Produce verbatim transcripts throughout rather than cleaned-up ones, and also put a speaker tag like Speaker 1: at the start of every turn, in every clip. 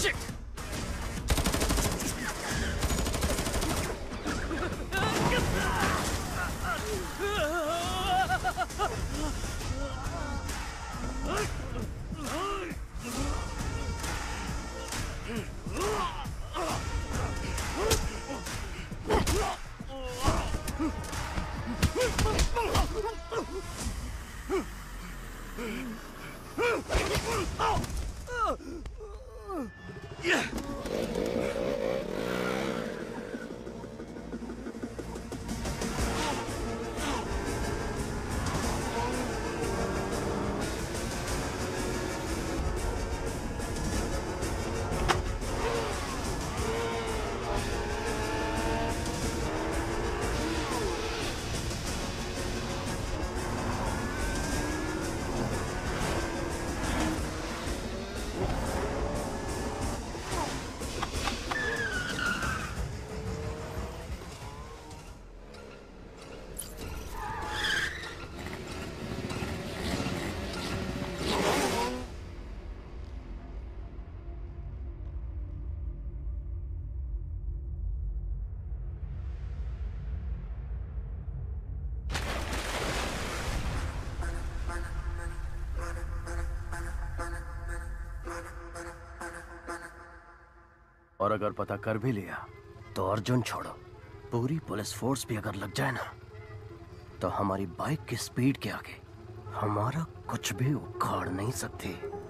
Speaker 1: और अगर पता कर भी लिया तो अर्जुन छोड़ो, पूरी पुलिस फोर्स भी अगर लग जाए ना तो हमारी बाइक की स्पीड के आगे हमारा कुछ भी उखाड़ नहीं सकती।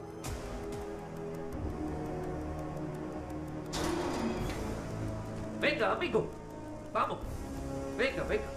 Speaker 2: Venga, amigo. Vamos. Venga, venga.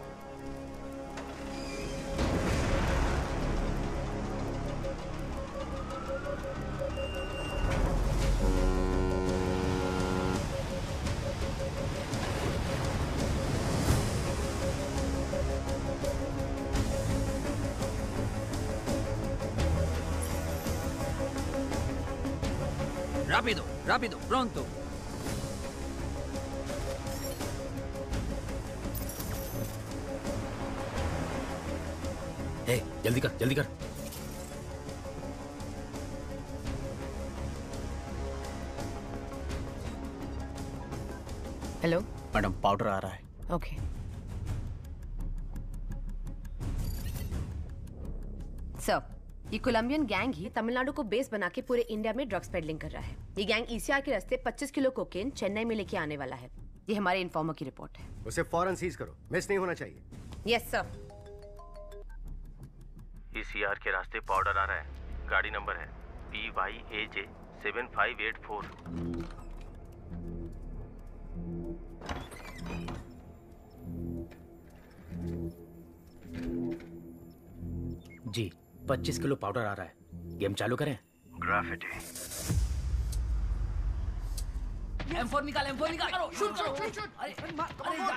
Speaker 2: Rápido, rápido, pronto.
Speaker 3: ए, जल्दी कर, जल्दी कर।
Speaker 4: हेलो
Speaker 3: मैडम, पाउडर आ रहा है।
Speaker 4: ओके। सर, ये कोलंबियन गैंग ही तमिलनाडु को बेस बना के पूरे इंडिया में ड्रग्स पेडलिंग कर रहा है। ये गैंग ईसीआर के रास्ते पच्चीस किलो कोकेन चेन्नई में लेके आने वाला है। ये हमारे इन्फॉर्मर की रिपोर्ट है।
Speaker 5: उसे फौरन सीज करो, मिस नहीं होना चाहिए।
Speaker 4: Yes sir.
Speaker 1: ईसीआर के रास्ते पाउडर आ रहा है। गाड़ी नंबर है P Y A J seven five eight four.
Speaker 3: जी, पच्चीस किलो पाउडर आ रहा है। गेम चालू करें?
Speaker 1: ग्राफिटी।
Speaker 2: एम फोर निकाल, एम फोर निकाल। करो, शूट करो, शूट, शूट। अरे, अरे जा।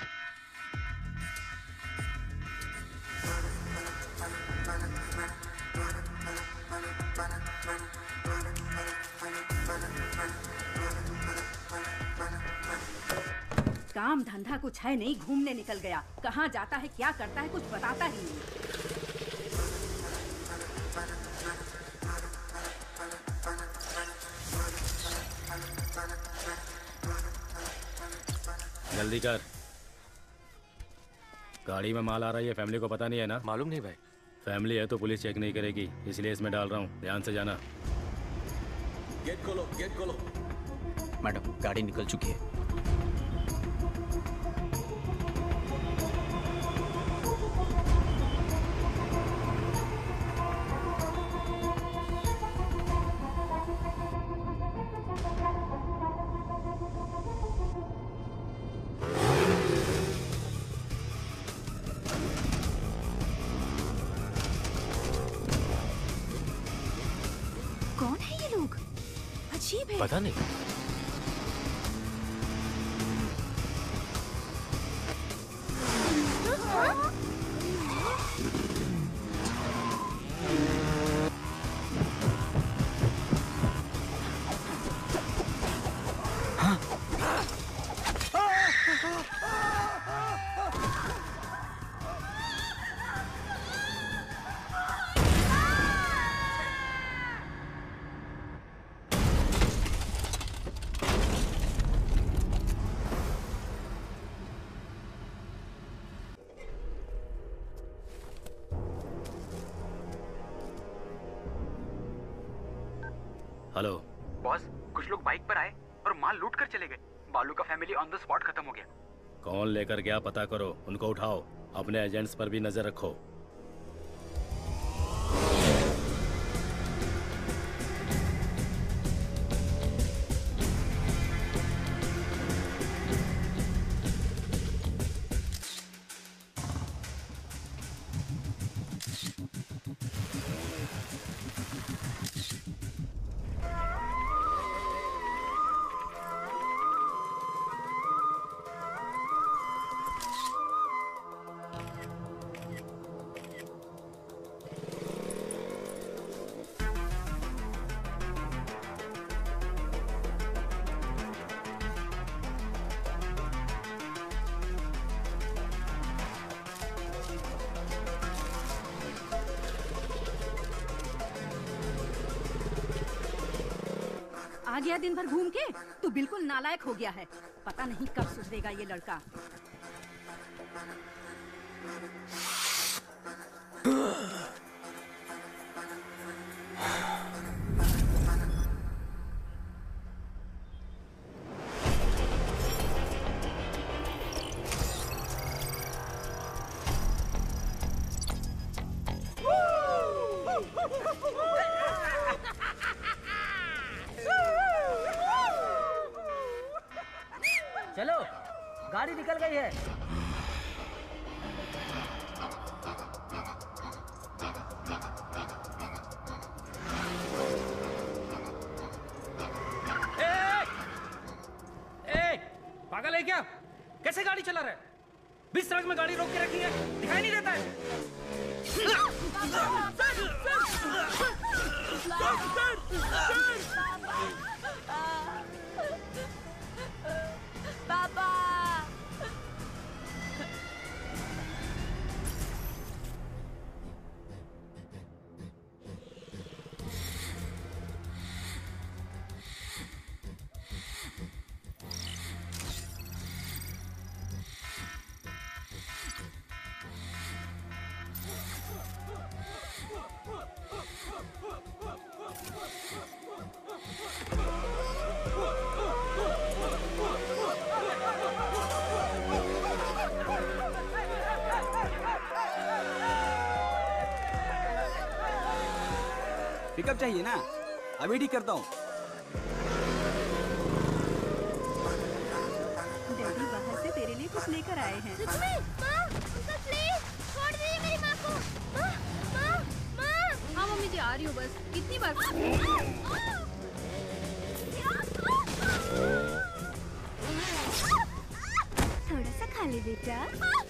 Speaker 6: काम धंधा कुछ है नहीं, घूमने निकल गया। कहाँ जाता है, क्या करता है, कुछ बताता ही नहीं।
Speaker 3: जल्दी कर। गाड़ी में माल आ रहा है, फैमिली को पता नहीं है ना?
Speaker 1: मालूम नहीं भाई।
Speaker 3: फैमिली है तो पुलिस चेक नहीं करेगी, इसलिए इसमें डाल रहा हूँ, ध्यान से जाना।
Speaker 7: गेट खोलो, गेट खोलो।
Speaker 3: मैडम, गाड़ी निकल चुकी है। पता नहीं। हेलो
Speaker 8: बॉस, कुछ लोग बाइक पर आए और माल लूट कर चले गए। बालू का फैमिली ऑन द स्पॉट खत्म हो गया।
Speaker 3: कौन लेकर गया पता करो, उनको उठाओ। अपने एजेंट्स पर भी नजर रखो।
Speaker 6: आ गया दिन भर घूम के, तू बिल्कुल नालायक हो गया है। पता नहीं कब सुधरेगा ये लड़का।
Speaker 2: चलो, गाड़ी निकल गई है।
Speaker 9: ए, ए, पागल है क्या? कैसे गाड़ी चला रहा है? बीच सड़क में गाड़ी रोक के रखी है, दिखाई नहीं देता है?
Speaker 10: पापा!
Speaker 8: पिकअप चाहिए ना? अभी ठीक करता हूँ।
Speaker 6: डैडी बाहर से तेरे लिए कुछ लेकर आए हैं।
Speaker 10: सच में? माँ, अंकल प्लीज छोड़ दीजिए मेरी माँ को। माँ, माँ, माँ। हाँ मम्मी जी, आ रही हूँ बस। कितनी बार? थोड़ा सा खा ले बेटा।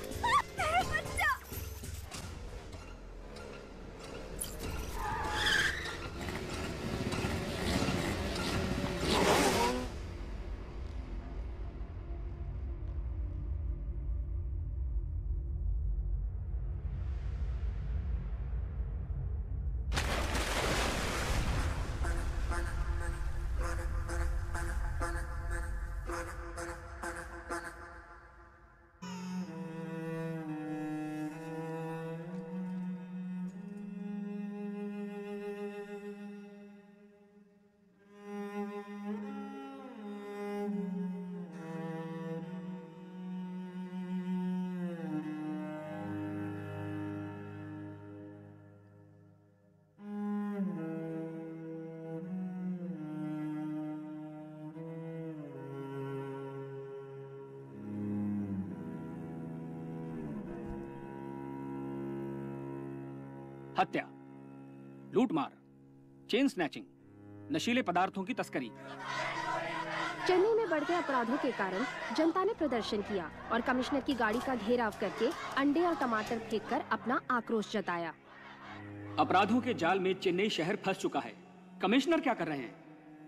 Speaker 8: हत्या, लूटमार, चेन स्नैचिंग, नशीले पदार्थों की तस्करी।
Speaker 11: चेन्नई में बढ़ते अपराधों के कारण जनता ने प्रदर्शन किया और कमिश्नर की गाड़ी का घेराव करके अंडे और टमाटर फेंककर अपना आक्रोश जताया।
Speaker 8: अपराधों के जाल में चेन्नई शहर फंस चुका है। कमिश्नर क्या कर रहे हैं?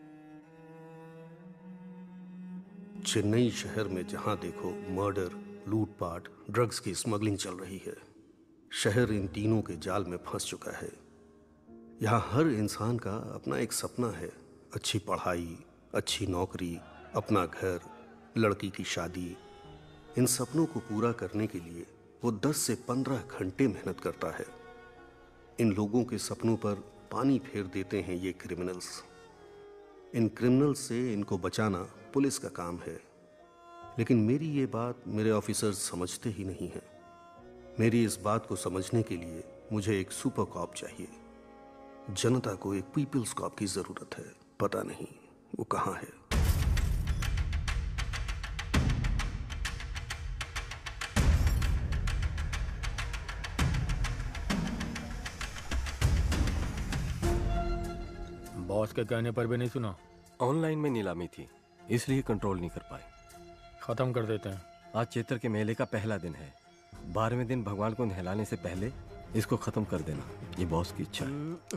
Speaker 12: चेन्नई शहर में जहां देखो मर्डर, लूटपाट, ड्रग्स की स्मगलिंग चल रही है। शहर इन तीनों के जाल में फंस चुका है। यहाँ हर इंसान का अपना एक सपना है, अच्छी पढ़ाई, अच्छी नौकरी, अपना घर, लड़की की शादी। इन सपनों को पूरा करने के लिए वो दस से पंद्रह घंटे मेहनत करता है। इन लोगों के सपनों पर पानी फेर देते हैं ये क्रिमिनल्स। इन क्रिमिनल से इनको बचाना पुलिस का काम है, लेकिन मेरी ये बात मेरे ऑफिसर्स समझते ही नहीं हैं। मेरी इस बात को समझने के लिए मुझे एक सुपर कॉप चाहिए। जनता को एक पीपल्स कॉप की जरूरत है। पता नहीं वो कहाँ है।
Speaker 13: बॉस के कहने पर भी नहीं सुना।
Speaker 14: ऑनलाइन में नीलामी थी, इसलिए कंट्रोल नहीं कर पाए।
Speaker 13: खत्म कर देते हैं।
Speaker 14: आज चैत्र के मेले का पहला दिन है। बारहवें दिन भगवान को नहलाने से पहले इसको खत्म कर देना, ये बॉस की इच्छा है।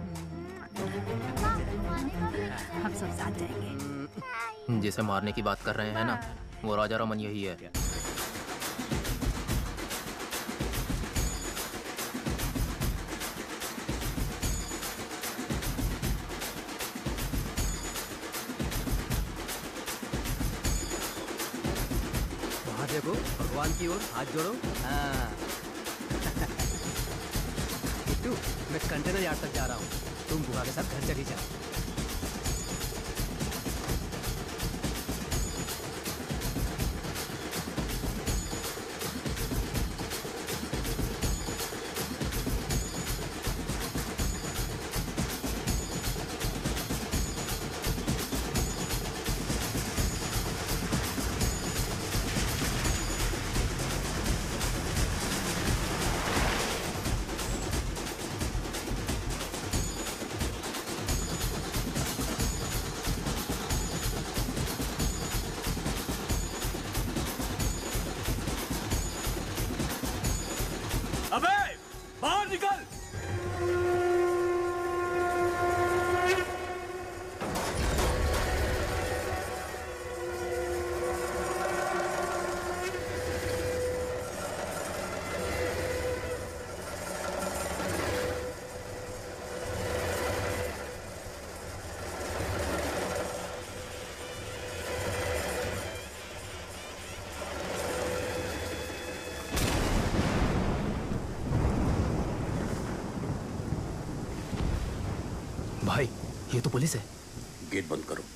Speaker 6: हम सब साथ जाएंगे।
Speaker 2: जिसे मारने की बात कर रहे हैं ना, वो राजा रमन यही है।
Speaker 15: वहाँ देखो, भगवान की ओर हाथ जोड़ो। हाँ। बिट्टू, मैं कंटेनर यार्ड तक जा रहा हूँ, तुम बुआ के साथ घर चली जाओ।
Speaker 2: भाई, ये तो पुलिस है।
Speaker 12: गेट बंद करो।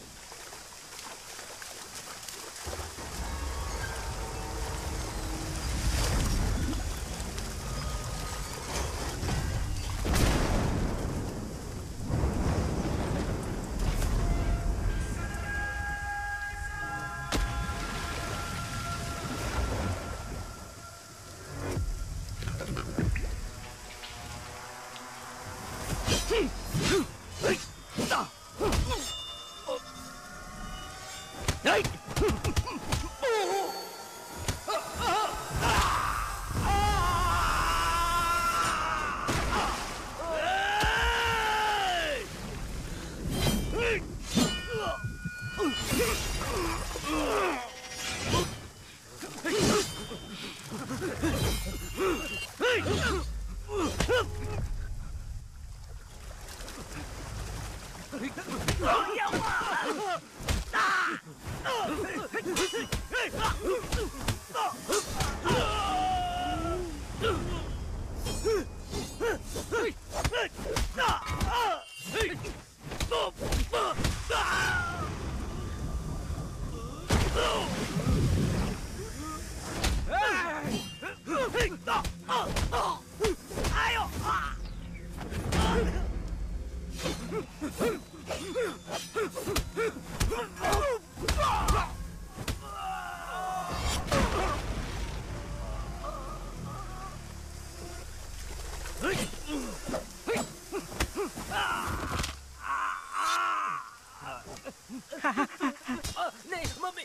Speaker 2: नहीं मम्मी।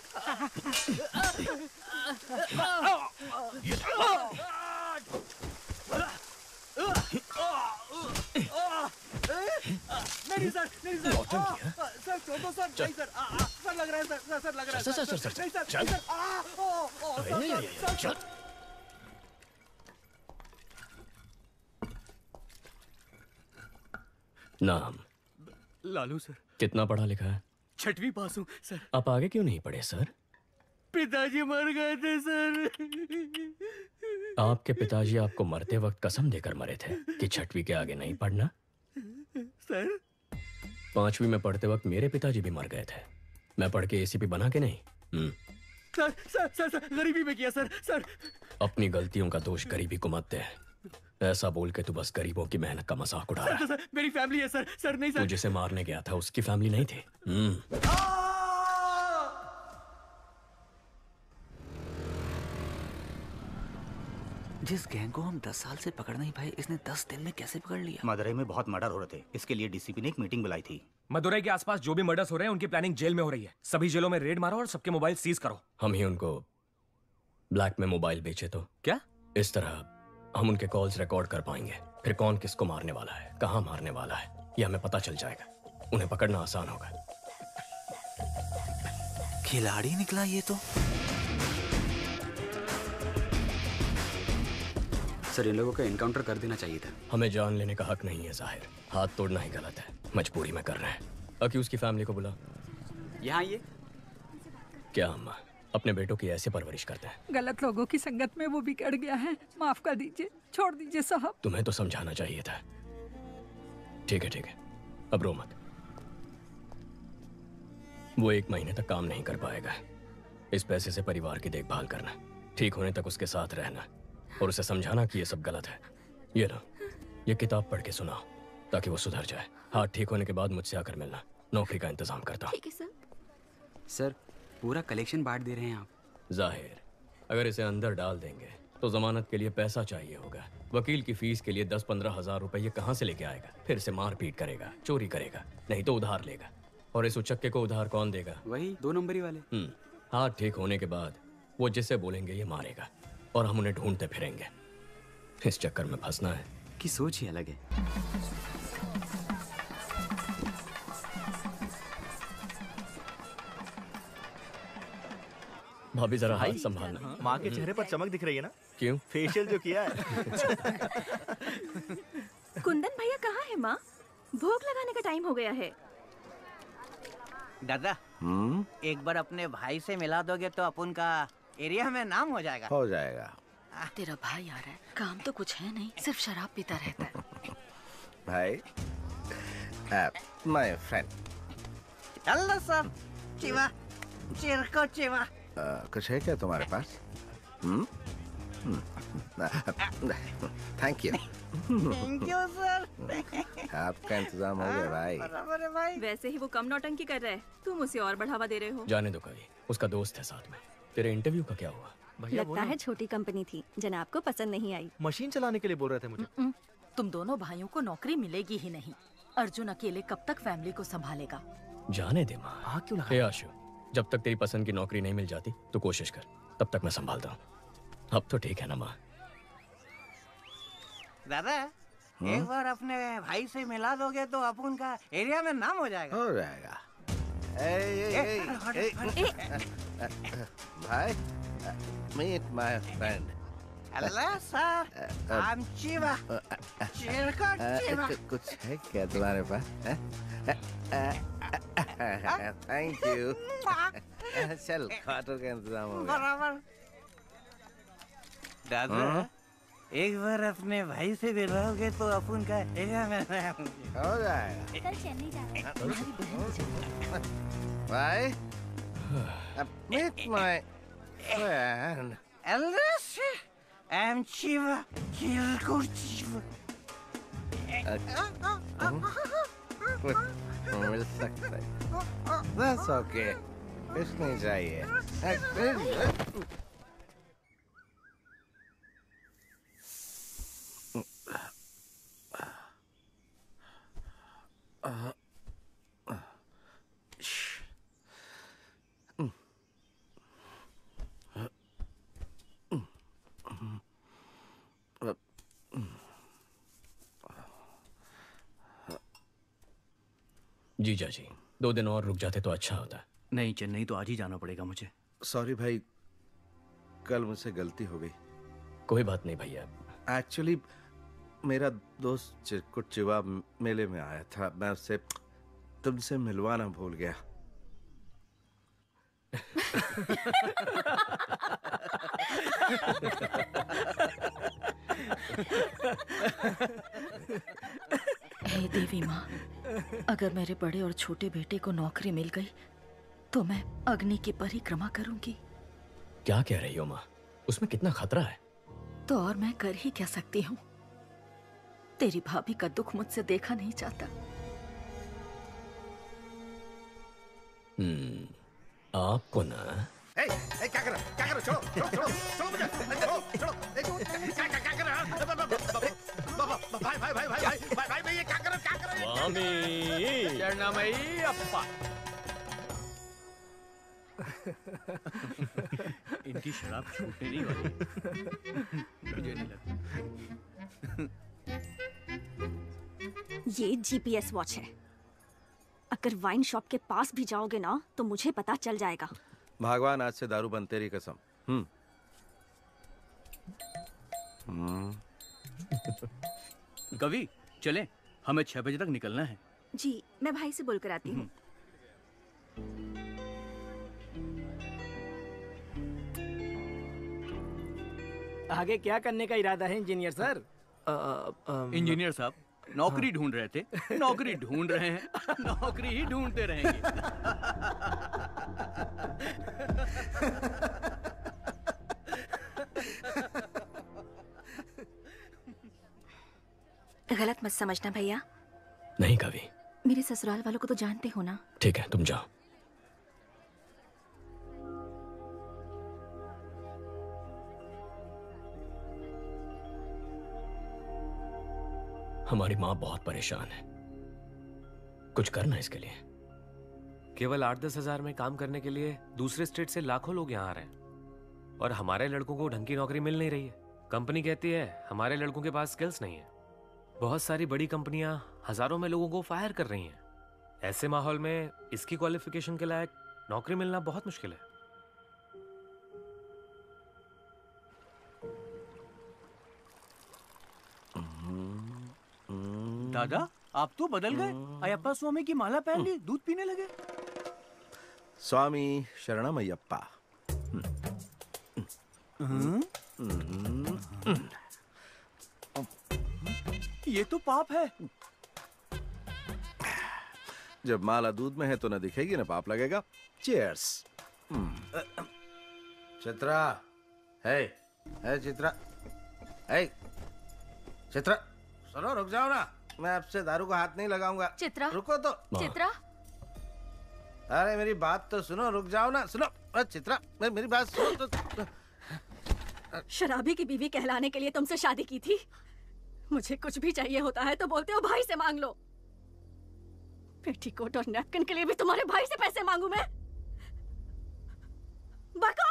Speaker 15: नहीं सर, नहीं सर, सर छोड़ दो सर, नहीं सर, सर लग रहा है सर, सर लग रहा है
Speaker 3: सर, सर, सर, सर,
Speaker 15: नहीं सर,
Speaker 3: चल।
Speaker 15: नहीं सर, आ, ओ, ओ, सर,
Speaker 3: अरे,
Speaker 15: सर, सर,
Speaker 3: चल।
Speaker 16: नाम?
Speaker 15: लालू सर।
Speaker 16: कितना पढ़ा लिखा है?
Speaker 15: छठवीं पास हूँ सर।
Speaker 16: आप आगे क्यों नहीं पढ़े सर?
Speaker 15: पिताजी मर गए थे सर।
Speaker 16: आपके पिताजी आपको मरते वक्त कसम देकर मरे थे कि छठवीं के आगे नहीं पढ़ना।
Speaker 15: सर
Speaker 16: पांचवी में पढ़ते वक्त मेरे पिताजी भी मर गए थे। मैं पढ़ के एसीपी बना के नहीं। हम्म।
Speaker 15: सर सर सर सर गरीबी में किया सर सर।
Speaker 16: अपनी गलतियों का दोष गरीबी को मत दे। ऐसा बोल के तू बस गरीबों की मेहनत का मजाक उड़ा रहा है।
Speaker 15: सर, सर, मेरी फैमिली है सर। सर नहीं सर।
Speaker 16: तू जिसे मारने गया था उसकी फैमिली नहीं थी। हम्म।
Speaker 17: जिस गैंग को हम दस साल से पकड़ नहीं पाए, इसने दस दिन में कैसे पकड़ लिया?
Speaker 3: मदुरई में बहुत मर्डर हो रहे थे, इसके लिए डीसीपी ने एक मीटिंग बुलाई थी।
Speaker 9: मदुरई के आसपास जो भी मर्डर्स हो रहे हैं उनकी प्लानिंग जेल में हो रही है। सभी जेलों में रेड मारो और सबके मोबाइल सीज करो।
Speaker 16: हम ही उनको ब्लैक में मोबाइल बेचे तो
Speaker 9: क्या?
Speaker 16: इस तरह हम उनके कॉल्स रिकॉर्ड कर पाएंगे। फिर कौन किसको मारने वाला है, कहाँ मारने वाला है, ये हमें पता चल जाएगा। उन्हें पकड़ना आसान होगा।
Speaker 17: खिलाड़ी निकला ये तो।
Speaker 3: सर, इन लोगों का एनकाउंटर कर देना चाहिए था।
Speaker 16: हमें जान लेने का हक नहीं है जाहिर। हाथ तोड़ना ही गलत है। मजबूरी में कर रहे हैं। अक्यूज की फैमिली को बुला।
Speaker 17: यहाँ ये
Speaker 16: क्या हम अपने बेटों की ऐसे परवरिश करते हैं?
Speaker 6: गलत लोगों की संगत में वो बिगड़ गया है। माफ कर दीजिए, छोड़ दीजिए साहब।
Speaker 16: तुम्हें तो समझाना चाहिए था। ठीक है ठीक है, अब रो मत। वो एक महीने तक काम नहीं कर पाएगा। इस पैसे से परिवार की देखभाल करना, ठीक होने तक उसके साथ रहना और उसे समझाना कि ये सब गलत है। ये लो, ये किताब पढ़ के सुनाओ ताकि वो सुधर जाए। हाथ ठीक होने के बाद मुझसे आकर मिलना। नौकरी का इंतजाम करता हूँ।
Speaker 10: ठीक है सर।
Speaker 17: सर, पूरा कलेक्शन बांट दे रहे हैं आप।
Speaker 16: जाहिर, अगर इसे अंदर डाल देंगे तो जमानत के लिए पैसा चाहिए होगा। वकील की फीस के लिए दस पंद्रह हजार रुपए ये कहाँ से लेके आएगा? फिर से मार पीट करेगा, चोरी करेगा, नहीं तो उधार लेगा। और इस उचक्के को उधार कौन देगा?
Speaker 17: वही दो नंबरी वाले।
Speaker 16: हम्म। हाथ ठीक होने के बाद वो जिसे बोलेंगे ये मारेगा और हम उन्हें ढूंढते फिरेंगे। इस चक्कर में फंसना है
Speaker 17: कि सोच ही अलग है।
Speaker 16: भाभी जरा हाथ संभालना।
Speaker 15: माँ के चेहरे पर चमक दिख रही है ना?
Speaker 16: क्यों?
Speaker 15: फेशियल जो किया है।
Speaker 18: कुंदन भैया कहाँ है माँ? भोग लगाने का टाइम हो गया है।
Speaker 19: दादा,
Speaker 5: हम्म
Speaker 19: एक बार अपने भाई से मिला दोगे तो अपन का एरिया में नाम हो जाएगा।
Speaker 5: हो जाएगा।
Speaker 18: तेरा भाई आ रहा है, काम तो कुछ है नहीं, सिर्फ शराब पीता रहता है।
Speaker 5: भाई, माय फ्रेंड।
Speaker 19: हेलो सर, चिवा, चिरको चिवा।
Speaker 5: कुछ है क्या तुम्हारे पास? हम्म thank you.
Speaker 19: Thank you sir.
Speaker 5: आपका इंतजाम हो गया भाई।
Speaker 19: बराबर है भाई।
Speaker 18: वैसे ही वो कम नौटंकी कर रहा है, तुम उसे और बढ़ावा दे रहे हो।
Speaker 16: जाने दो कभी, उसका दोस्त है साथ में। तेरे इंटरव्यू का क्या हुआ?
Speaker 11: लगता है छोटी कंपनी थी, जनाब को पसंद नहीं आई।
Speaker 15: मशीन चलाने के लिए बोल रहे थे मुझे।
Speaker 6: तुम दोनों भाइयों को नौकरी मिलेगी ही नहीं। अर्जुन अकेले कब तक फैमिली को संभालेगा?
Speaker 16: जाने दे माँ।
Speaker 15: हाँ क्यों लगा?
Speaker 16: हे आशु, जब तक तेरी पसंद की नौकरी नहीं मिल जाती तो कोशिश कर, तब तक मैं संभालता हूँ। अब तो ठीक है ना माँ?
Speaker 19: दादा, एक बार अपने भाई से मिला दोगे तो अपन का एरिया में नाम हो जाएगा।
Speaker 5: हो जाएगा। ए, ए, ए, ए, भाई, meet my friend.
Speaker 19: Hello sir, I'm Chiva. चिरको चिवा।
Speaker 5: कुछ है क्या तुम्हारे पास? Thank you. चल, क्वार्टर का इंतजाम हो गया।
Speaker 19: बराबर। दादा, एक बार अपने भाई से मिलोगे तो अपन का एरिया में
Speaker 5: हो जाएगा।
Speaker 10: कल चेन्नई जा रहे हैं।
Speaker 5: भाई, meet my friend.
Speaker 19: Hello sir, I'm Chiva. चिरको चिवा।
Speaker 5: मिल सकता है। That's okay. कुछ नहीं चाहिए।
Speaker 16: जीजा जी, दो दिन और रुक जाते तो अच्छा होता।
Speaker 3: नहीं, चेन्नई तो आज ही जाना पड़ेगा मुझे।
Speaker 5: सॉरी भाई, कल मुझसे गलती हो गई।
Speaker 16: कोई बात नहीं भैया।
Speaker 5: एक्चुअली मेरा दोस्त चिरकुट चिवा मेले में आया था, मैं उससे तुमसे मिलवाना भूल गया।
Speaker 18: हे देवी माँ, अगर मेरे बड़े और छोटे बेटे को नौकरी मिल गई तो मैं अग्नि की परिक्रमा करूंगी।
Speaker 16: क्या कह रही हो माँ? उसमें कितना खतरा है।
Speaker 18: तो और मैं कर ही क्या सकती हूँ? तेरी भाभी का दुख मुझसे देखा नहीं जाता।
Speaker 16: हम्म, आपको ना
Speaker 5: ए, ए, क्या कर रहा क्या कर रहा छोड़ो छोड़ो छोड़ो छोड़ो मुझे छोड़ो छोड़ो ए, क्या क्या क्या कर रहा भाई भाई भाई भाई भाई भाई भाई भाई ये क्या कर रहा क्या कर रहा
Speaker 3: स्वामी
Speaker 9: शरणमयी अप्पा।
Speaker 3: इनकी शराब छूटने नहीं वाली। मुझे नहीं लगता।
Speaker 6: ये जीपीएस वॉच है। अगर वाइन शॉप के पास भी जाओगे ना तो मुझे पता चल जाएगा।
Speaker 5: भगवान आज से दारू बंद, तेरी कसम। हम्म
Speaker 3: कवि चले, हमें छह बजे तक निकलना है।
Speaker 6: जी मैं भाई से बोलकर आती हूँ।
Speaker 20: आगे क्या करने का इरादा है इंजीनियर सर?
Speaker 3: इंजीनियर साहब नौकरी ढूंढ रहे थे, नौकरी ढूंढ रहे हैं, नौकरी ही ढूंढते रहेंगे।
Speaker 6: गलत मत समझना भैया।
Speaker 16: नहीं कवि।
Speaker 6: मेरे ससुराल वालों को तो जानते हो ना।
Speaker 16: ठीक है तुम जाओ। हमारी माँ बहुत परेशान है, कुछ करना इसके लिए।
Speaker 21: केवल आठ दस हजार में काम करने के लिए दूसरे स्टेट से लाखों लोग यहाँ आ रहे हैं और हमारे लड़कों को ढंग की नौकरी मिल नहीं रही है। कंपनी कहती है हमारे लड़कों के पास स्किल्स नहीं है। बहुत सारी बड़ी कंपनियां हजारों में लोगों को फायर कर रही हैं। ऐसे माहौल में इसकी क्वालिफिकेशन के लायक नौकरी मिलना बहुत मुश्किल है।
Speaker 20: दादा आप तो बदल गए। अयप्पा स्वामी की माला पहन ली, दूध पीने लगे।
Speaker 5: स्वामी शरणमयप्पा।
Speaker 20: ये तो पाप है।
Speaker 5: जब माला दूध में है तो न दिखेगी न पाप लगेगा। चीयर्स। चित्रा, है, है चित्रा, है, चित्रा, सुनो रुक जाओ ना। मैं आपसे दारू का हाथ नहीं लगाऊंगा।
Speaker 18: चित्रा,
Speaker 5: रुको तो।
Speaker 18: चित्रा,
Speaker 5: अरे मेरी बात तो सुनो, रुक जाओ ना। सुनो चित्रा, मेरी बात सुनो तो।
Speaker 6: शराबी की बीवी कहलाने के लिए तुमसे शादी की थी। मुझे कुछ भी चाहिए होता है तो बोलते हो भाई से मांग लो। पेटीकोट और नैपकिन के लिए भी तुम्हारे भाई से पैसे मांगू मैं? बको!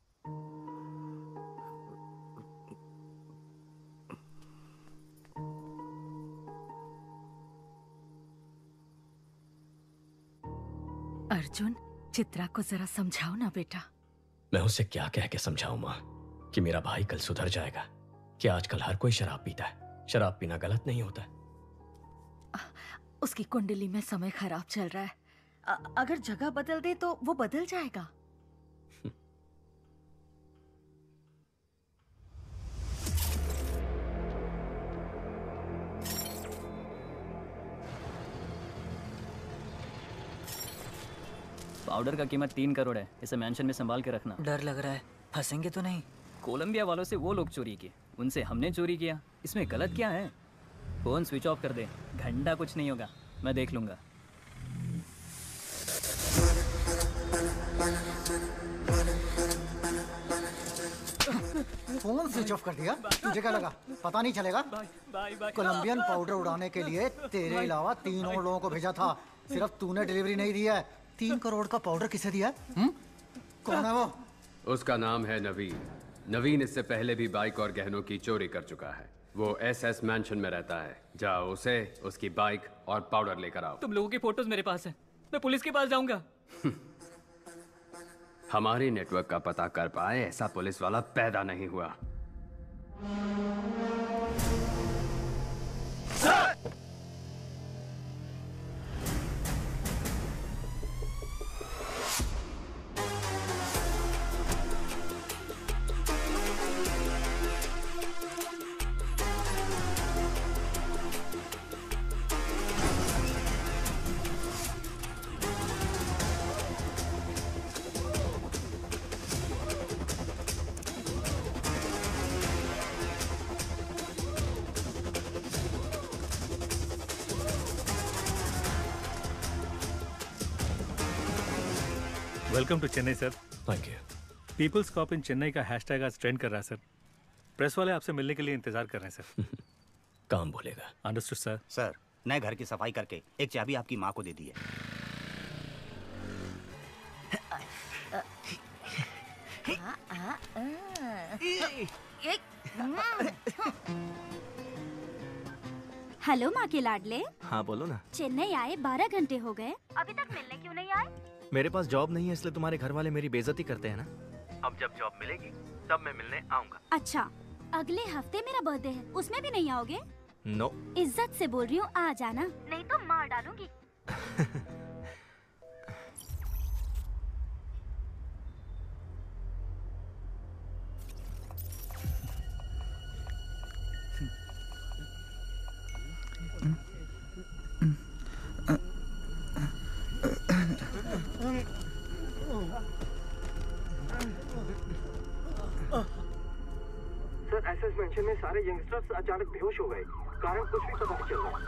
Speaker 18: अर्जुन, चित्रा को जरा समझाओ ना बेटा।
Speaker 16: मैं उसे क्या कह के समझाऊं माँ कि मेरा भाई कल सुधर जाएगा? कि आजकल हर कोई शराब पीता है। शराब पीना गलत नहीं होता।
Speaker 18: उसकी कुंडली में समय खराब चल रहा है। अ, अगर जगह बदल दे तो वो बदल जाएगा।
Speaker 17: पाउडर का कीमत तीन करोड़ है। इसे मेंशन में संभाल के रखना।
Speaker 2: डर लग रहा है, फंसेंगे तो नहीं?
Speaker 17: कोलंबिया वालों से वो लोग चोरी किए, उनसे हमने चोरी किया। इसमें गलत क्या है? फोन स्विच ऑफ कर दे, घंटा कुछ नहीं होगा, मैं देख लूंगा।
Speaker 22: फोन स्विच ऑफ कर दिया? तुझे क्या लगा पता नहीं चलेगा? कोलंबियन पाउडर उड़ाने के लिए तेरे अलावा तीन और लोगों को भेजा था, सिर्फ तूने डिलीवरी नहीं दी है। तीन करोड़ का पाउडर किसे दिया है? कौन है वो?
Speaker 23: उसका नाम है नवीन। नवीन इससे पहले भी बाइक और गहनों की चोरी कर चुका है। वो एस एस मैंशन में रहता है। जाओ उसे, उसकी बाइक और पाउडर लेकर आओ।
Speaker 17: तुम लोगों की फोटोज मेरे पास है, मैं पुलिस के पास जाऊंगा।
Speaker 23: हमारी नेटवर्क का पता कर पाए ऐसा पुलिस वाला पैदा नहीं हुआ।
Speaker 1: Welcome to Chennai sir.
Speaker 16: Thank you.
Speaker 1: People's cop in Chennai का हैशटैग आज ट्रेंड कर रहा है सर। प्रेस वाले आपसे मिलने के लिए इंतजार कर रहे हैं सर।
Speaker 16: काम बोलेगा।
Speaker 1: Understood sir.
Speaker 4: सर नए घर की सफाई करके एक चाबी आपकी माँ को दे दी है।
Speaker 7: हेलो माँ के लाडले।
Speaker 24: हाँ बोलो ना।
Speaker 7: चेन्नई आए बारह घंटे हो गए, अभी तक मिलने क्यों नहीं आए?
Speaker 24: मेरे पास जॉब नहीं है इसलिए तुम्हारे घर वाले मेरी बेइज्जती करते हैं ना। अब जब जॉब मिलेगी तब मैं मिलने आऊंगा।
Speaker 7: अच्छा, अगले हफ्ते मेरा बर्थडे है, उसमें भी नहीं आओगे?
Speaker 24: नो।
Speaker 7: इज्जत से बोल रही हूँ, आ जाना, नहीं तो मार डालूंगी।
Speaker 25: सर एसएस मेंशन में सारे यंगस्टर्स अचानक बेहोश हो गए, कारण कुछ भी पता नहीं चल रहा।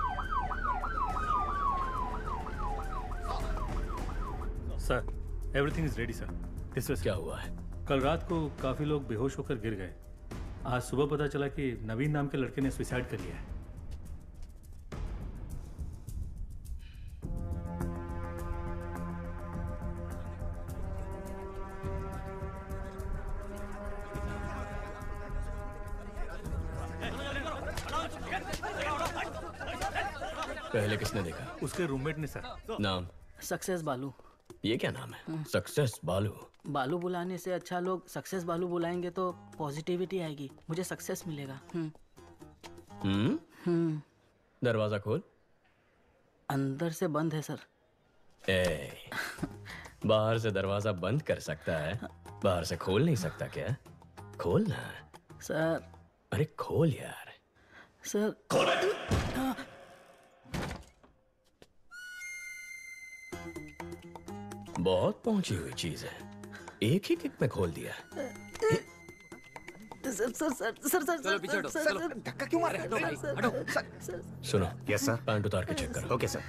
Speaker 1: Sir everything is ready sir. This was
Speaker 16: क्या हुआ है?
Speaker 1: कल रात को काफी लोग बेहोश होकर गिर गए। आज सुबह पता चला कि नवीन नाम के लड़के ने सुसाइड कर लिया है।
Speaker 16: पहले किसने देखा?
Speaker 1: उसके रूममेट ने सर।
Speaker 16: नाम?
Speaker 2: सक्सेस बालू।
Speaker 16: ये क्या नाम है? सक्सेस बालू।
Speaker 2: बालू बुलाने से अच्छा लोग सक्सेस बालू बुलाएंगे तो पॉजिटिविटी आएगी, मुझे सक्सेस मिलेगा। हम्म
Speaker 16: हम्म
Speaker 2: हम्म
Speaker 16: दरवाजा खोल।
Speaker 2: अंदर से बंद है सर।
Speaker 16: ए, बाहर से दरवाजा बंद कर सकता है, बाहर से खोल नहीं सकता क्या? खोल ना
Speaker 2: सर।
Speaker 16: अरे खोल यार।
Speaker 2: सर खोल।
Speaker 16: बहुत पहुंची हुई चीज है, एक ही किक में खोल दिया।
Speaker 2: Sir sir sir sir sir
Speaker 16: चलो पीछे हटो, चलो।
Speaker 4: धक्का क्यों मार रहे हो? हटो, हटो।
Speaker 16: सुनो।
Speaker 4: Yes sir.
Speaker 16: पैंट उतार के चेक करो।
Speaker 4: Okay sir.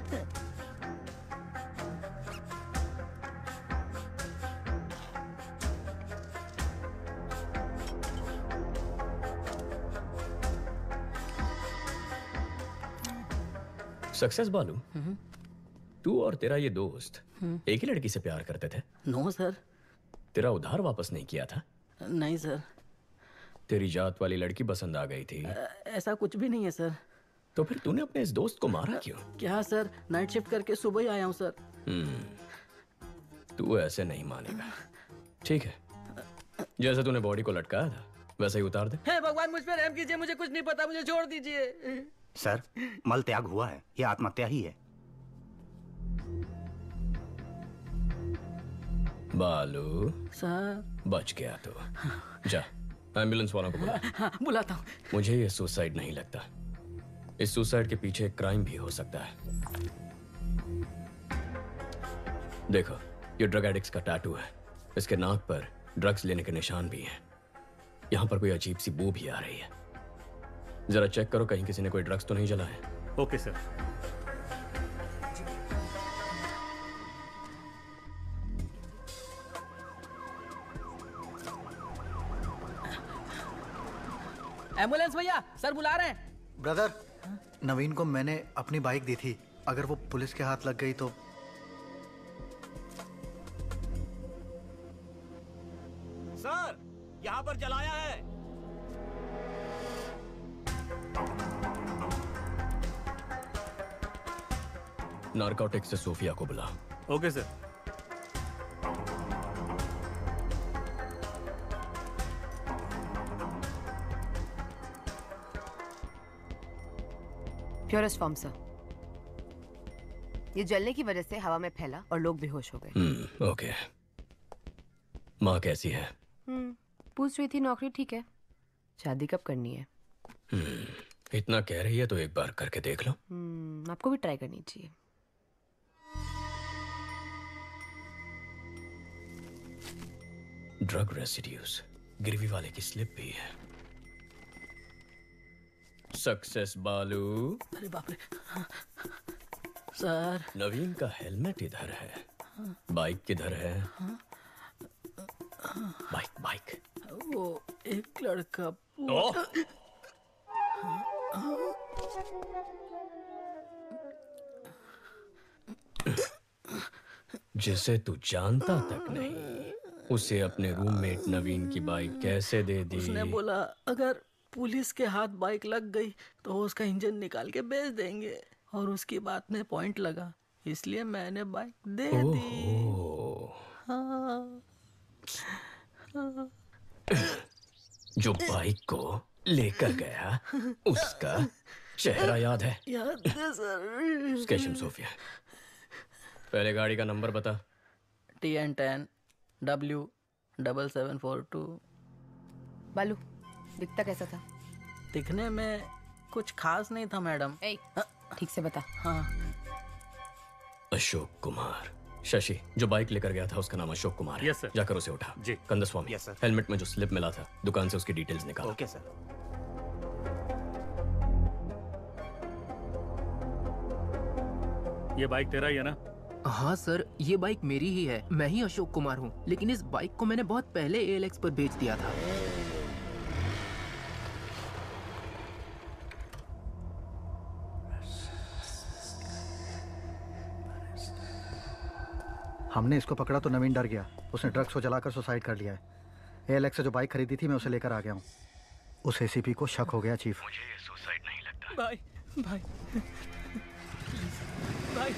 Speaker 16: सक्सेस बालू, तू और तेरा ये दोस्त एक ही लड़की से प्यार करते थे?
Speaker 2: No sir.
Speaker 16: तेरा उधार वापस नहीं किया था?
Speaker 2: नहीं सर।
Speaker 16: तेरी जात वाली लड़की पसंद आ गई थी?
Speaker 2: ऐसा कुछ भी नहीं है सर।
Speaker 16: तो फिर तूने अपने इस दोस्त को मारा क्यों?
Speaker 2: क्या सर, नाइट शिफ्ट करके सुबह ही आया हूँ सर।
Speaker 16: हम्म, तू ऐसे नहीं मानेगा। ठीक है, जैसे तूने बॉडी को लटकाया था वैसे ही उतार दे।
Speaker 2: हे भगवान, मुझ पर रहम कीजिए, मुझे कुछ नहीं पता, मुझे छोड़ दीजिए।
Speaker 4: सर मल त्याग हुआ है, ये आत्महत्या ही है।
Speaker 16: बालू
Speaker 2: सर।
Speaker 16: बच गया तो जा एम्बुलेंस वालों को बुला।
Speaker 2: हाँ, बुलाता हूँ।
Speaker 16: मुझे ये सुसाइड नहीं लगता, इस सुसाइड के पीछे एक क्राइम भी हो सकता है। देखो ये ड्रग एडिक्ट्स का टैटू है, इसके नाक पर ड्रग्स लेने के निशान भी हैं। यहाँ पर कोई अजीब सी बू भी आ रही है, जरा चेक करो कहीं किसी ने कोई ड्रग्स तो नहीं जला है।
Speaker 1: Okay sir.
Speaker 2: एम्बुलेंस भैया, सर बुला रहे हैं।
Speaker 22: ब्रदर, नवीन को मैंने अपनी बाइक दी थी, अगर वो पुलिस के हाथ लग गई तो।
Speaker 4: सर यहाँ पर जलाया है।
Speaker 16: नारकोटिक्स से सोफिया को बुला।
Speaker 1: Okay sir.
Speaker 26: Purest form sir. ये जलने की वजह से हवा में फैला और लोग बेहोश हो गए।
Speaker 16: Hmm, okay. माँ कैसी है?
Speaker 26: हम्म, पूछ रही थी नौकरी ठीक है, शादी कब करनी है?
Speaker 16: हम्म, इतना कह रही है तो एक बार करके देख लो।
Speaker 26: हम्म, आपको भी ट्राई करनी चाहिए।
Speaker 16: ड्रग रेसिड्यूज, गिरवी वाले की स्लिप भी है। सक्सेस बालू।
Speaker 2: अरे बाप रे। सर
Speaker 16: नवीन का हेलमेट इधर है। बाइक किधर है? बाइक बाइक
Speaker 2: वो एक लड़का
Speaker 16: ओ! जिसे तू जानता तक नहीं, उसे अपने रूममेट नवीन की बाइक कैसे दे दी?
Speaker 2: उसने बोला अगर पुलिस के हाथ बाइक लग गई तो वो उसका इंजन निकाल के बेच देंगे, और उसकी बात में पॉइंट लगा, इसलिए मैंने बाइक दे दी। हाँ, हाँ।
Speaker 16: जो बाइक को लेकर गया उसका चेहरा याद है?
Speaker 2: याद है सर।
Speaker 16: स्केशम सोफिया, पहले गाड़ी का नंबर बता।
Speaker 2: T N ten W double seven four two.
Speaker 26: बालू दिखता कैसा था?
Speaker 2: दिखने में कुछ खास नहीं था मैडम।
Speaker 26: ठीक से बता।
Speaker 2: हाँ।
Speaker 16: अशोक कुमार। शशि, जो बाइक लेकर गया था उसका नाम अशोक कुमार है।
Speaker 1: Yes sir.
Speaker 16: जाकर उसे उठा।
Speaker 1: जी।
Speaker 16: Kandaswamy,
Speaker 1: yes sir.
Speaker 16: हेलमेट में जो स्लिप मिला था दुकान से उसकी डिटेल्स निकाल।
Speaker 4: Okay sir.
Speaker 1: ये बाइक तेरा ही है ना?
Speaker 8: हाँ सर, ये बाइक मेरी ही है। मैं ही अशोक कुमार हूँ, लेकिन इस बाइक को मैंने बहुत पहले ए एल एक्स पर बेच दिया था।
Speaker 22: हमने इसको पकड़ा तो नवीन डर गया, उसने ड्रग्स को जलाकर सुसाइड कर लिया है। ए एल एक्स से जो बाइक खरीदी थी मैं उसे लेकर आ गया हूँ। उस ए सी पी को शक हो गया चीफ।
Speaker 16: मुझे ये सुसाइड नहीं लगता।
Speaker 2: भाई भाई भाई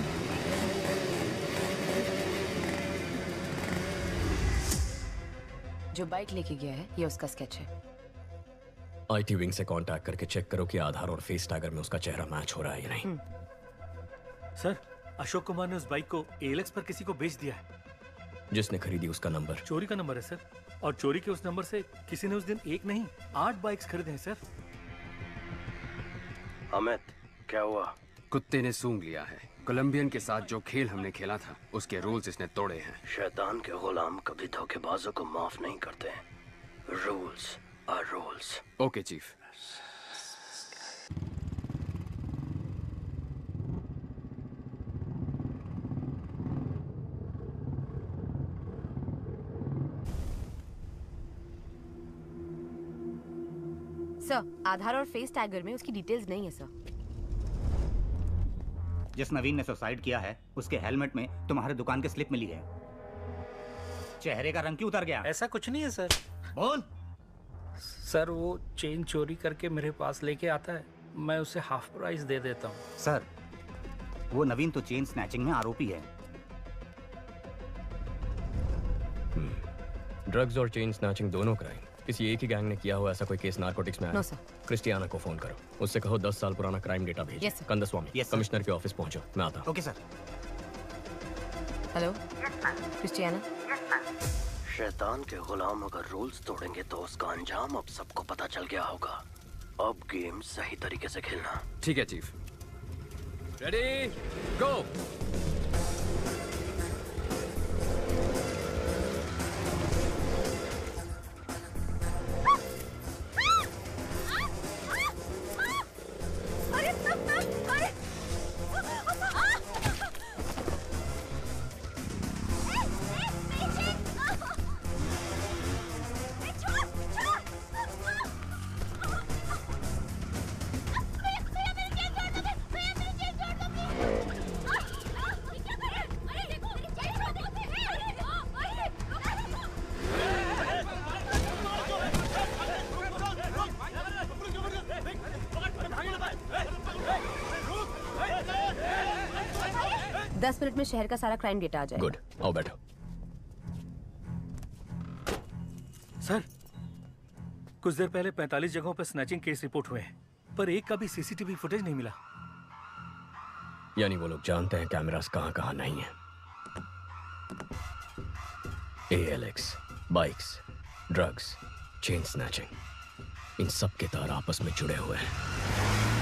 Speaker 26: जो बाइक लेके गया है ये उसका स्केच है।
Speaker 16: आईटी विंग से कांटेक्ट करके चेक करो कि आधार और फेस टैगर में उसका चेहरा मैच हो रहा है या नहीं।
Speaker 1: सर, अशोक कुमार ने उस बाइक को ए एल एक्स पर किसी को बेच दिया है।
Speaker 16: जिसने खरीदी उसका नंबर
Speaker 1: चोरी का नंबर है सर, और चोरी के उस नंबर से किसी ने उस दिन एक नहीं आठ बाइक्स खरीदे हैं सर।
Speaker 23: अमित, क्या हुआ? कुत्ते ने सूंघ लिया है। कोलंबियन के साथ जो खेल हमने खेला था उसके रूल्स इसने तोड़े हैं।
Speaker 16: शैतान के गुलाम कभी धोखेबाजों को माफ नहीं करते। Rules are rules.
Speaker 23: Okay chief.
Speaker 26: Sir, Aadhaar और फेस टैगर में उसकी डिटेल्स नहीं है सर।
Speaker 4: जिस नवीन ने सुसाइड किया है उसके हेलमेट में तुम्हारे दुकान की स्लिप मिली है। चेहरे का रंग क्यों उतर गया?
Speaker 2: ऐसा कुछ नहीं है सर।
Speaker 4: बोल।
Speaker 2: सर, वो चेन चोरी करके मेरे पास लेके आता है, मैं उसे हाफ प्राइस दे देता हूँ।
Speaker 4: सर, वो नवीन तो चेन स्नैचिंग में आरोपी है।
Speaker 16: ड्रग्स और चेन स्नैचिंग दोनों क्राइम किसी एक ही गैंग ने किया हुआ ऐसा कोई केस नारकोटिक्स में आया?
Speaker 26: No sir.
Speaker 16: क्रिस्टियाना को फोन करो, उससे कहो दस साल पुराना क्राइम डेटा भेजो।
Speaker 26: Yes, sir.
Speaker 16: Kandaswamy,
Speaker 4: Yes, sir.
Speaker 16: Commissioner के ऑफिस पहुंचो, मैं आता हूं।
Speaker 4: Okay sir.
Speaker 26: Hello Christiana.
Speaker 16: शैतान के गुलाम अगर रूल्स तोड़ेंगे तो उसका अंजाम अब सबको पता चल गया होगा। अब गेम सही तरीके से खेलना।
Speaker 23: ठीक है चीफ। रेडी, गो।
Speaker 10: अरे सब सब अरे
Speaker 26: दस मिनट में शहर का सारा क्राइम डेटा आ जाएगा।
Speaker 16: गुड, आओ बैठो।
Speaker 1: सर, कुछ देर पहले पैंतालीस जगहों पर स्नैचिंग केस रिपोर्ट हुए हैं, पर एक का भी C C T V footage नहीं मिला।
Speaker 16: यानी वो लोग जानते हैं कैमरास कहां कहां नहीं है। A L X, bikes, drugs, chain snatching, इन सब के तार आपस में जुड़े हुए हैं।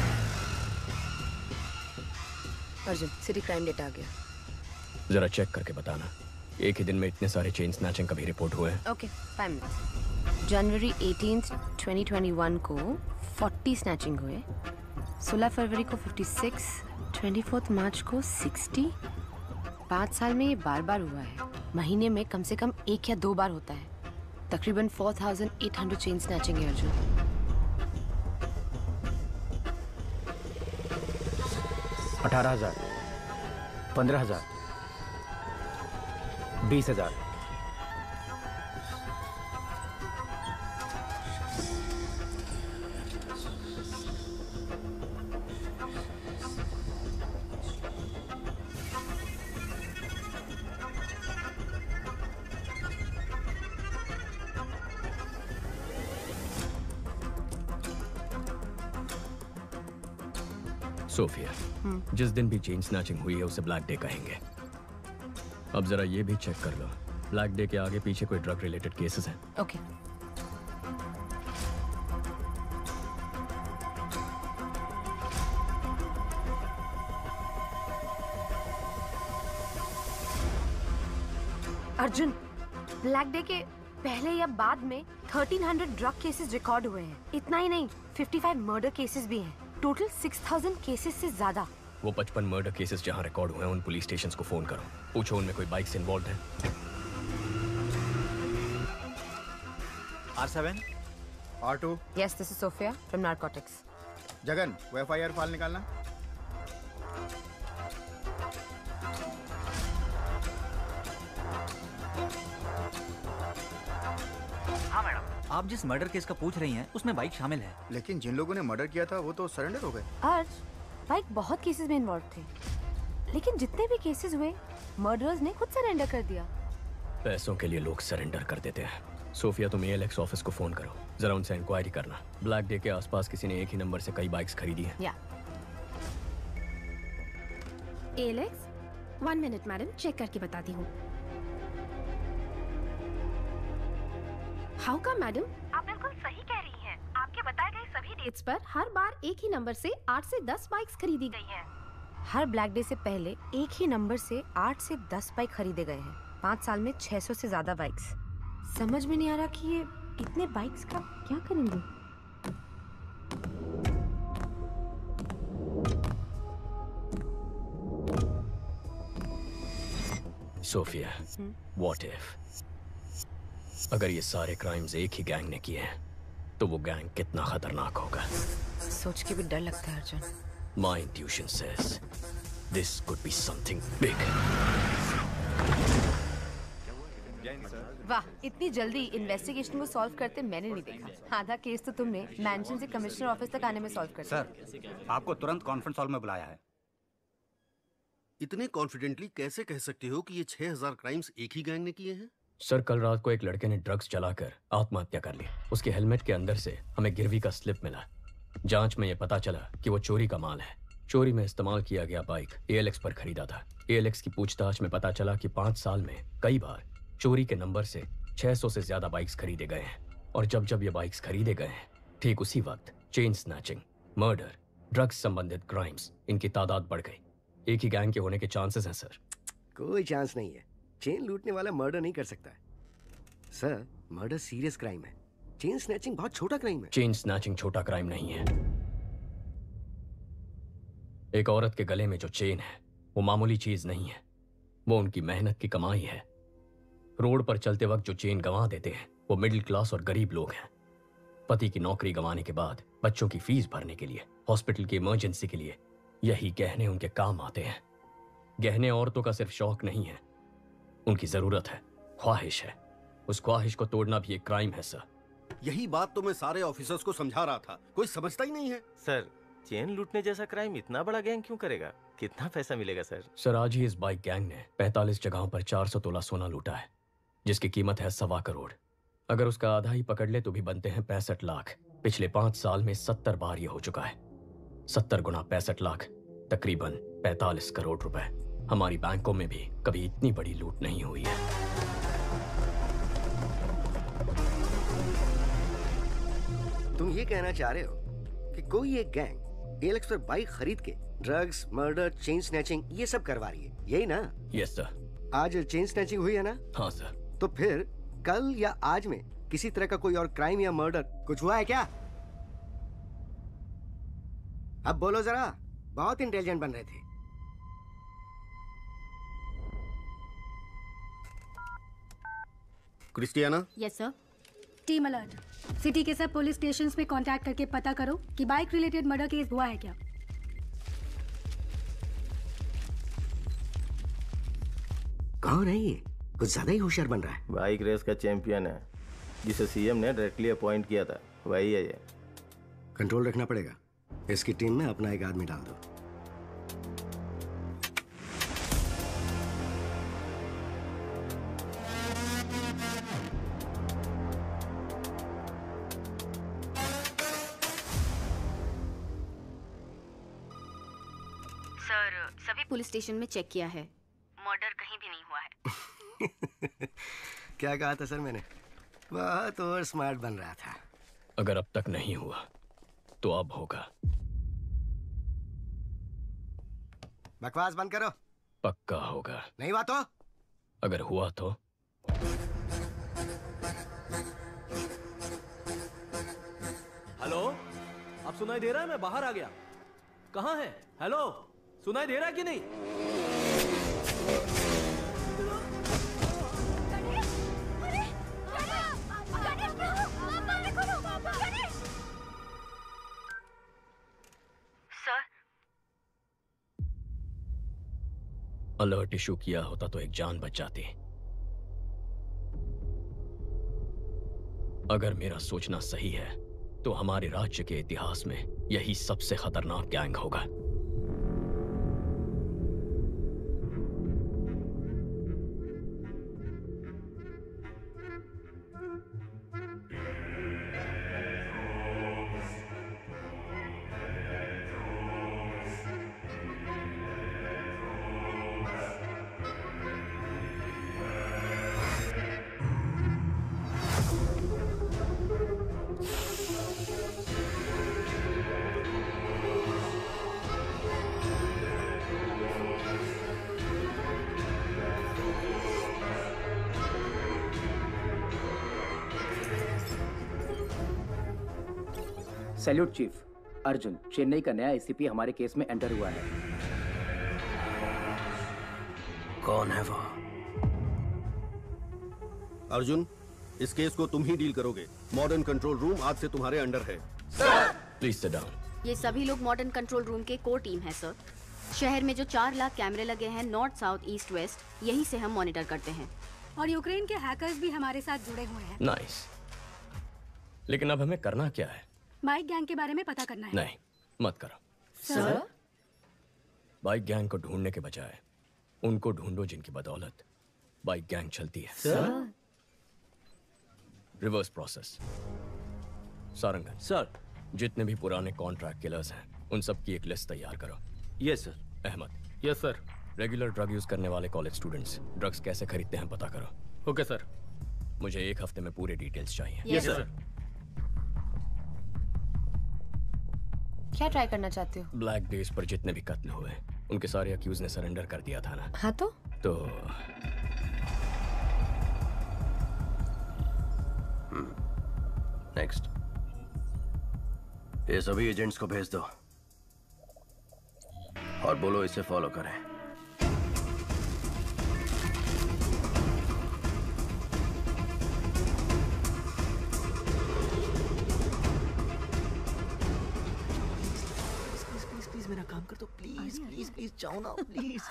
Speaker 26: अर्जुन, सिटी क्राइम डेटा आ गया।
Speaker 16: जरा चेक करके बताना, एक ही दिन में इतने सारे चेन स्नैचिंग कभी रिपोर्ट हुए हैं?
Speaker 26: Okay, five minutes. January eighteenth, twenty twenty one को फोर्टी स्नैचिंग हुए, सोलह फरवरी को फिफ्टी सिक्स, चौबीस मार्च को साठ, पाँच साल में ये बार बार हुआ है। महीने में कम से कम एक या दो बार होता है। तकरीबन four thousand eight hundred chain snatching है अर्जुन।
Speaker 4: अठारह हजार, पंद्रह हजार, बीस हजार।
Speaker 16: सोफिया, जिस दिन भी चेन स्नैचिंग हुई है उसे ब्लैक डे कहेंगे। अब जरा ये भी चेक कर लो, ब्लैक डे के आगे पीछे कोई ड्रग रिलेटेड केसेस हैं?
Speaker 26: ओके। अर्जुन, ब्लैक डे के पहले या बाद में तेरह सौ ड्रग केसेस रिकॉर्ड हुए हैं। इतना ही नहीं, पचपन मर्डर केसेस भी हैं। टोटल छह हज़ार केसेस से ज्यादा।
Speaker 16: वो पचपन मर्डर केसेस जहाँ रिकॉर्ड हुए हैं उन पुलिस स्टेशंस को फोन करो, पूछो उनमें कोई बाइक से इन्वॉल्व है।
Speaker 11: R seven, R two.
Speaker 26: Yes, this is Sophia from narcotics.
Speaker 11: Jagan, वो एफ आई आर फाइल निकालना।
Speaker 24: हाँ मैडम। आप जिस मर्डर केस का पूछ रही हैं उसमें बाइक शामिल है।
Speaker 11: लेकिन जिन लोगों ने मर्डर किया था वो तो सरेंडर हो गए।
Speaker 26: अर्ज, बाइक बहुत केसेस में इन्वॉल्व थे, लेकिन जितने भी केसेस हुए मर्डरर्स ने खुद सरेंडर कर दिया।
Speaker 16: पैसों के लिए लोग सरेंडर कर देते हैं। सोफिया, तुम एएलएक्स ऑफिस को फोन करो, जरा उनसे इंक्वायरी करना। ब्लैक डे के आसपास किसी ने एक ही नंबर से कई बाइक्स खरीदी हैं।
Speaker 26: या
Speaker 12: A L X, one minute madam, check करके बताती हूँ। हाउ का मैडम? आप बिल्कुल सही कह रही हैं। आपके बताए गए सभी डेट्स पर हर बार एक ही नंबर से आठ से दस बाइक्स खरीदी गई हैं।
Speaker 26: हर ब्लैक डे से पहले एक ही नंबर से आठ से दस बाइक खरीदे गए हैं। पाँच साल में छह सौ से ज्यादा बाइक्स। समझ में नहीं आ रहा कि ये इतने बाइक्स का क्या करेंगे।
Speaker 16: सोफिया, व्हाट इफ अगर ये सारे क्राइम्स एक ही गैंग ने किए हैं तो वो गैंग कितना खतरनाक होगा।
Speaker 26: सोच के भी डर लगता है Arjun.
Speaker 16: My intuition says this could be something big.
Speaker 26: वाह, इतनी जल्दी इन्वेस्टिगेशन को सॉल्व करते मैंने नहीं देखा। आधा केस तो तुमने मैंशन से कमिश्नर ऑफिस तक आने में सॉल्व कर दिया।
Speaker 4: सर, आपको तुरंत कॉन्फ्रेंस हॉल में बुलाया है।
Speaker 13: इतने कॉन्फिडेंटली कैसे कह सकते हो कि ये छह हज़ार क्राइम्स एक ही गैंग ने किए हैं?
Speaker 16: सर, कल रात को एक लड़के ने ड्रग्स चलाकर आत्महत्या कर ली। उसके हेलमेट के अंदर से हमें गिरवी का स्लिप मिला। जांच में यह पता चला कि वो चोरी का माल है। चोरी में इस्तेमाल किया गया बाइक एएलएक्स पर खरीदा था। एएलएक्स की पूछताछ में पता चला कि पाँच साल में कई बार चोरी के नंबर से छह सौ से ज्यादा बाइक्स खरीदे गए हैं। और जब जब ये बाइक्स खरीदे गए हैं, ठीक उसी वक्त चेन स्नैचिंग, मर्डर, ड्रग्स संबंधित क्राइम्स, इनकी तादाद बढ़ गई। एक ही गैंग के होने के चांसेस हैं सर।
Speaker 14: कोई चांस नहीं है। चेन लूटने वाला मर्डर नहीं कर सकता है सर। मर्डर सीरियस क्राइम है। चेन स्नैचिंग बहुत छोटा क्राइम है।
Speaker 16: चेन स्नैचिंग छोटा क्राइम नहीं है। एक औरत के गले में जो चेन है वो मामूली चीज नहीं है, वो उनकी मेहनत की कमाई है। रोड पर चलते वक्त जो चेन गंवा देते हैं वो मिडिल क्लास और गरीब लोग हैं। पति की नौकरी गंवाने के बाद बच्चों की फीस भरने के लिए, हॉस्पिटल की इमरजेंसी के लिए यही गहने उनके काम आते हैं। गहने औरतों का सिर्फ शौक नहीं है, उनकी जरूरत है, ख्वाहिश है। उस ख्वाहिश को तोड़ना भी एक क्राइम है सर।
Speaker 13: यही बात तो मैं सारे ऑफिसर्स को समझा रहा था, कोई समझता ही नहीं है।
Speaker 24: सर, चेन लूटने जैसा क्राइम इतना बड़ा गैंग क्यों करेगा? कितना पैसा मिलेगा सर?
Speaker 16: सर, आज ही इस बाइक गैंग ने पैंतालीस जगहों पर चार सौ तोला सोना लूटा है, जिसकी कीमत है सवा करोड़। अगर उसका आधा ही पकड़ ले तो भी बनते हैं पैंसठ लाख। पिछले पांच साल में सत्तर बार ये हो चुका है। सत्तर गुना पैंसठ लाख, तकरीबन पैंतालीस करोड़ रुपए। हमारी बैंकों में भी कभी इतनी बड़ी लूट नहीं हुई है।
Speaker 14: तुम ये कहना चाह रहे हो कि कोई एक गैंग एएलएक्स पर बाइक खरीद के ड्रग्स, मर्डर, चेन स्नैचिंग ये सब करवा रही है, यही ना?
Speaker 16: Yes sir.
Speaker 14: आज चेन स्नैचिंग हुई है ना?
Speaker 16: हाँ सर।
Speaker 14: तो फिर कल या आज में किसी तरह का कोई और क्राइम या मर्डर कुछ हुआ है क्या? अब बोलो जरा, बहुत इंटेलिजेंट बन रहे थे।
Speaker 13: Christiana.
Speaker 3: Yes sir. Team alert, city के सब पुलिस स्टेशंस में कांटेक्ट करके पता करो कि बाइक रिलेटेड मर्डर केस हुआ है क्या।
Speaker 14: कौन है ये? कुछ ज्यादा ही होशियार बन रहा है।
Speaker 9: बाइक रेस का चैंपियन है, जिसे सीएम ने डायरेक्टली अपॉइंट किया था, वही है ये।
Speaker 14: कंट्रोल रखना पड़ेगा। इसकी टीम में अपना एक आदमी डाल दो।
Speaker 26: सर, सभी पुलिस स्टेशन में चेक किया है, मर्डर कहीं भी नहीं हुआ है।
Speaker 14: क्या कहा था सर मैंने? बहुत और स्मार्ट बन रहा था।
Speaker 16: अगर अब तक नहीं हुआ तो अब होगा।
Speaker 14: बकवास बंद करो।
Speaker 16: पक्का होगा।
Speaker 14: नहीं हुआ तो?
Speaker 16: अगर हुआ तो?
Speaker 24: हेलो, अब सुनाई दे रहा है? मैं बाहर आ गया। कहाँ है? हेलो, सुनाई दे रहा है कि नहीं?
Speaker 16: अलर्ट इशू किया होता तो एक जान बच जाती। अगर मेरा सोचना सही है तो हमारे राज्य के इतिहास में यही सबसे खतरनाक गैंग होगा।
Speaker 15: Salute chief. अर्जुन, चेन्नई का नया एसीपी हमारे केस में एंटर हुआ है।
Speaker 13: कौन है वो? अर्जुन, इस केस को तुम ही डील करोगे। मॉडर्न कंट्रोल रूम आज से तुम्हारे अंडर है।
Speaker 16: Please sit down.
Speaker 26: ये सभी लोग मॉडर्न कंट्रोल रूम के कोर टीम है सर। शहर में जो चार लाख कैमरे लगे हैं नॉर्थ साउथ ईस्ट वेस्ट, यही से हम मॉनिटर करते हैं।
Speaker 3: और यूक्रेन के हैकर्स भी हमारे साथ जुड़े हुए हैं।
Speaker 16: नाइस। लेकिन अब हमें करना क्या है?
Speaker 3: बाइक गैंग के बारे में पता करना है।
Speaker 16: नहीं, मत करो।
Speaker 3: सर?
Speaker 16: बाइक गैंग को ढूंढने के बजाय उनको ढूंढो जिनकी बदौलत बाइक गैंग चलती है।
Speaker 15: Sir?
Speaker 16: Reverse process. Sarangan
Speaker 24: sir,
Speaker 16: जितने भी पुराने कॉन्ट्रैक्ट किलर्स हैं उन सब की एक लिस्ट तैयार करो।
Speaker 24: Yes sir.
Speaker 16: Ahmed.
Speaker 24: Yes sir.
Speaker 16: Regular drug use करने वाले कॉलेज स्टूडेंट्स ड्रग्स कैसे खरीदते हैं पता करो।
Speaker 24: Okay sir.
Speaker 16: मुझे एक हफ्ते में पूरे डिटेल्स चाहिए।
Speaker 24: Yes sir.
Speaker 12: क्या ट्राई करना चाहते हो?
Speaker 16: ब्लैक डेज पर जितने भी कत्ल हुए उनके सारे अक्यूज ने सरेंडर कर दिया था ना।
Speaker 12: हाँ तो?
Speaker 16: तो
Speaker 9: नेक्स्ट। ये सभी एजेंट्स को भेज दो और बोलो इसे फॉलो करें।
Speaker 24: मेरा काम कर दो प्लीज प्लीज प्लीज। जाओ ना प्लीज।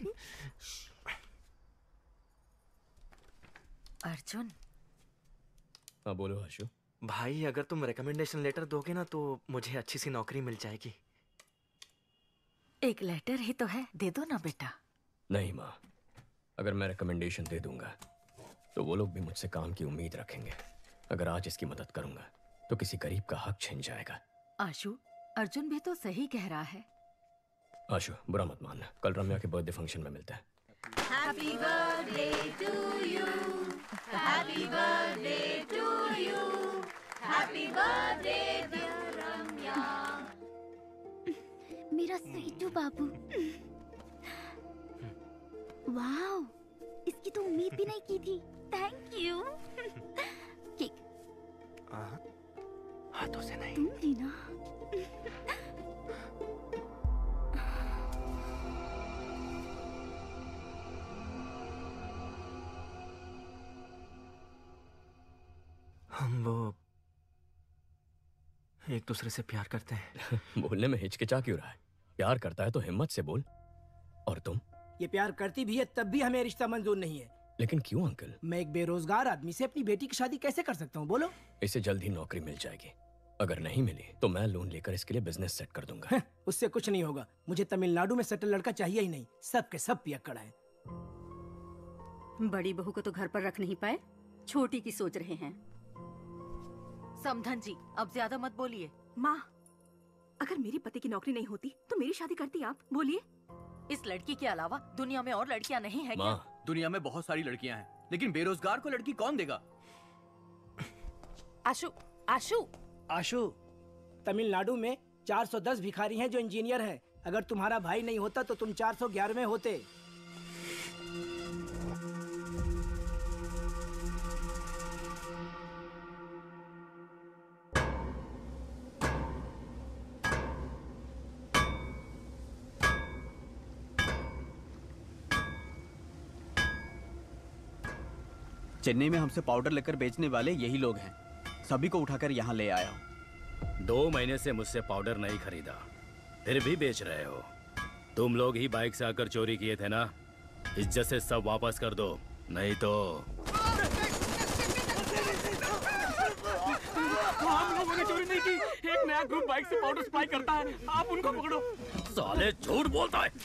Speaker 18: अर्जुन।
Speaker 16: हाँ बोलो आशु।
Speaker 24: भाई अगर तुम रिकमेंडेशन लेटर दोगे ना तो मुझे अच्छी सी नौकरी मिल जाएगी।
Speaker 18: एक लेटर ही तो है, दे दो ना बेटा।
Speaker 16: नहीं माँ, अगर मैं रिकमेंडेशन दे दूंगा तो वो लोग भी मुझसे काम की उम्मीद रखेंगे। अगर आज इसकी मदद करूंगा तो किसी गरीब का हक छिन जाएगा।
Speaker 18: आशु, अर्जुन भी तो सही कह रहा है।
Speaker 16: आशु, बुरा मत मानना, कल रम्या के बर्थडे फंक्शन में मिलते हैं।
Speaker 10: Happy birthday to you. Happy birthday to you. Happy birthday dear Ramya.
Speaker 7: मेरा स्वीटू बाबू। वाओ, इसकी तो उम्मीद भी नहीं की थी। Thank you. केक
Speaker 24: हाथों से नहीं।
Speaker 7: तुम भी ना।
Speaker 5: एक दूसरे से प्यार करते हैं।
Speaker 16: बोलने में हिचकिचा क्यों रहा है? प्यार करता है तो हिम्मत से बोल। और तुम?
Speaker 6: ये प्यार करती भी है तब भी हमें रिश्ता मंजूर नहीं है।
Speaker 16: लेकिन क्यों अंकल?
Speaker 6: मैं एक बेरोजगार आदमी से अपनी बेटी की शादी कैसे कर सकता हूँ बोलो?
Speaker 16: इसे जल्द ही नौकरी मिल जाएगी। अगर नहीं मिली तो मैं लोन लेकर इसके लिए बिजनेस सेट कर दूंगा।
Speaker 6: उससे कुछ नहीं होगा। मुझे तमिलनाडु में सेटल लड़का चाहिए ही नहीं। सब के सब पियक्कड़ हैं।
Speaker 18: बड़ी बहू को तो घर पर रख नहीं पाए, छोटी की सोच रहे हैं। समधन जी, अब ज्यादा मत बोलिए।
Speaker 17: माँ, अगर मेरे पति की नौकरी नहीं होती तो मेरी शादी करती आप? बोलिए।
Speaker 18: इस लड़की के अलावा दुनिया में और लड़कियां नहीं है क्या?
Speaker 5: दुनिया में बहुत सारी लड़कियां हैं, लेकिन बेरोजगार को लड़की कौन देगा?
Speaker 17: आशु, आशु,
Speaker 6: आशु, तमिलनाडु में चार सौ दस भिखारी हैं जो इंजीनियर हैं। अगर तुम्हारा भाई नहीं होता तो तुम चार सौ ग्यारहवें होते।
Speaker 5: चेन्नई में हमसे पाउडर लेकर बेचने वाले यही लोग हैं। सभी को उठाकर यहाँ ले आया हूँ।
Speaker 19: दो महीने से मुझसे पाउडर नहीं खरीदा, फिर भी बेच रहे हो। तुम लोग ही बाइक से आकर चोरी किए थे ना? इज्जत से सब वापस कर दो, नहीं तो।
Speaker 24: हम लोगों ने चोरी नहीं की। एक नया ग्रुप बाइक से पाउडर सप्लाई करता है, आप उनको पकड़ो।
Speaker 19: साले झूठ बोलता है।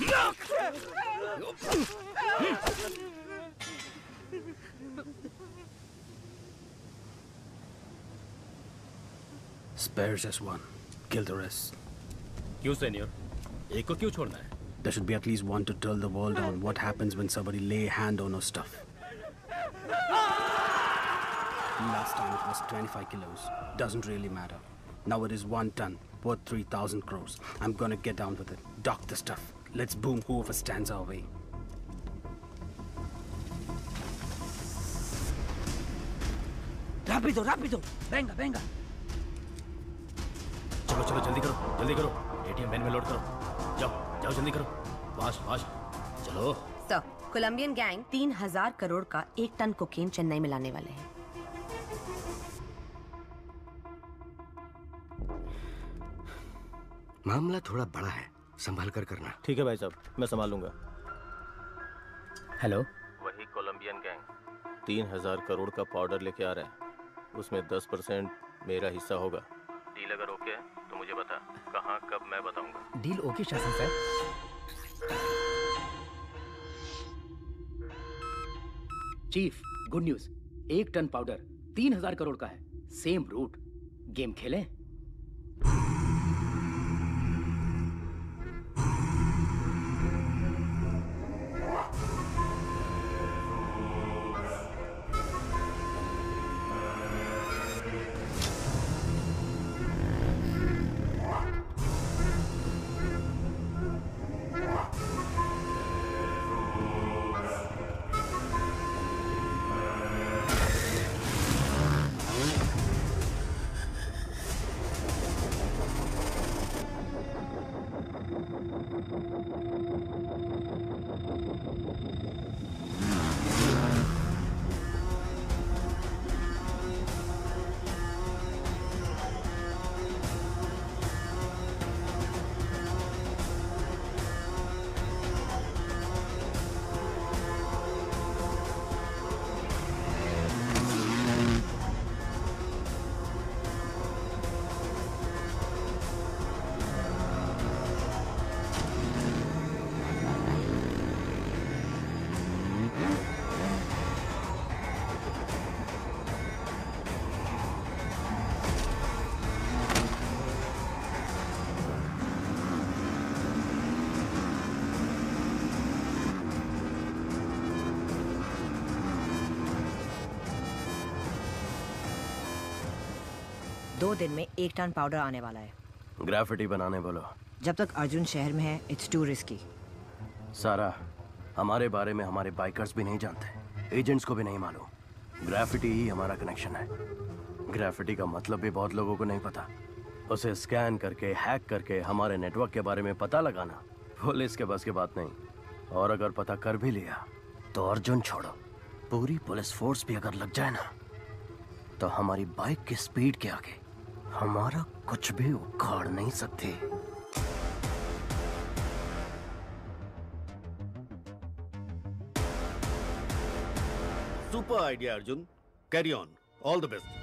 Speaker 20: Spares as one. Kill the rest.
Speaker 19: क्यों सीनियर? एक को क्यों छोड़ना है?
Speaker 20: There should be at least one to tell the world on what happens when somebody lay hand on our stuff. Last time it was twenty-five kilos. Doesn't really matter. Now it is one ton, worth three thousand crores. I'm gonna get down with it. Dock the stuff. Let's boom whoever stands our way.
Speaker 6: Rápido, rápido. Venga, venga.
Speaker 19: चलो चलो जल्दी करो, जल्दी करो। ATM van में load करो। जाओ जाओ जल्दी करो, फास्ट फास्ट चलो।
Speaker 26: सर, कोलंबियन गैंग तीन हजार करोड़ का एक टन कोकेन चेन्नई में लाने वाले हैं।
Speaker 14: मामला थोड़ा बड़ा है, संभाल कर करना।
Speaker 9: ठीक है भाई साहब, मैं संभाल लूंगा।
Speaker 16: हेलो,
Speaker 9: वही कोलंबियन गैंग तीन हजार करोड़ का पाउडर लेके आ रहा है। उसमें दस परसेंट मेरा हिस्सा होगा। डील अगर ओके है तो मुझे बता, कहाँ कब मैं बताऊंगा।
Speaker 26: Deal okay Shasan sir.
Speaker 15: Chief, good news. एक टन पाउडर तीन हजार करोड़ का है। Same root. गेम खेलें?
Speaker 26: दो दिन में एक टन पाउडर आने वाला है।
Speaker 9: ग्राफिटी बनाने बोलो।
Speaker 26: जब तक अर्जुन शहर में है, इट्स टू रिस्की।
Speaker 9: सारा, हमारे बारे में हमारे बाइकर्स भी नहीं जानते, एजेंट्स को भी नहीं मालूम। ग्राफिटी ही हमारा कनेक्शन है। ग्राफिटी का मतलब भी बहुत लोगों को नहीं पता। उसे स्कैन करके, हैक करके हमारे नेटवर्क के बारे में पता लगाना पुलिस के बस की बात नहीं। और अगर पता कर भी लिया तो अर्जुन छोड़ो, पूरी पुलिस फोर्स भी अगर लग जाए ना, तो हमारी बाइक की स्पीड के आगे हमारा कुछ भी उखाड़ नहीं सकते।
Speaker 13: Super idea Arjun, carry on, all the best.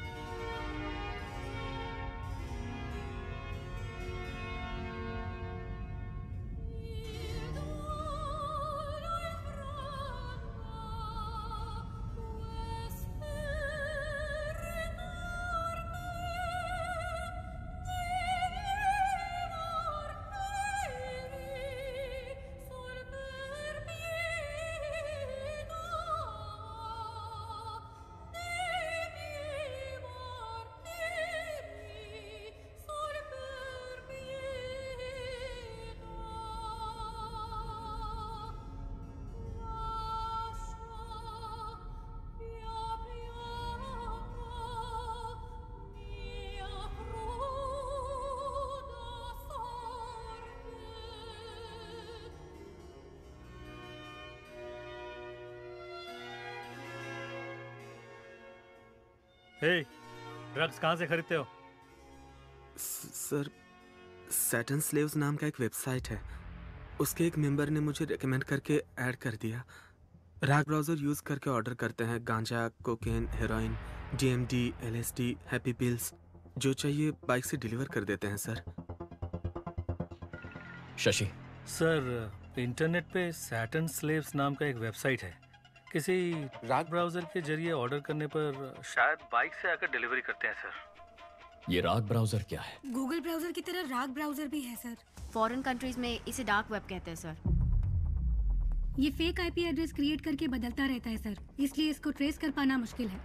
Speaker 1: Hey, drugs कहाँ से खरीदते हो?
Speaker 2: सर, सैटर्न स्लेव्स नाम का एक वेबसाइट है, उसके एक मेंबर ने मुझे रेकमेंड करके ऐड कर दिया। रैग ब्राउजर यूज करके ऑर्डर करते हैं गांजा, cocaine, heroin, DMD, LSD, happy pills, जो चाहिए बाइक से डिलीवर कर देते हैं सर।
Speaker 16: शशि
Speaker 1: सर, इंटरनेट पे सैटर्न स्लेव्स नाम का एक वेबसाइट है, किसी राग ब्राउजर के जरिए ऑर्डर करने पर शायद बाइक से आकर डिलीवरी करते हैं सर।
Speaker 16: ये राग ब्राउजर क्या है?
Speaker 3: गूगल ब्राउजर की तरह राग ब्राउजर भी है सर।
Speaker 8: फॉरेन कंट्रीज में इसे डार्क वेब कहते हैं सर।
Speaker 3: ये फेक आईपी एड्रेस क्रिएट करके बदलता रहता है सर, इसलिए इसको ट्रेस कर पाना मुश्किल है।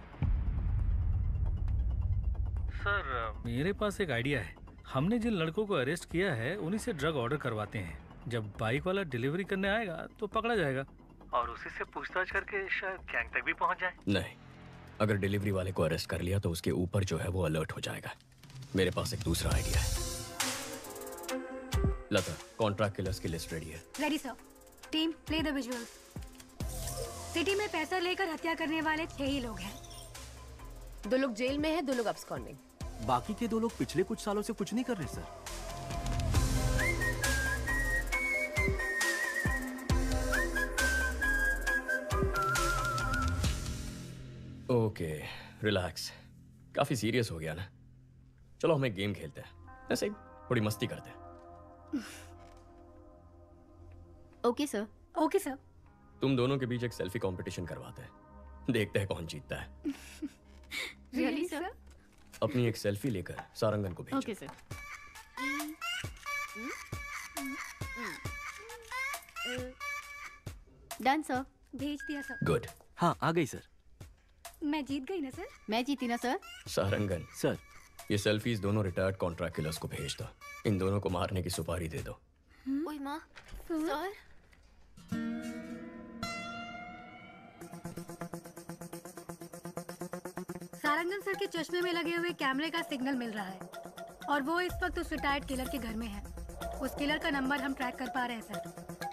Speaker 1: सर, मेरे पास एक आइडिया है। हमने जिन लड़कों को अरेस्ट किया है उन्हीं से ड्रग ऑर्डर करवाते हैं। जब बाइक वाला डिलीवरी करने आएगा तो पकड़ा जाएगा और उसी से पूछताछ करके शायद गैंग तक भी पहुंच जाए।
Speaker 16: नहीं, अगर डिलीवरी वाले को अरेस्ट कर लिया तो उसके ऊपर जो है वो अलर्ट हो जाएगा। मेरे पास एक दूसरा आइडिया है। लता, कॉन्ट्रैक्ट किलर्स की लिस्ट रेडी है।
Speaker 3: Ready sir. Team, play the visuals. City में पैसा लेकर हत्या करने वाले छह ही लोग हैं।
Speaker 12: दो लोग जेल में हैं, दो लोग अब्सकॉन्डिंग।
Speaker 24: बाकी के दो लोग पिछले कुछ सालों से कुछ नहीं कर रहे सर।
Speaker 16: Okay, relax. काफी सीरियस हो गया ना? चलो हम एक गेम खेलते हैं, ऐसे ही थोड़ी मस्ती करते हैं।
Speaker 8: Okay sir.
Speaker 3: Okay sir.
Speaker 16: तुम दोनों के बीच एक सेल्फी कंपटीशन करवाते हैं, देखते हैं कौन जीतता है।
Speaker 8: Really sir?
Speaker 16: अपनी एक सेल्फी लेकर सारंगन को भेजो।
Speaker 8: Okay sir. Done sir.
Speaker 3: भेज दिया सर।
Speaker 16: गुड।
Speaker 24: हाँ, आ गई सर।
Speaker 3: मैं जीत गई ना सर?
Speaker 8: मैं जीती ना सर?
Speaker 16: सारंगन
Speaker 24: सर,
Speaker 16: ये सेल्फीज दोनों रिटायर्ड कॉन्ट्रैक्ट किलर्स को भेज दो। इन दोनों को मारने की सुपारी दे दो।
Speaker 8: ओए माँ, सर।
Speaker 3: सारंगन सर के चश्मे में लगे हुए कैमरे का सिग्नल मिल रहा है और वो इस वक्त उस रिटायर्ड किलर के घर में है। उस किलर का नंबर हम ट्रैक कर पा रहे हैं सर।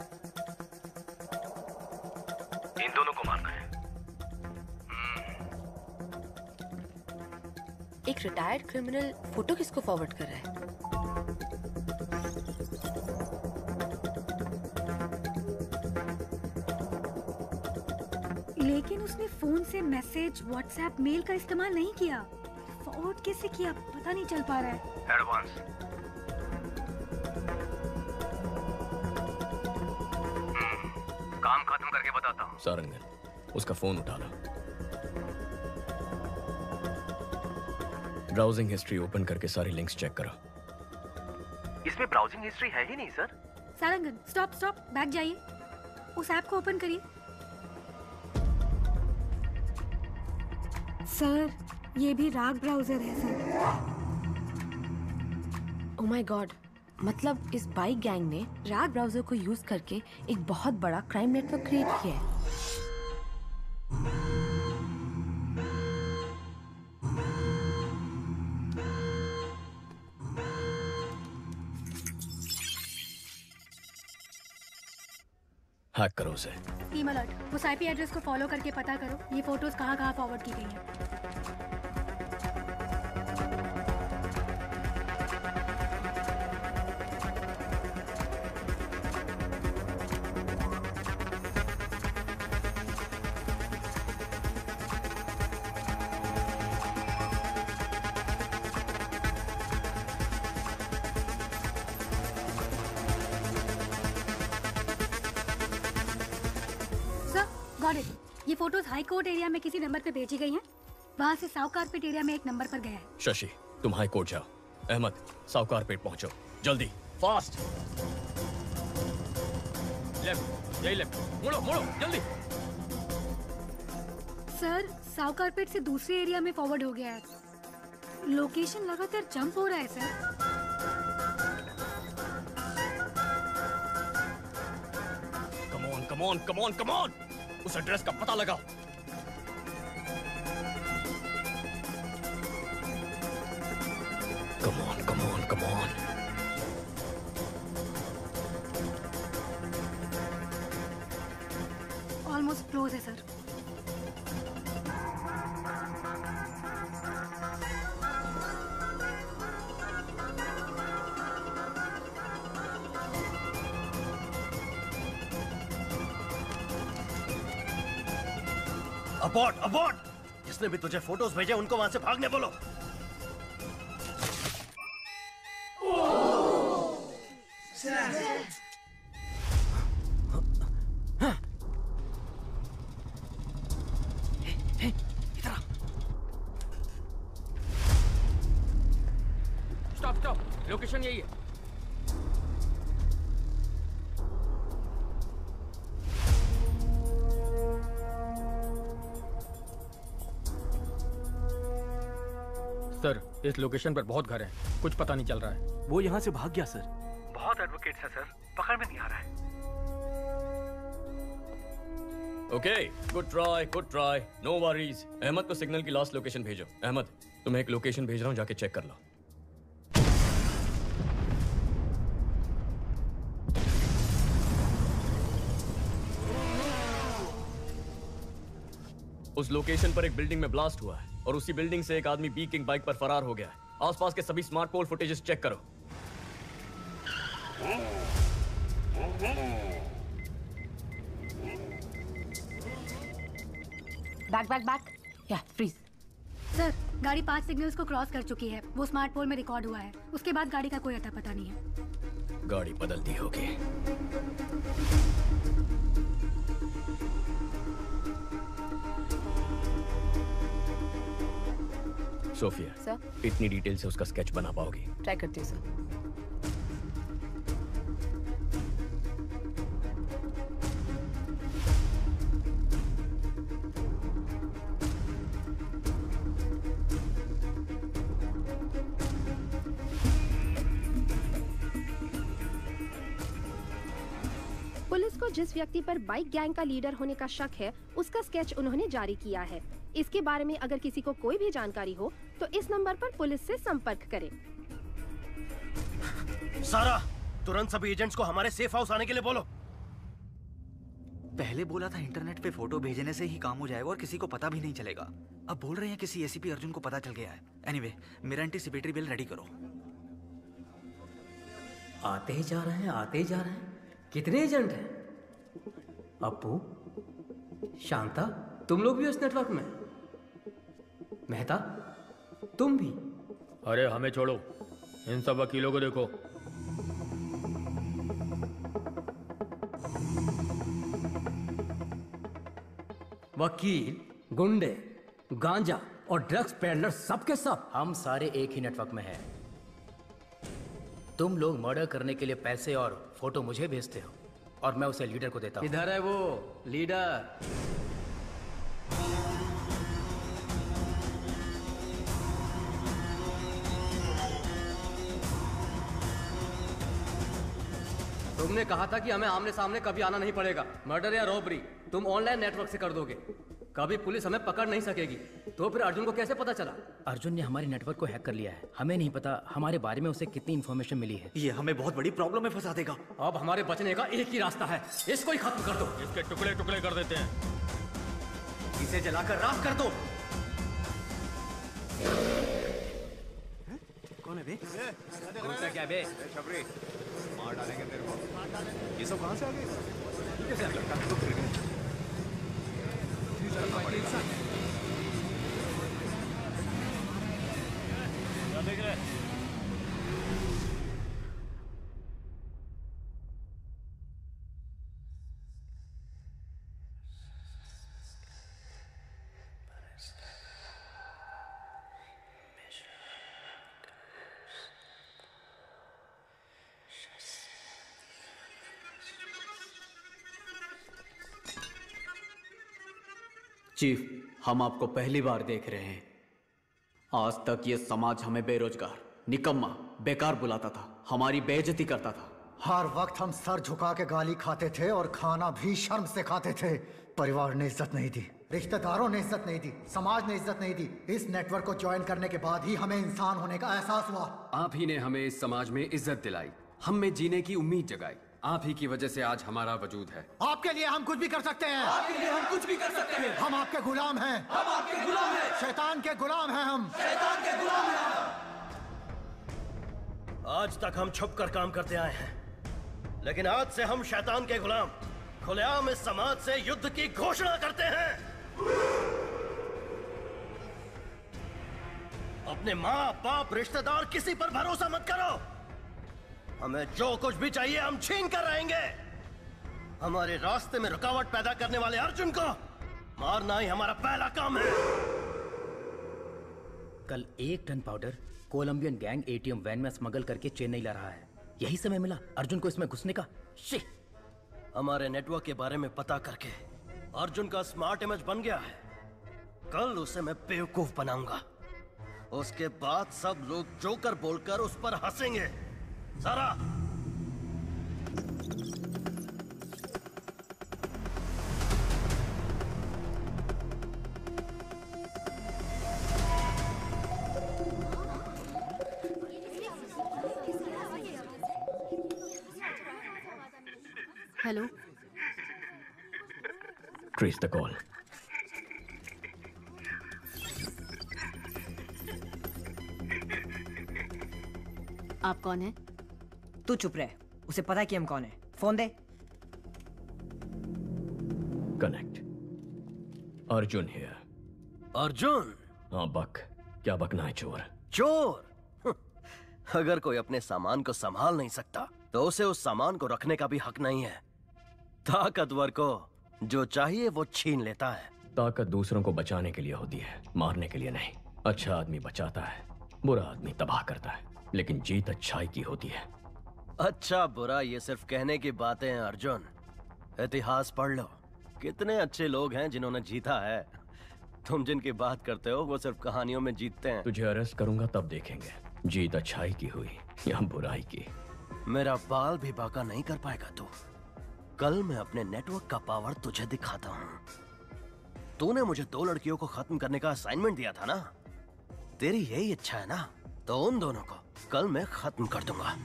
Speaker 9: इन दोनों को मारना है।
Speaker 12: एक रिटायर्ड क्रिमिनल फोटो किसको फॉरवर्ड कर रहा है?
Speaker 3: लेकिन उसने फोन से मैसेज, व्हाट्सएप, मेल का इस्तेमाल नहीं किया। फॉरवर्ड कैसे किया पता नहीं चल पा रहा है।
Speaker 9: एडवांस। काम खत्म करके बताता हूँ।
Speaker 16: सारंगन, उसका फोन उठा लो। ब्राउजिंग हिस्ट्री ओपन करके सारी लिंक्स चेक करो।
Speaker 9: इसमें ब्राउजिंग हिस्ट्री है ही नहीं sir.
Speaker 3: Sarangan, stop stop, back जाइए। उस ऐप को ओपन करिए। सर, ये भी राग ब्राउजर है सर।
Speaker 12: ओह माय गॉड, मतलब इस बाइक गैंग ने राग ब्राउजर को यूज करके एक बहुत बड़ा क्राइम नेटवर्क क्रिएट किया है।
Speaker 16: हैक करो उसे।
Speaker 3: टीम अलर्ट, उस आईपी एड्रेस को फॉलो करके पता करो ये फोटोज कहाँ कहाँ फॉरवर्ड की गई हैं। Got it. ये फोटोज हाई कोर्ट एरिया में किसी नंबर पे भेजी गई हैं। वहाँ से साउथ पेट एरिया में एक नंबर पर गया है।
Speaker 16: शशि, तुम हाई कोर्ट जाओ। अहमद, साउथ पेट पहुंचो, जल्दी, फास्ट। लेफ्ट, यही लेफ्ट, मुड़ो मुड़ो जल्दी।
Speaker 3: सर, साउथ कारपेट से दूसरे एरिया में फॉरवर्ड हो गया है। लोकेशन लगातार जंप हो रहा है sir.
Speaker 16: Come on, come on, come on, come on, उस एड्रेस का पता लगाओ। Come on, come on, come on.
Speaker 3: Almost close है सर।
Speaker 9: Abort, abort! जिसने भी तुझे फोटोज भेजे उनको वहां से भागने बोलो।
Speaker 4: स्टॉप स्टॉप, लोकेशन यही है। सर, इस लोकेशन पर बहुत घर हैं, कुछ पता नहीं चल रहा है।
Speaker 24: वो यहाँ से भाग गया सर।
Speaker 1: बहुत एडवोकेट्स हैं सर, पकड़ में नहीं आ रहा है।
Speaker 16: Okay, good try, good try, no worries. Ahmed को सिग्नल की लास्ट लोकेशन भेजो। अहमद, तुम्हें एक लोकेशन भेज रहा हूँ, जाके चेक कर लो। उस लोकेशन पर एक बिल्डिंग में ब्लास्ट हुआ है और उसी बिल्डिंग से एक आदमी बी किंग बाइक पर फरार हो गया है। आसपास के सभी स्मार्ट पोल फुटेजेस चेक करो।
Speaker 26: बैक बैक बैक, या फ्रीज।
Speaker 3: सर, गाड़ी पांच सिग्नल्स को क्रॉस कर चुकी है। वो स्मार्ट पोल में रिकॉर्ड हुआ है। उसके बाद गाड़ी का कोई अता पता नहीं है।
Speaker 16: गाड़ी बदलती होगी। सोफिया,
Speaker 26: सर,
Speaker 16: इतनी डिटेल से उसका स्केच बना पाओगी?
Speaker 26: ट्राई करती हूँ सर।
Speaker 12: पुलिस को जिस व्यक्ति पर बाइक गैंग का लीडर होने का शक है, उसका स्केच उन्होंने जारी किया है। इसके बारे में अगर किसी को कोई भी जानकारी हो तो इस नंबर पर पुलिस से संपर्क करें।
Speaker 9: सारा, तुरंत सभी एजेंट्स को हमारे सेफ हाउस आने के लिए बोलो।
Speaker 11: पहले बोला था इंटरनेट पे फोटो भेजने से ही काम हो जाएगा और किसी को पता भी नहीं चलेगा। अब बोल रहे हैं किसी एसीपी अर्जुन को पता चल गया है। एनीवे, मेरा एंटीसिपेटरी बिल रेडी करो।
Speaker 21: आते ही जा रहे हैं, आते ही जा रहे हैं। कितने एजेंट हैं? अप्पू, शांता, तुम लोग भी उस नेटवर्क में? मेहता, तुम भी?
Speaker 4: अरे हमें छोड़ो, इन सब वकीलों को देखो।
Speaker 21: वकील, गुंडे, गांजा और ड्रग्स पेडलर सब के सब
Speaker 15: हम सारे एक ही नेटवर्क में हैं। तुम लोग मर्डर करने के लिए पैसे और फोटो मुझे भेजते हो और मैं उसे लीडर को देता हूँ।
Speaker 21: इधर है वो लीडर। तुमने कहा था कि हमें आमने सामने कभी आना नहीं पड़ेगा। मर्डर या रॉबरी तुम ऑनलाइन नेटवर्क से कर दोगे, कभी पुलिस हमें पकड़ नहीं सकेगी। तो फिर अर्जुन को कैसे पता चला?
Speaker 15: अर्जुन ने हमारे नेटवर्क को हैक कर लिया है। हमें नहीं पता हमारे बारे में उसे कितनी इन्फॉर्मेशन मिली है।
Speaker 11: ये हमें बहुत बड़ी प्रॉब्लम में फंसा देगा।
Speaker 21: अब हमारे बचने का एक ही रास्ता है, इसको ही खत्म कर दो।
Speaker 4: इसके टुकड़े टुकड़े कर देते हैं।
Speaker 11: इसे जलाकर राख कर दो।
Speaker 24: कौन है बे?
Speaker 21: घूमता क्या बे?
Speaker 24: छपरी, मार डालेंगे तेरे को। ये सब कहाँ से आ गए? कैसे आ गए?
Speaker 4: देख रहे?
Speaker 5: चीफ, हम आपको पहली बार देख रहे हैं। आज तक ये समाज हमें बेरोजगार, निकम्मा, बेकार बुलाता था, हमारी बेइज्जती करता था।
Speaker 7: हर वक्त हम सर झुका के गाली खाते थे और खाना भी शर्म से खाते थे। परिवार ने इज्जत नहीं दी, रिश्तेदारों ने इज्जत नहीं दी, समाज ने इज्जत नहीं दी। इस नेटवर्क को ज्वाइन करने के बाद ही हमें इंसान होने का एहसास हुआ।
Speaker 10: आप ही ने हमें इस समाज में इज्जत दिलाई, हम में जीने की उम्मीद जगाई। आप ही की वजह से आज हमारा वजूद है।
Speaker 7: आपके लिए हम कुछ भी कर सकते हैं।
Speaker 10: आपके लिए हम कुछ भी कर सकते हैं।
Speaker 7: हम आपके गुलाम हैं।
Speaker 10: हम आपके गुलाम हैं।
Speaker 7: शैतान के गुलाम हैं हम।
Speaker 10: शैतान के गुलाम हैं हम।
Speaker 9: आज तक हम छुप कर काम करते आए हैं, लेकिन आज से हम शैतान के गुलाम खुलेआम इस समाज से युद्ध की घोषणा करते हैं। अपने माँ बाप रिश्तेदार किसी पर भरोसा मत करो। हमें जो कुछ भी चाहिए हम छीन कर रहेंगे। हमारे रास्ते में रुकावट पैदा करने वाले अर्जुन को मारना ही हमारा पहला काम है।
Speaker 15: कल एक ton powder Colombian gang ATM van में स्मगल करके चेन्नई ला रहा है। यही समय मिला अर्जुन को इसमें घुसने का। शी!
Speaker 9: हमारे नेटवर्क के बारे में पता करके अर्जुन का स्मार्ट इमेज बन गया है। कल उसे मैं बेवकूफ बनाऊंगा। उसके बाद सब लोग जोकर बोलकर उस पर हंसेंगे। सारा
Speaker 8: हेलो,
Speaker 16: ट्रेस द कॉल।
Speaker 8: आप कौन है?
Speaker 18: तू चुप रहे, उसे पता है कि हम कौन है। फोन दे।
Speaker 16: कनेक्ट। अर्जुन हियर।
Speaker 9: अर्जुन?
Speaker 16: हाँ बक, क्या बकना है चोर?
Speaker 9: चोर? अगर कोई अपने सामान को संभाल नहीं सकता तो उसे उस सामान को रखने का भी हक नहीं है। ताकतवर को जो चाहिए वो छीन लेता है।
Speaker 16: ताकत दूसरों को बचाने के लिए होती है, मारने के लिए नहीं। अच्छा आदमी बचाता है, बुरा आदमी तबाह करता है, लेकिन जीत अच्छाई की होती है।
Speaker 9: अच्छा बुरा ये सिर्फ कहने की बातें हैं अर्जुन। इतिहास पढ़ लो, कितने अच्छे लोग हैं जिन्होंने जीता है। तुम जिनकी बात करते हो वो सिर्फ कहानियों में जीतते हैं।
Speaker 16: तुझे अरेस्ट करूंगा तब देखेंगे जीत अच्छाई की हुई या बुराई की।
Speaker 9: मेरा बाल भी बाका नहीं कर पाएगा तू। कल मैं अपने नेटवर्क का पावर तुझे दिखाता हूँ। तूने मुझे दो लड़कियों को खत्म करने का असाइनमेंट दिया था ना, तेरी यही इच्छा है ना, तो उन दोनों को कल मैं खत्म कर दूंगा।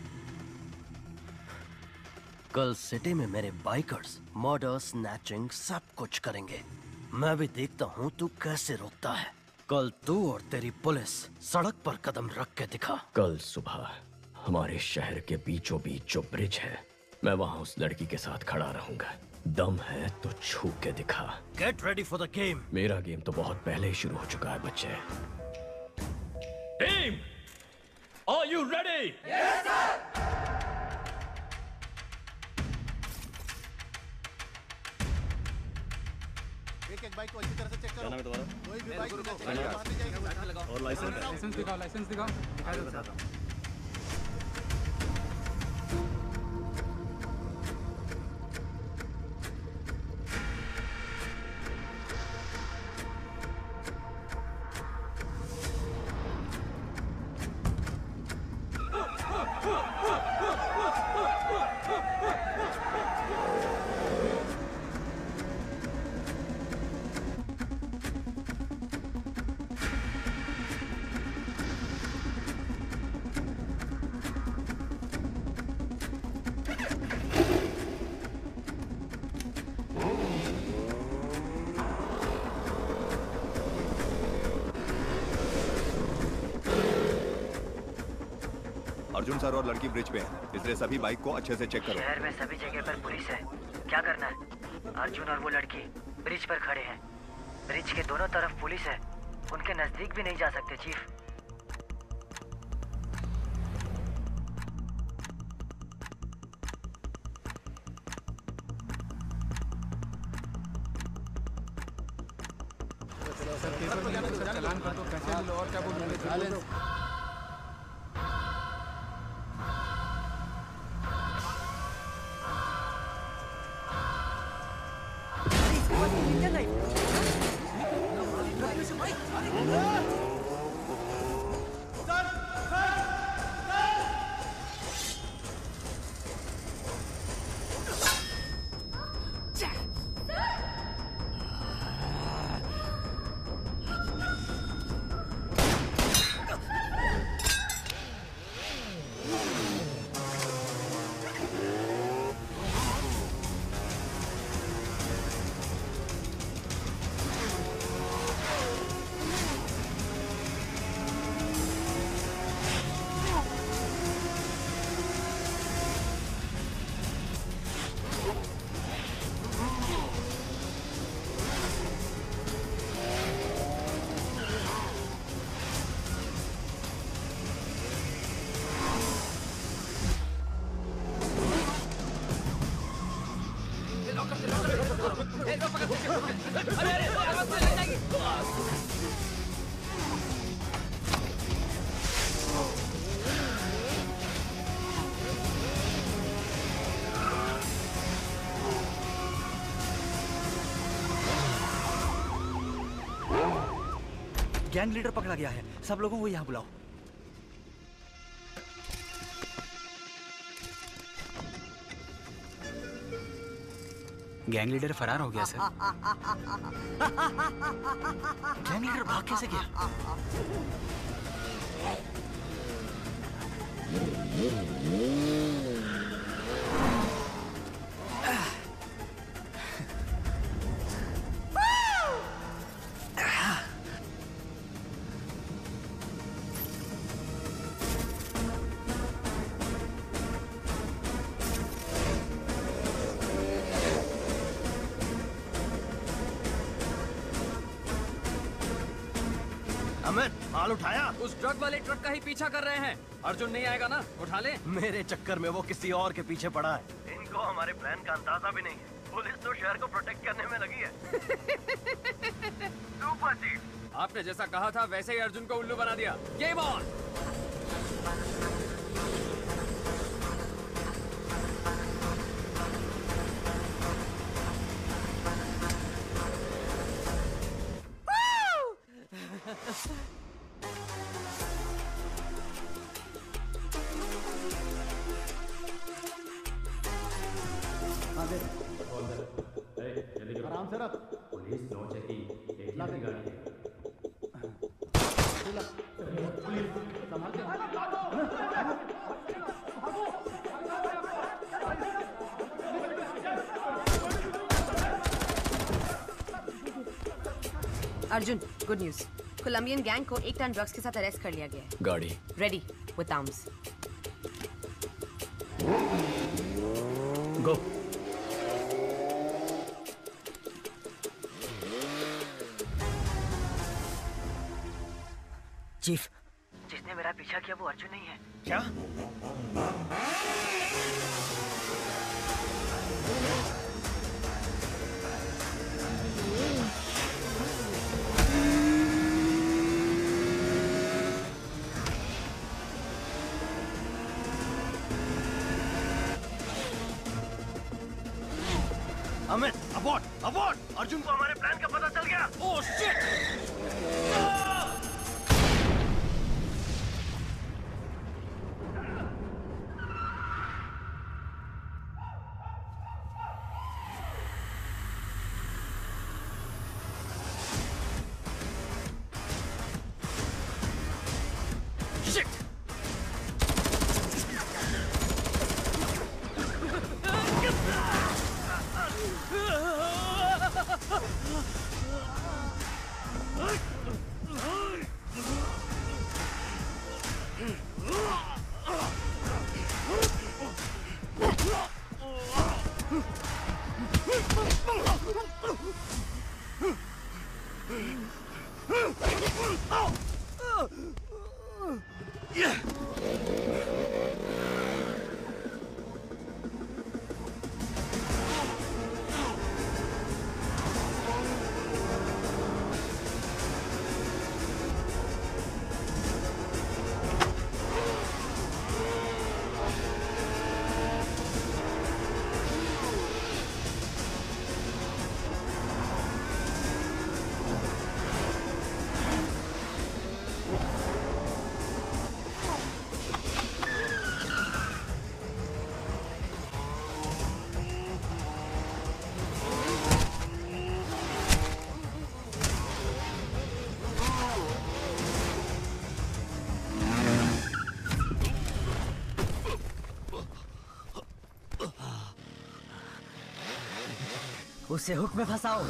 Speaker 9: कल सिटी में मेरे बाइकर्स मर्डर, स्नैचिंग सब कुछ करेंगे। मैं भी देखता हूँ तू कैसे रोकता है। कल तू और तेरी पुलिस सड़क पर कदम रख के दिखा।
Speaker 16: कल सुबह हमारे शहर के बीचों बीच जो ब्रिज है, मैं वहाँ उस लड़की के साथ खड़ा रहूंगा। दम है तो छू के दिखा।
Speaker 9: Get ready for the game.
Speaker 16: मेरा गेम तो बहुत पहले ही शुरू हो चुका है बच्चे।
Speaker 4: Team, are you ready? Yes sir.
Speaker 13: एक एक बाइक को अच्छी तरह से चेक करो। कोई भी बाइक को
Speaker 4: और लाइसेंस लाइसेंस दिखाओ, लाइसेंस दिखाओ। दिखा दो, बताता हूं।
Speaker 22: अर्जुन सर और लड़की ब्रिज पे है, इसलिए सभी बाइक को अच्छे से चेक करो।
Speaker 18: शहर में सभी जगह पर पुलिस है, क्या करना है? अर्जुन और वो लड़की ब्रिज पर खड़े हैं। ब्रिज के दोनों तरफ पुलिस है, उनके नजदीक भी नहीं जा सकते चीफ।
Speaker 4: चलान कर दो, पैसे लो और क्या बोल।
Speaker 11: गैंग लीडर पकड़ा गया है, सब लोगों को यहाँ बुलाओ। गैंग लीडर फरार हो गया सर। गैंग लीडर भाग कैसे गया?
Speaker 9: माल उठाया?
Speaker 10: उस ड्रग वाले ट्रक का ही पीछा कर रहे हैं। अर्जुन नहीं आएगा ना? उठा ले।
Speaker 9: मेरे चक्कर में वो किसी और के पीछे पड़ा है। इनको हमारे प्लान का अंदाजा भी नहीं है। पुलिस तो शहर को प्रोटेक्ट करने में लगी है। सुपर चीफ,
Speaker 10: आपने जैसा कहा था वैसे ही अर्जुन को उल्लू बना दिया। Game on.
Speaker 24: आराम से रख। पुलिस नो चेकिंग, एक लाख की गाड़ी है। पुलिस संभाल के
Speaker 26: Arjun, good news. Colombian gang को एक टन ड्रग्स के साथ अरेस्ट कर लिया गया है।
Speaker 16: गाड़ी
Speaker 26: ready with arms.
Speaker 16: Go.
Speaker 18: Chief, जिसने मेरा पीछा किया वो अर्जुन नहीं है।
Speaker 9: क्या? Amit, abort, abort! अर्जुन को हमारे प्लान का पता चल गया। Oh shit!
Speaker 18: उसे हुक में फंसाओ।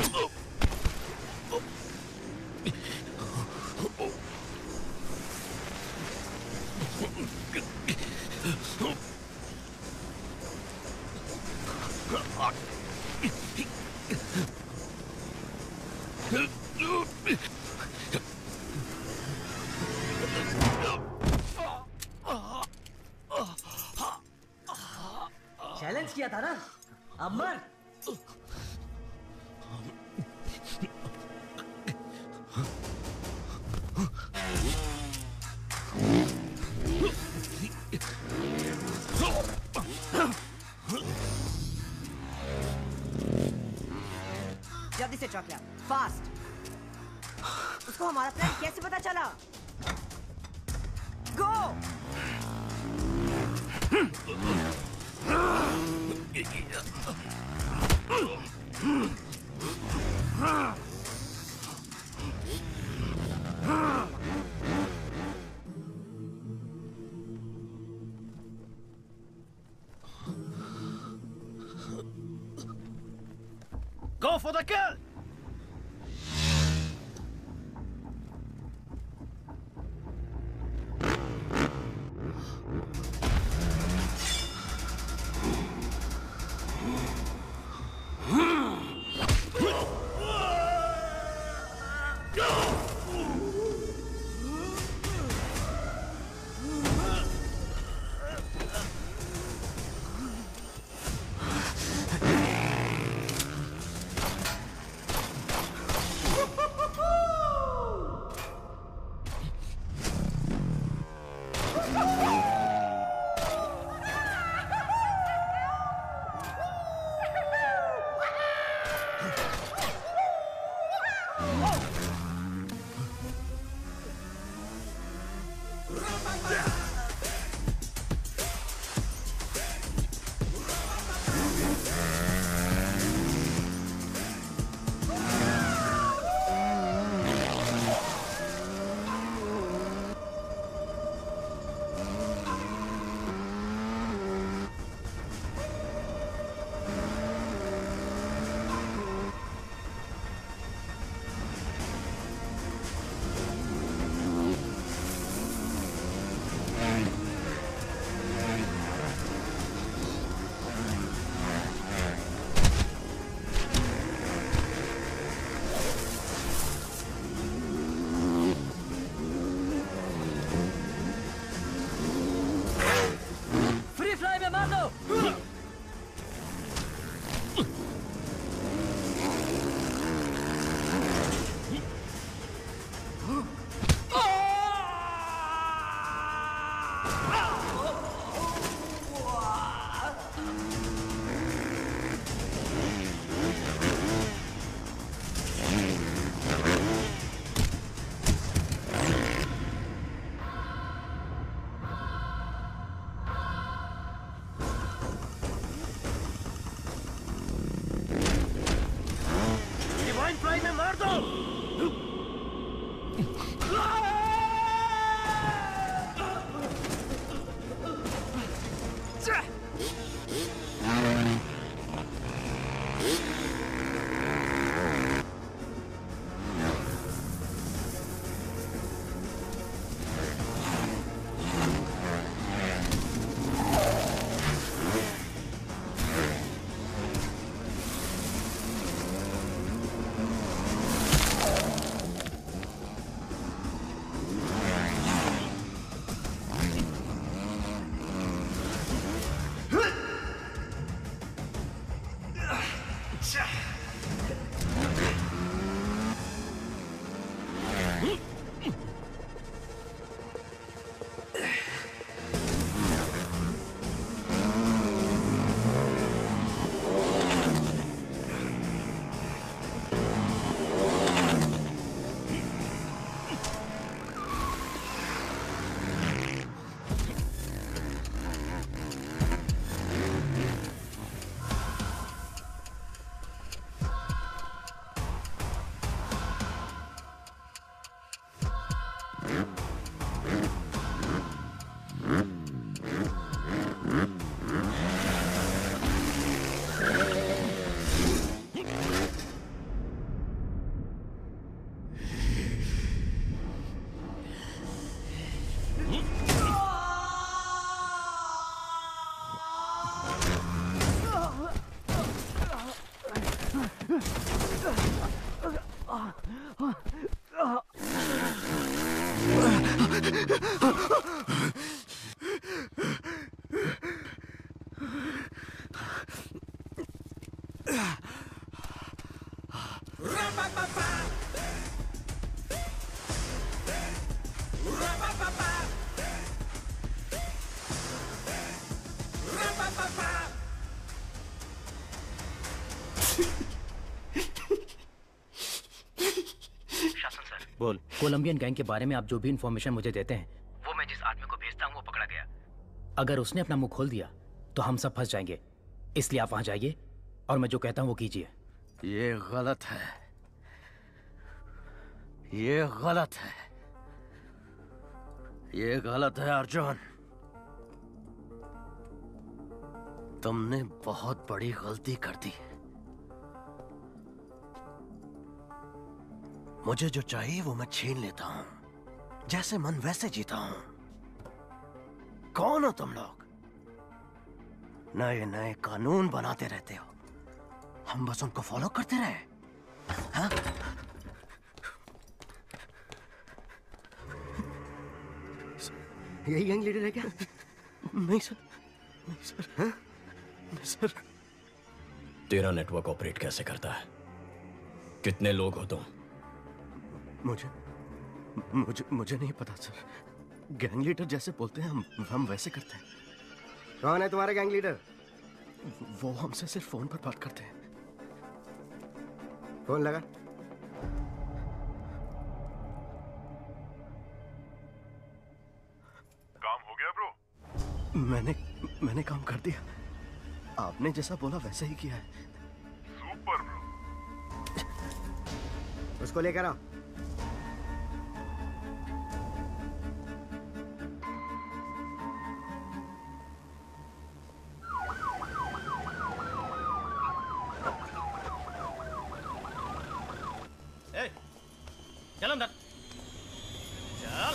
Speaker 18: चैलेंज किया था ना, अब मर।
Speaker 6: का क्या? फास्ट। उसको हमारा प्लान कैसे पता चला? Go.
Speaker 9: Go for the kill!
Speaker 15: बोल। कोलंबियन गैंग के बारे में आप जो भी इंफॉर्मेशन मुझे देते हैं, वो मैं जिस आदमी को भेजता हूँ वो पकड़ा गया। अगर उसने अपना मुंह खोल दिया तो हम सब फंस जाएंगे, इसलिए आप वहां जाइए और मैं जो कहता हूँ वो कीजिए।
Speaker 9: ये गलत है, ये गलत है, ये गलत है अर्जुन। तुमने बहुत बड़ी गलती कर दी। मुझे जो चाहिए वो मैं छीन लेता हूं, जैसे मन वैसे जीता हूं। कौन हो तुम लोग? नए नए कानून बनाते रहते हो, हम बस उनको फॉलो करते रहे। हाँ?
Speaker 14: यही गैंग लीडर है क्या?
Speaker 9: नहीं सर, नहीं सर। हाँ? नहीं सर।
Speaker 16: तेरा नेटवर्क ऑपरेट कैसे करता है? कितने लोग हो तुम?
Speaker 9: मुझे मुझे मुझे नहीं पता सर। गैंग लीडर जैसे बोलते हैं हम हम वैसे करते हैं।
Speaker 14: कौन है तुम्हारा गैंग लीडर?
Speaker 9: वो हमसे सिर्फ फोन पर बात करते हैं।
Speaker 14: फोन लगा।
Speaker 22: काम हो गया ब्रो?
Speaker 9: मैंने मैंने काम कर दिया। आपने जैसा बोला वैसे ही किया है।
Speaker 22: Super bro.
Speaker 14: उसको लेकर आओ।
Speaker 15: चल अंदर चल।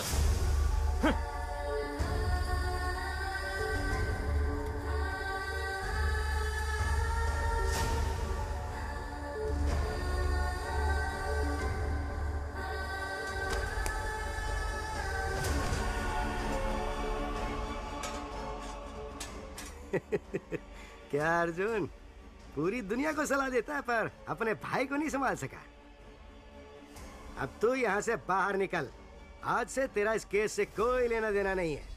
Speaker 14: क्या अर्जुन, पूरी दुनिया को सलाह देता है पर अपने भाई को नहीं संभाल सका। अब तू यहाँ से बाहर निकल। आज से तेरा इस केस से कोई लेना देना नहीं है।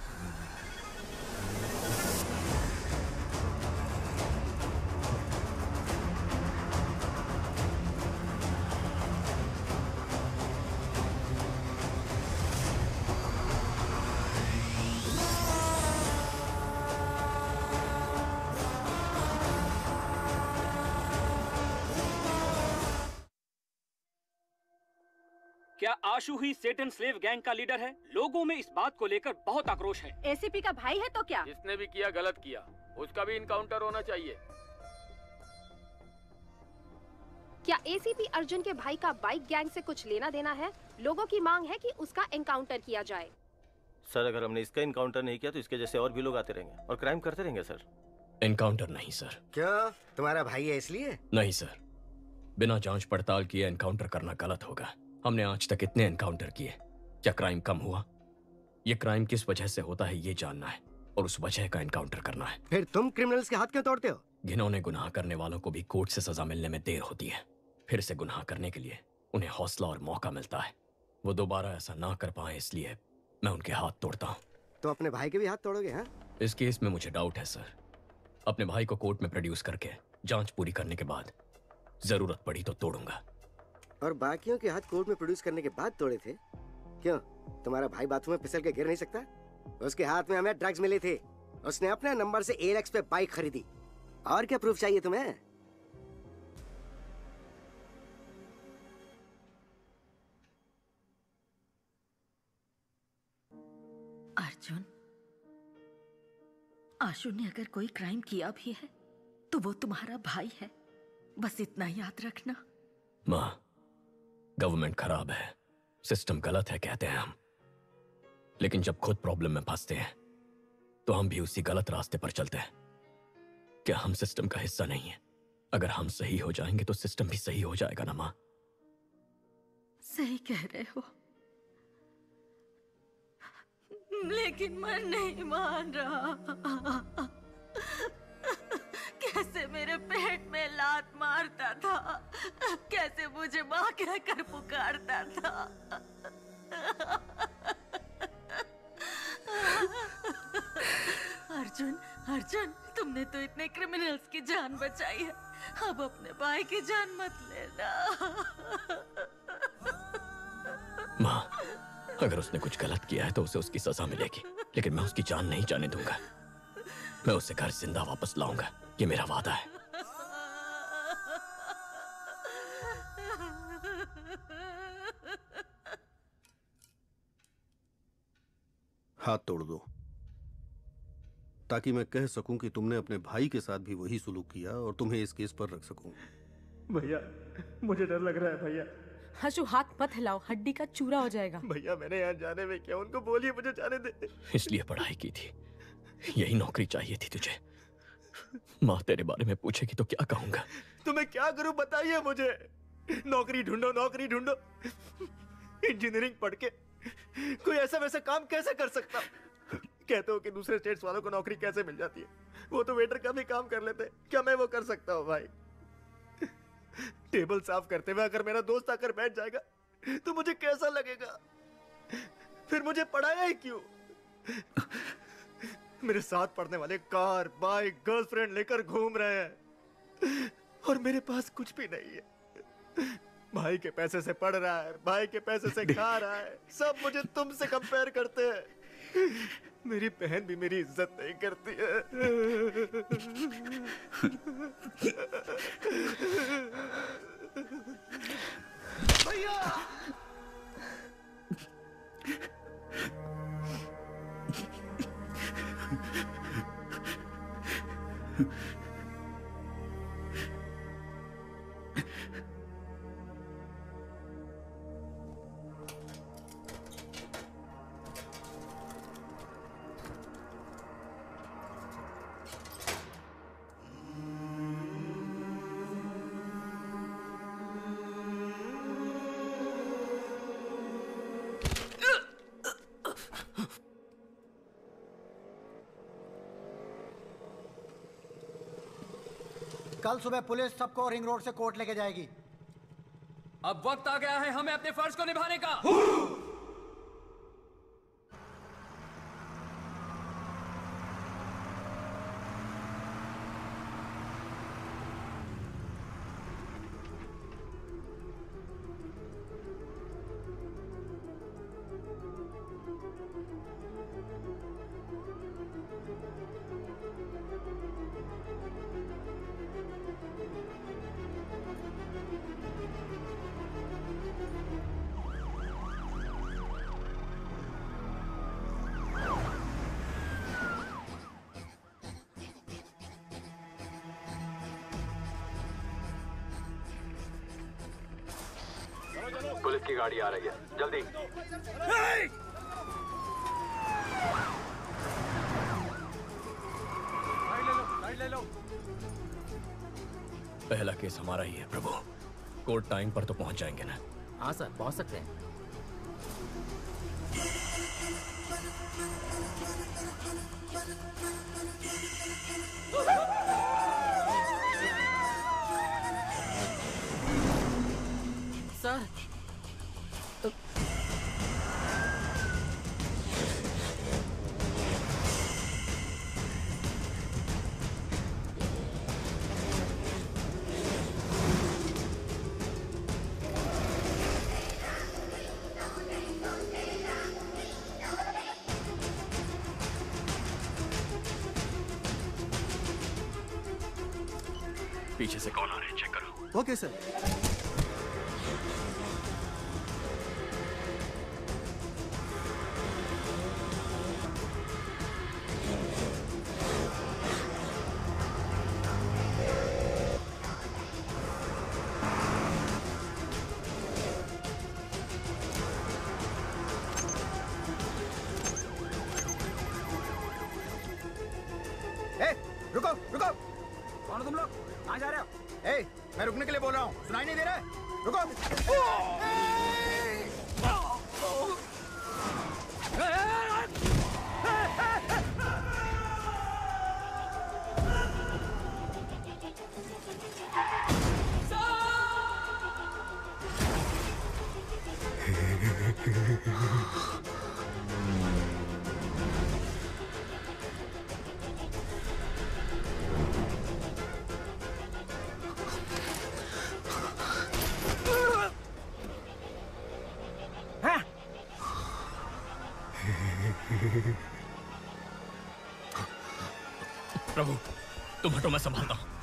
Speaker 17: क्या आशु ही सेटन स्लेव गैंग का लीडर है? लोगों में इस बात को लेकर बहुत आक्रोश है।
Speaker 12: एसीपी का भाई है तो क्या?
Speaker 4: जिसने भी किया गलत किया, उसका भी इनकाउंटर होना चाहिए।
Speaker 12: क्या एसीपी अर्जुन के भाई का बाइक गैंग से कुछ लेना देना है? लोगों की मांग है कि उसका एनकाउंटर किया जाए।
Speaker 19: सर अगर हमने इसका इनकाउंटर नहीं किया तो इसके जैसे और भी लोग आते रहेंगे और क्राइम करते रहेंगे सर।
Speaker 16: एनकाउंटर नहीं सर।
Speaker 14: क्यों? तुम्हारा भाई है इसलिए?
Speaker 16: नहीं सर, बिना जांच पड़ताल किए एनकाउंटर करना गलत होगा। हमने आज तक इतने एनकाउंटर किए, क्या क्राइम कम हुआ? ये क्राइम किस वजह से होता है ये जानना है और उस वजह का एनकाउंटर करना है।
Speaker 14: फिर तुम क्रिमिनल्स के हाथ क्यों तोड़ते हो?
Speaker 16: घिनौने गुनाह करने वालों को भी कोर्ट से सजा मिलने में देर होती है। फिर से गुनाह करने के लिए उन्हें हौसला और मौका मिलता है। वो दोबारा ऐसा ना कर पाए इसलिए मैं उनके हाथ तोड़ता हूँ।
Speaker 14: तो अपने भाई के भी हाथ तोड़ोगे? हाँ?
Speaker 16: इस केस में मुझे डाउट है सर। अपने भाई को कोर्ट में प्रोड्यूस करके जांच पूरी करने के बाद जरूरत पड़ी तो तोड़ूंगा।
Speaker 14: और बाकियों के हाथ कोर्ट में प्रोड्यूस करने के बाद तोड़े थे? क्यों, तुम्हारा भाई बाथरूम में फिसल के गिर नहीं सकता? उसके हाथ में हमें ड्रग्स मिले थे, उसने अपने नंबर से एलेक्स पे बाइक खरीदी। और क्या प्रूफ चाहिए तुम्हें?
Speaker 19: अर्जुन, आशु ने अगर कोई क्राइम किया भी है तो वो तुम्हारा भाई है, बस इतना याद रखना।
Speaker 16: माँ, गवर्नमेंट खराब है, सिस्टम गलत है कहते हैं हम, लेकिन जब खुद प्रॉब्लम में फंसते हैं तो हम भी उसी गलत रास्ते पर चलते हैं। क्या हम सिस्टम का हिस्सा नहीं है? अगर हम सही हो जाएंगे तो सिस्टम भी सही हो जाएगा ना माँ?
Speaker 19: सही कह रहे हो, लेकिन मन नहीं मान रहा। कैसे मेरे पेट में लात मारता था, कैसे मुझे माँ कहकर पुकारता था। अर्जुन, अर्जुन, तुमने तो इतने क्रिमिनल्स की जान बचाई है, अब अपने भाई की जान मत लेना।
Speaker 16: माँ, अगर उसने कुछ गलत किया है तो उसे उसकी सजा मिलेगी, लेकिन मैं उसकी जान नहीं जाने दूंगा। मैं उसे घर जिंदा वापस लाऊंगा, ये मेरा वादा है।
Speaker 13: हाथ तोड़ दो ताकि मैं कह सकूं कि तुमने अपने भाई के साथ भी वही सुलूक किया और तुम्हें इस केस पर रख सकूं।
Speaker 1: भैया मुझे डर लग रहा है भैया।
Speaker 2: हशु हाथ मत हिलाओ, हड्डी का चूरा हो जाएगा।
Speaker 1: भैया मैंने यहाँ जाने में क्या, उनको बोलिए मुझे जाने दे।
Speaker 16: इसलिए पढ़ाई की थी, यही नौकरी चाहिए थी तुझे। माँ तेरे बारे में पूछेगी तो क्या कहूंगा?
Speaker 1: तो मैं क्या करूं बताइए मुझे। नौकरी ढूंढो नौकरी ढूंढो। इंजीनियरिंग पढ़ के कोई ऐसा वैसा काम कैसे कर सकता? कहते हो कि दूसरे स्टेट्स वालों को नौकरी कैसे मिल जाती है, वो तो वेटर का भी काम कर लेते, क्या मैं वो कर सकता हूँ भाई? टेबल साफ करते हुए अगर मेरा दोस्त आकर बैठ जाएगा तो मुझे कैसा लगेगा? फिर मुझे पढ़ाया ही क्यों? मेरे साथ पढ़ने वाले कार, बाइक, गर्लफ्रेंड लेकर घूम रहे हैं और मेरे पास कुछ भी नहीं है। भाई के पैसे से पढ़ रहा है, भाई के पैसे से खा रहा है, सब मुझे तुमसे कंपेयर करते हैं। मेरी बहन भी मेरी इज्जत नहीं करती है। भैया
Speaker 7: कल सुबह पुलिस सबको रिंग रोड से कोर्ट लेके जाएगी।
Speaker 10: अब वक्त आ गया है हमें अपने फर्ज को निभाने का।
Speaker 9: पुलिस की गाड़ी आ रही है, जल्दी।
Speaker 1: साइड ले लो।
Speaker 16: पहला केस हमारा ही है प्रभु। कोर्ट टाइम पर तो पहुंच जाएंगे ना?
Speaker 15: हाँ सर, पहुंच सकते हैं। सर
Speaker 16: पीछे से कॉल आ रहे हैं, चेक करो।
Speaker 1: Okay sir.
Speaker 3: रुको रुको, कौन हो तुम लोग? कहाँ जा रहे हो? ए, मैं रुकने के लिए बोल रहा हूँ, सुनाई नहीं दे रहा है? रुको।
Speaker 16: प्रभु तुम हटो, मैं संभालता हूं।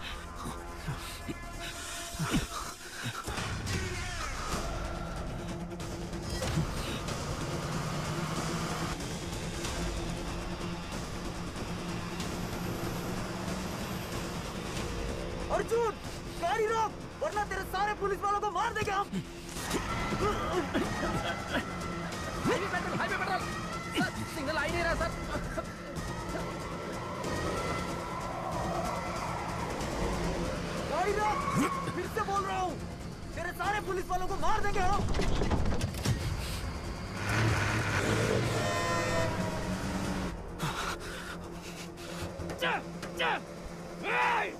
Speaker 6: अर्जुन, गाड़ी रोक, वरना तेरे सारे पुलिस वालों को मार देंगे हम।
Speaker 4: Highway patrol, highway patrol. Sir, signal आ ही नहीं रहा सर।
Speaker 6: गाड़ी रोक, फिर से बोल रहा हूँ, तेरे सारे पुलिस वालों को मार देंगे हम। चल, चल, ए!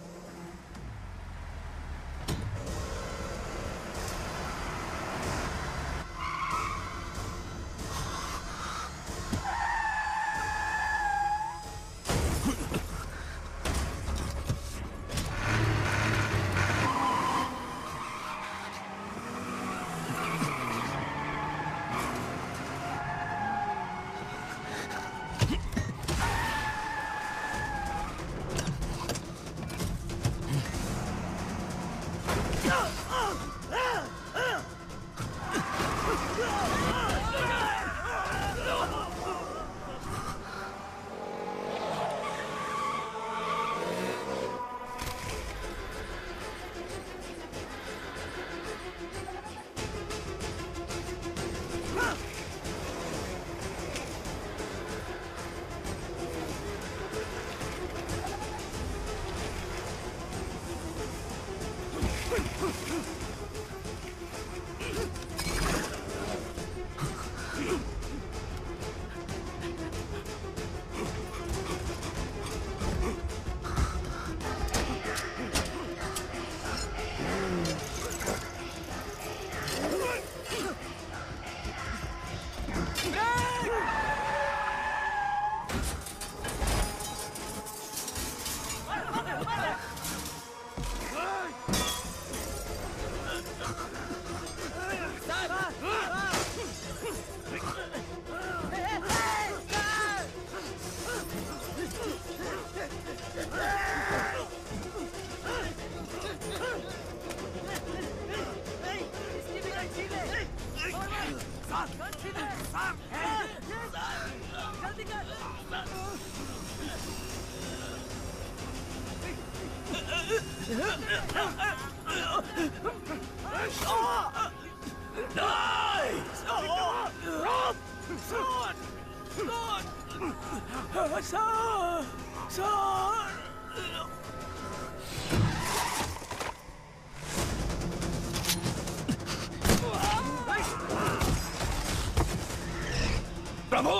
Speaker 16: प्रभु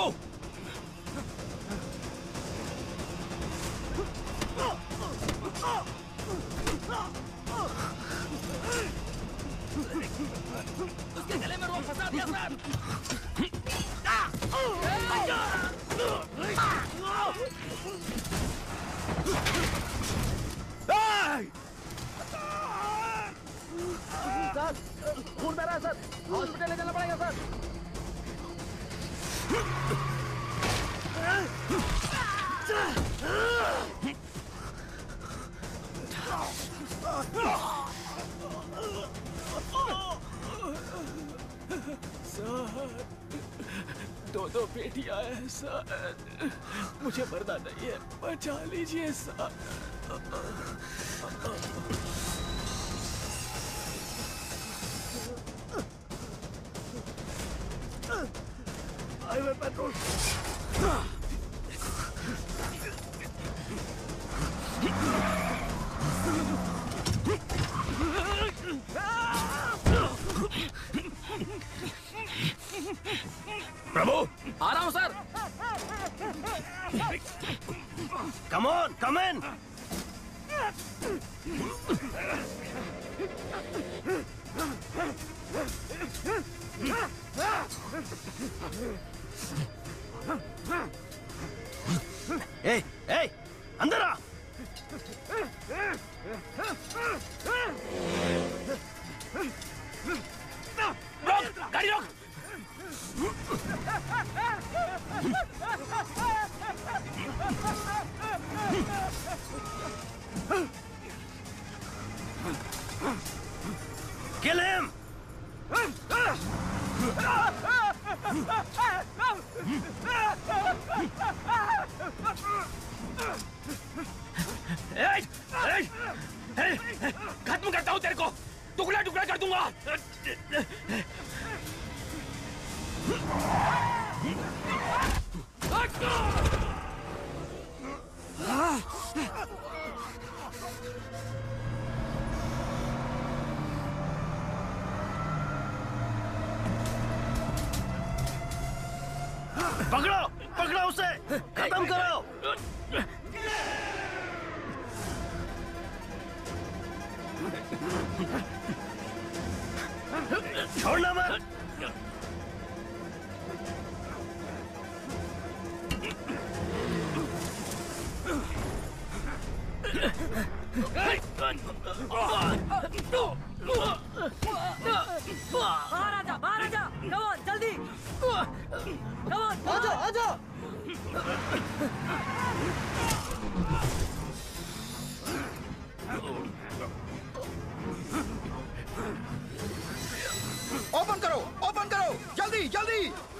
Speaker 6: उसके गले में रोक फंसा दिया सर।
Speaker 4: सर, खून बह रहा है सर, हॉस्पिटल ले जाना पड़ेगा सर।
Speaker 24: सर, दो दो बेटियां हैं सर, मुझे मरना नहीं है, बचा लीजिए सर।
Speaker 6: Highway patrol.
Speaker 16: प्रभु
Speaker 4: आ रहा हूँ सर।
Speaker 9: कम ऑन, कम इन। ए, ए, अंदर आ।
Speaker 6: रोक, गाड़ी रोक।
Speaker 24: खत्म करता हूँ तेरे को, टुकड़ा टुकड़ा कर दूंगा।
Speaker 9: पकड़ो, पकड़ो उसे, खत्म करो। छोड़ना मत।
Speaker 6: बाहर आजा, बाहर आजा, कम ऑन जल्दी, कम ऑन, आजा, आजा।
Speaker 3: ओपन करो, ओपन करो, जल्दी जल्दी।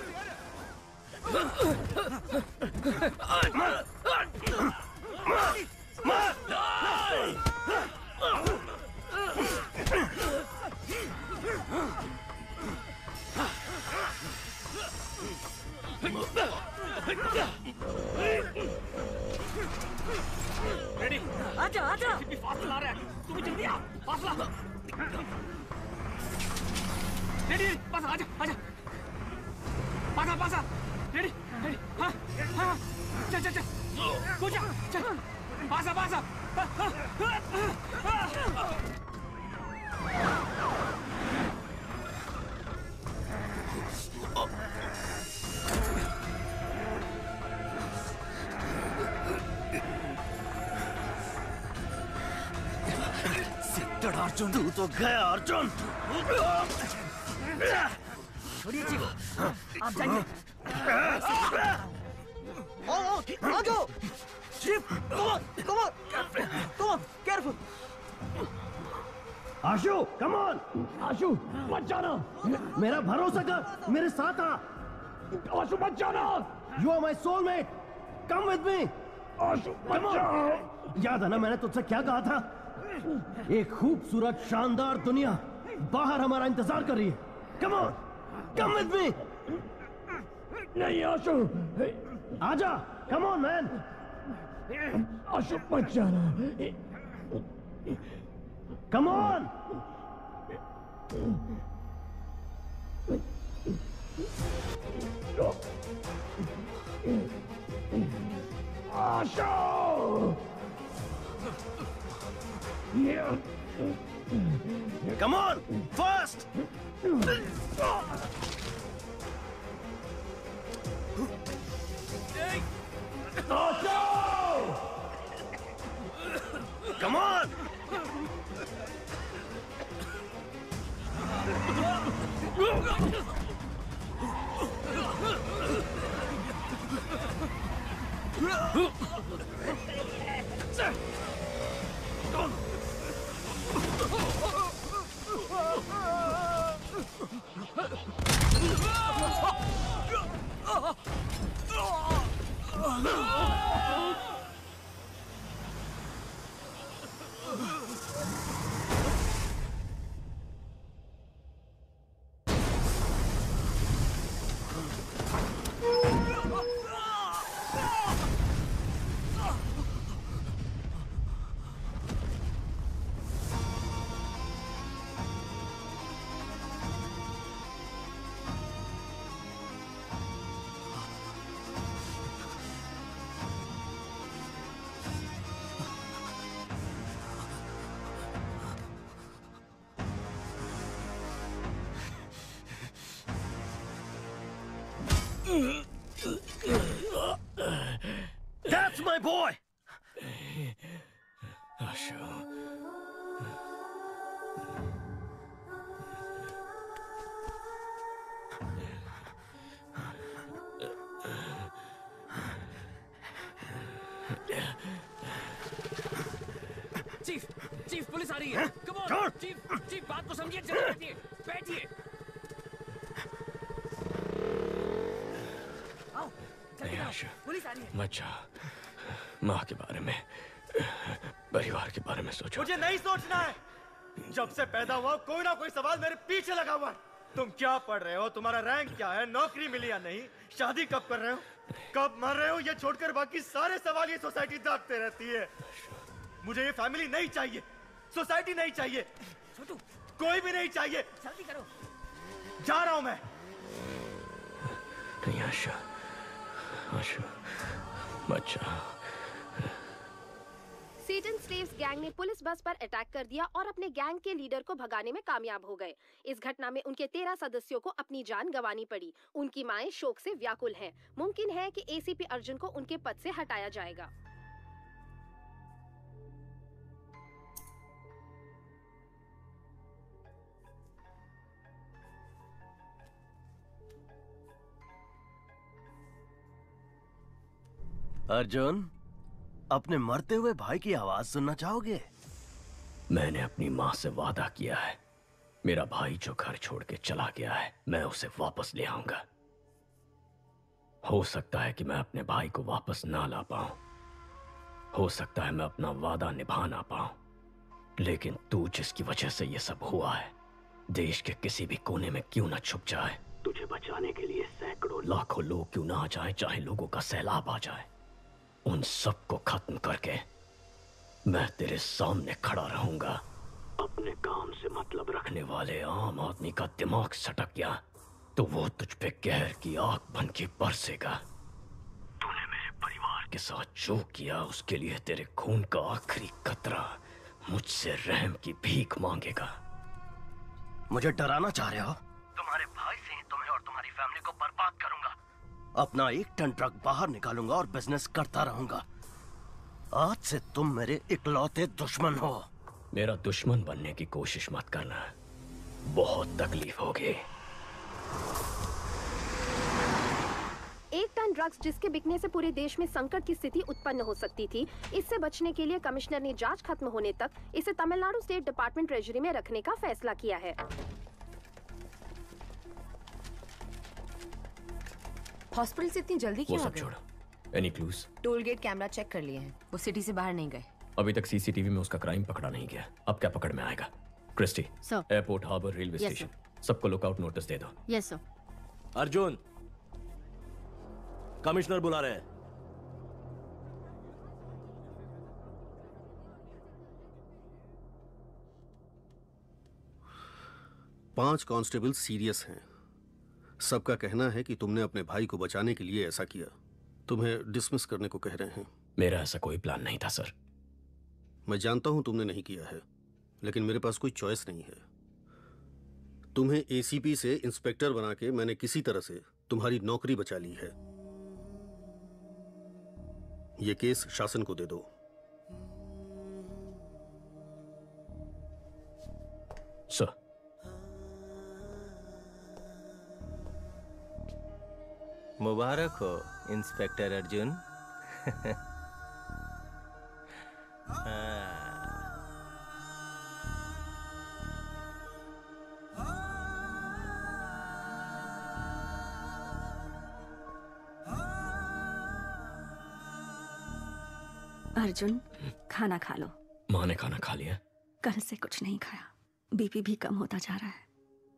Speaker 6: रेडी, आजा आजा। फास्ट ला रहा है, तू भी जल्दी आ, फास्ट ला। रेडी, पास आजा आजा, पासा पासा, रेडी रेडी, हाँ हाँ, चल चल चल, कूद जा, चल, पासा पासा, हाँ हाँ हाँ।
Speaker 9: अर्जुन, तू तो गया अर्जुन।
Speaker 6: छोड़िए चीफ, आप जाइए। आओ आओ, आ जाओ। Chief, come on, come on, come on, careful.
Speaker 9: Ashu, come on, Ashu, मत जाना। मेरा भरोसा कर, मेरे साथ आ। आशु मत जाना। You are my soulmate, come with me. Ashu मत जाओ। याद है ना मैंने तुझसे क्या कहा था? एक खूबसूरत शानदार दुनिया बाहर हमारा इंतजार कर रही है। Come on, come with me. नहीं आशु, आजा, कम ऑन मैन। आशु मत जाना, come on. Ashu, come on, fast! Come on! That's my boy!
Speaker 16: Ashu.
Speaker 6: Chief, chief police आ रही है। कम ऑन, चीफ, चीफ बात को समझिए, जल्दी बैठिए, बैठिए।
Speaker 16: आशु,
Speaker 6: पुलिस आ रही है।
Speaker 16: मत जा। माँ के बारे में, परिवार के बारे में सोचो।
Speaker 1: मुझे नहीं सोचना है। जब से पैदा हुआ कोई ना कोई सवाल मेरे पीछे लगा हुआ है। तुम क्या पढ़ रहे हो, तुम्हारा रैंक क्या है, नौकरी मिली या नहीं, शादी कब कर रहे हो, कब मर रहे हो, ये छोड़कर बाकी सारे सवाल ये सोसाइटी दागते रहती है। मुझे ये फैमिली नहीं चाहिए, सोसाइटी नहीं चाहिए, कोई भी नहीं चाहिए।
Speaker 6: जल्दी करो।
Speaker 1: जा रहा हूं मैं।
Speaker 16: नहीं आशु, आशु, मत जा।
Speaker 12: सेटन स्लेव्स गैंग ने पुलिस बस पर अटैक कर दिया और अपने गैंग के लीडर को भगाने में कामयाब हो गए। इस घटना में उनके तेरह सदस्यों को अपनी जान गंवानी पड़ी। उनकी माएं शोक से व्याकुल हैं। मुमकिन है कि एसीपी अर्जुन को उनके पद से हटाया जाएगा।
Speaker 9: अर्जुन, अपने मरते हुए भाई की आवाज सुनना चाहोगे?
Speaker 16: मैंने अपनी माँ से वादा किया है, मेरा भाई जो घर छोड़ के चला गया है, मैं उसे वापस ले आऊंगा। हो सकता है कि मैं अपने भाई को वापस ना ला पाऊं, हो सकता है मैं अपना वादा निभा ना पाऊं, लेकिन तू जिसकी वजह से ये सब हुआ है, देश के किसी भी कोने में क्यों ना छुप जाए, तुझे बचाने के लिए सैकड़ों लाखों लोग क्यों ना आ जाए, चाहे लोगों का सैलाब आ जाए, उन सब को खत्म करके मैं तेरे सामने खड़ा रहूंगा। अपने काम से मतलब रखने वाले आम आदमी का दिमाग सटक गया तो वो तुझ पे कहर की आग बन के बरसेगा। तूने मेरे परिवार के साथ जो किया उसके लिए तेरे खून का आखिरी कतरा मुझसे रहम की भीख मांगेगा।
Speaker 9: मुझे डराना चाह रहे हो? तुम्हारे भाई से तुम्हें और तुम्हारी फैमिली को बर्बाद करूंगा। अपना एक टन ट्रक बाहर निकालूंगा और बिजनेस करता रहूंगा। आज से तुम मेरे इकलौते दुश्मन हो।
Speaker 16: मेरा दुश्मन बनने की कोशिश मत करना, बहुत तकलीफ होगी।
Speaker 12: एक टन ड्रग्स जिसके बिकने से पूरे देश में संकट की स्थिति उत्पन्न हो सकती थी, इससे बचने के लिए कमिश्नर ने जांच खत्म होने तक इसे तमिलनाडु स्टेट डिपार्टमेंट ट्रेजरी में रखने का फैसला किया है।
Speaker 26: हॉस्पिटल से इतनी जल्दी क्यों आ गए?
Speaker 16: Any clues?
Speaker 26: Toll gate camera check कर लिए हैं, वो सिटी से बाहर नहीं गए।
Speaker 16: अभी तक सीसीटीवी में उसका क्राइम पकड़ा नहीं गया, अब क्या पकड़ में आएगा? Christy, airport, harbour, railway
Speaker 5: Yes,
Speaker 16: station, सबको लुकआउट नोटिस दे दो।
Speaker 5: Yes sir.
Speaker 9: अर्जुन, कमिश्नर बुला रहे हैं।
Speaker 13: पांच कांस्टेबल सीरियस हैं। सबका कहना है कि तुमने अपने भाई को बचाने के लिए ऐसा किया। तुम्हें डिसमिस करने को कह रहे हैं।
Speaker 16: मेरा ऐसा कोई प्लान नहीं था सर।
Speaker 13: मैं जानता हूं तुमने नहीं किया है, लेकिन मेरे पास कोई चॉइस नहीं है। तुम्हें एसीपी से इंस्पेक्टर बना के मैंने किसी तरह से तुम्हारी नौकरी बचा ली है। यह केस शासन को दे दो।
Speaker 16: सर।
Speaker 8: मुबारक हो इंस्पेक्टर अर्जुन।
Speaker 5: अर्जुन, खाना खा लो।
Speaker 16: माँ ने खाना खा लिया?
Speaker 5: कल से कुछ नहीं खाया, बीपी भी कम होता जा रहा है।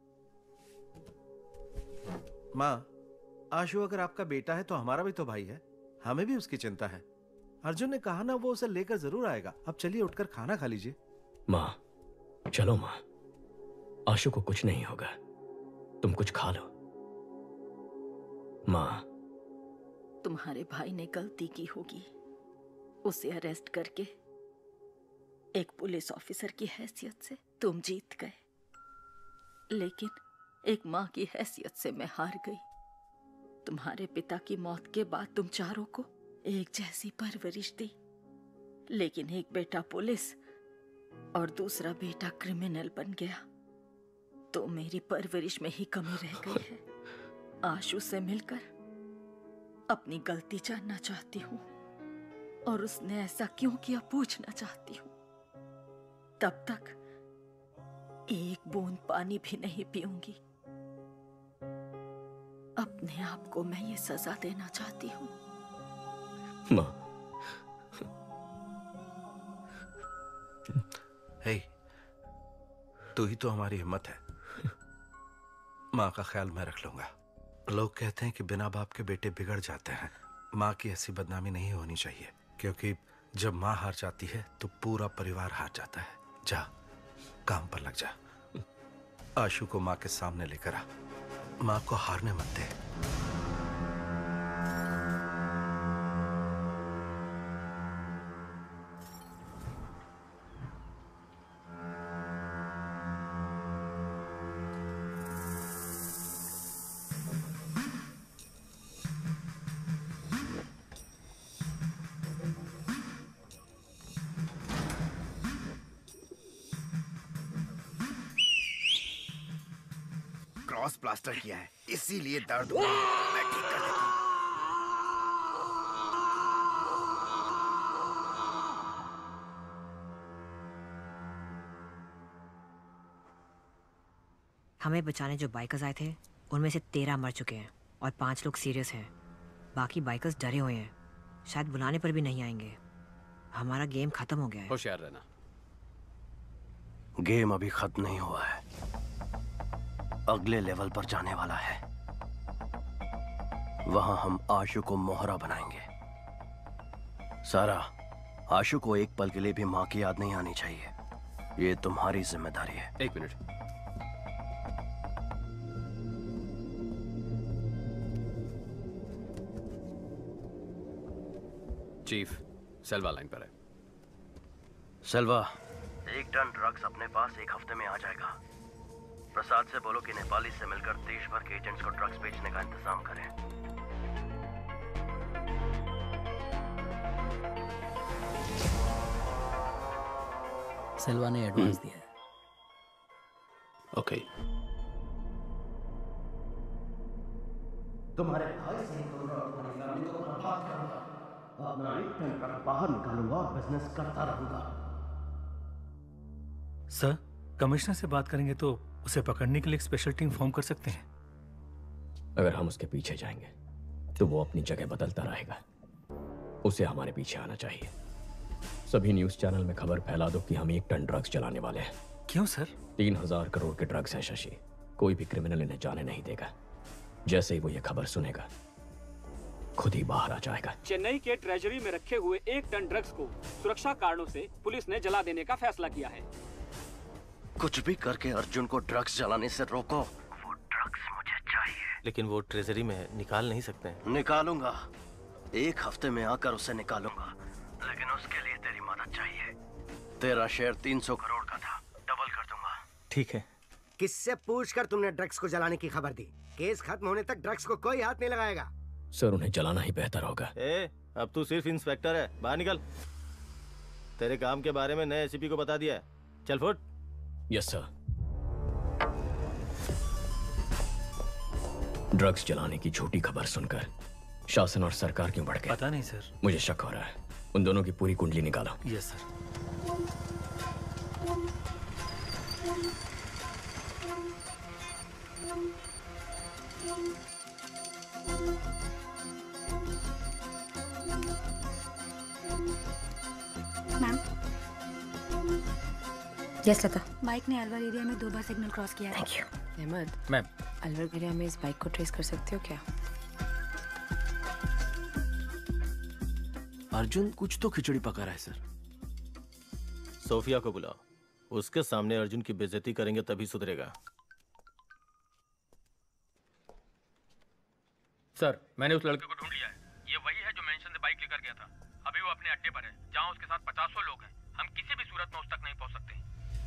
Speaker 20: माँ, आशु अगर आपका बेटा है तो हमारा भी तो भाई है, हमें भी उसकी चिंता है। अर्जुन ने कहा ना वो उसे लेकर जरूर आएगा। अब चलिए उठकर खाना खा लीजिए।
Speaker 16: माँ, चलो माँ, आशु को कुछ नहीं होगा, तुम कुछ खा लो। माँ,
Speaker 19: तुम्हारे भाई ने गलती की होगी, उसे अरेस्ट करके एक पुलिस ऑफिसर की हैसियत से तुम जीत गए, लेकिन एक माँ की हैसियत से मैं हार गई। तुम्हारे पिता की मौत के बाद तुम चारों को एक जैसी परवरिश दी, लेकिन एक बेटा पुलिस और दूसरा बेटा क्रिमिनल बन गया, तो मेरी परवरिश में ही कमी रह गई है। आशु से मिलकर अपनी गलती जानना चाहती हूँ और उसने ऐसा क्यों किया पूछना चाहती हूँ। तब तक एक बूंद पानी भी नहीं पीऊंगी। अपने आप को मैं ये सजा देना चाहती हूँ।
Speaker 16: माँ।
Speaker 20: हे, तू ही तो हमारी हिम्मत है। माँ का ख्याल मैं रख लूंगा। लोग कहते हैं कि बिना बाप के बेटे बिगड़ जाते हैं। माँ की ऐसी बदनामी नहीं होनी चाहिए, क्योंकि जब माँ हार जाती है तो पूरा परिवार हार जाता है। जा, काम पर लग जा। आशु को माँ के सामने लेकर आ। माँ को हारने मत दे।
Speaker 3: क्रॉस प्लास्टर किया है, इसीलिए दर्द हुआ है। मैं ठीक कर देता हूँ।
Speaker 11: हमें बचाने जो बाइकर्स आए थे उनमें से तेरह मर चुके हैं और पांच लोग सीरियस हैं। बाकी बाइकर्स डरे हुए हैं, शायद बुलाने पर भी नहीं आएंगे। हमारा गेम खत्म हो गया है।
Speaker 10: होशियार रहना।
Speaker 9: गेम अभी खत्म नहीं हुआ है, अगले लेवल पर जाने वाला है। वहां हम आशु को मोहरा बनाएंगे। सारा, आशु को एक पल के लिए भी मां की याद नहीं आनी चाहिए। ये तुम्हारी जिम्मेदारी है।
Speaker 10: एक मिनट। चीफ, सेल्वा लाइन पर है।
Speaker 9: सेल्वा, एक टन ड्रग्स अपने पास एक हफ्ते में आ जाएगा। प्रसाद से बोलो कि नेपाली से मिलकर देश भर के एजेंट्स को ड्रग्स बेचने का इंतजाम करें।
Speaker 15: सेल्वा ने एडवांस दिया है।
Speaker 13: ओके।
Speaker 9: तुम्हारे भाई से तुम्हारी फैमिली को बर्बाद करूंगा। अपना एक टन ट्रक बाहर निकालूंगा और बिजनेस करता रहूंगा।
Speaker 6: सर, कमिश्नर से बात करेंगे तो उसे पकड़ने के लिए एक स्पेशल टीम फॉर्म कर सकते हैं।
Speaker 16: अगर हम उसके पीछे जाएंगे तो वो अपनी जगह बदलता रहेगा। उसे हमारे पीछे आना चाहिए। सभी न्यूज चैनल में खबर फैला दो कि हम एक टन ड्रग्स चलाने वाले हैं।
Speaker 6: क्यों सर?
Speaker 16: तीन हजार करोड़ के ड्रग्स हैं शशि। कोई भी क्रिमिनल इन्हें जाने नहीं देगा। जैसे ही वो ये खबर सुनेगा खुद ही बाहर आ जाएगा।
Speaker 17: चेन्नई के ट्रेजरी में रखे हुए एक टन ड्रग्स को सुरक्षा कारणों से पुलिस ने जला देने का फैसला किया है।
Speaker 9: कुछ भी करके अर्जुन को ड्रग्स जलाने से रोको। वो ड्रग्स मुझे चाहिए।
Speaker 8: लेकिन वो ट्रेजरी में निकाल नहीं सकते हैं।
Speaker 9: निकालूंगा, एक हफ्ते में आकर उसे निकालूंगा, लेकिन उसके लिए तेरी मदद चाहिए। तेरा शेयर तीन सौ करोड़ का था, डबल कर दूंगा।
Speaker 8: ठीक है।
Speaker 14: किससे पूछकर तुमने ड्रग्स को जलाने की खबर दी? केस खत्म होने तक ड्रग्स को कोई हाथ नहीं लगाएगा।
Speaker 16: सर, उन्हें जलाना ही बेहतर होगा।
Speaker 8: ए, अब तू सिर्फ इंस्पेक्टर है, बाहर निकल। तेरे काम के बारे में नए एसीपी को बता दिया है। चल फुट।
Speaker 16: Yes sir. ड्रग्स जलाने की झूठी खबर सुनकर शासन और सरकार क्यों बढ़ गए?
Speaker 6: पता नहीं सर।
Speaker 16: मुझे शक हो रहा है। उन दोनों की पूरी कुंडली निकालो।
Speaker 6: Yes sir.
Speaker 26: Ma'am, yes Lata.
Speaker 18: Bike ने अलवर एरिया में दो बार सिग्नल क्रॉस किया है।
Speaker 26: Thank you. Ahmed,
Speaker 4: ma'am,
Speaker 26: Alwar area में इस बाइक को ट्रेस कर सकते हो क्या?
Speaker 9: अर्जुन कुछ तो खिचड़ी पका रहा है सर।
Speaker 8: सोफिया को बुलाओ। उसके सामने अर्जुन की बेइज्जती करेंगे तभी सुधरेगा।
Speaker 4: सर, मैंने उस लड़के को ढूंढ लिया है। ये वही है जो मेंशन से बाइक लेकर गया था। अभी वो अपने अड्डे पर है, जहां उसके साथ पचासों लोग हैं। हम किसी भी सूरत में उस तक नहीं पहुंच सकते।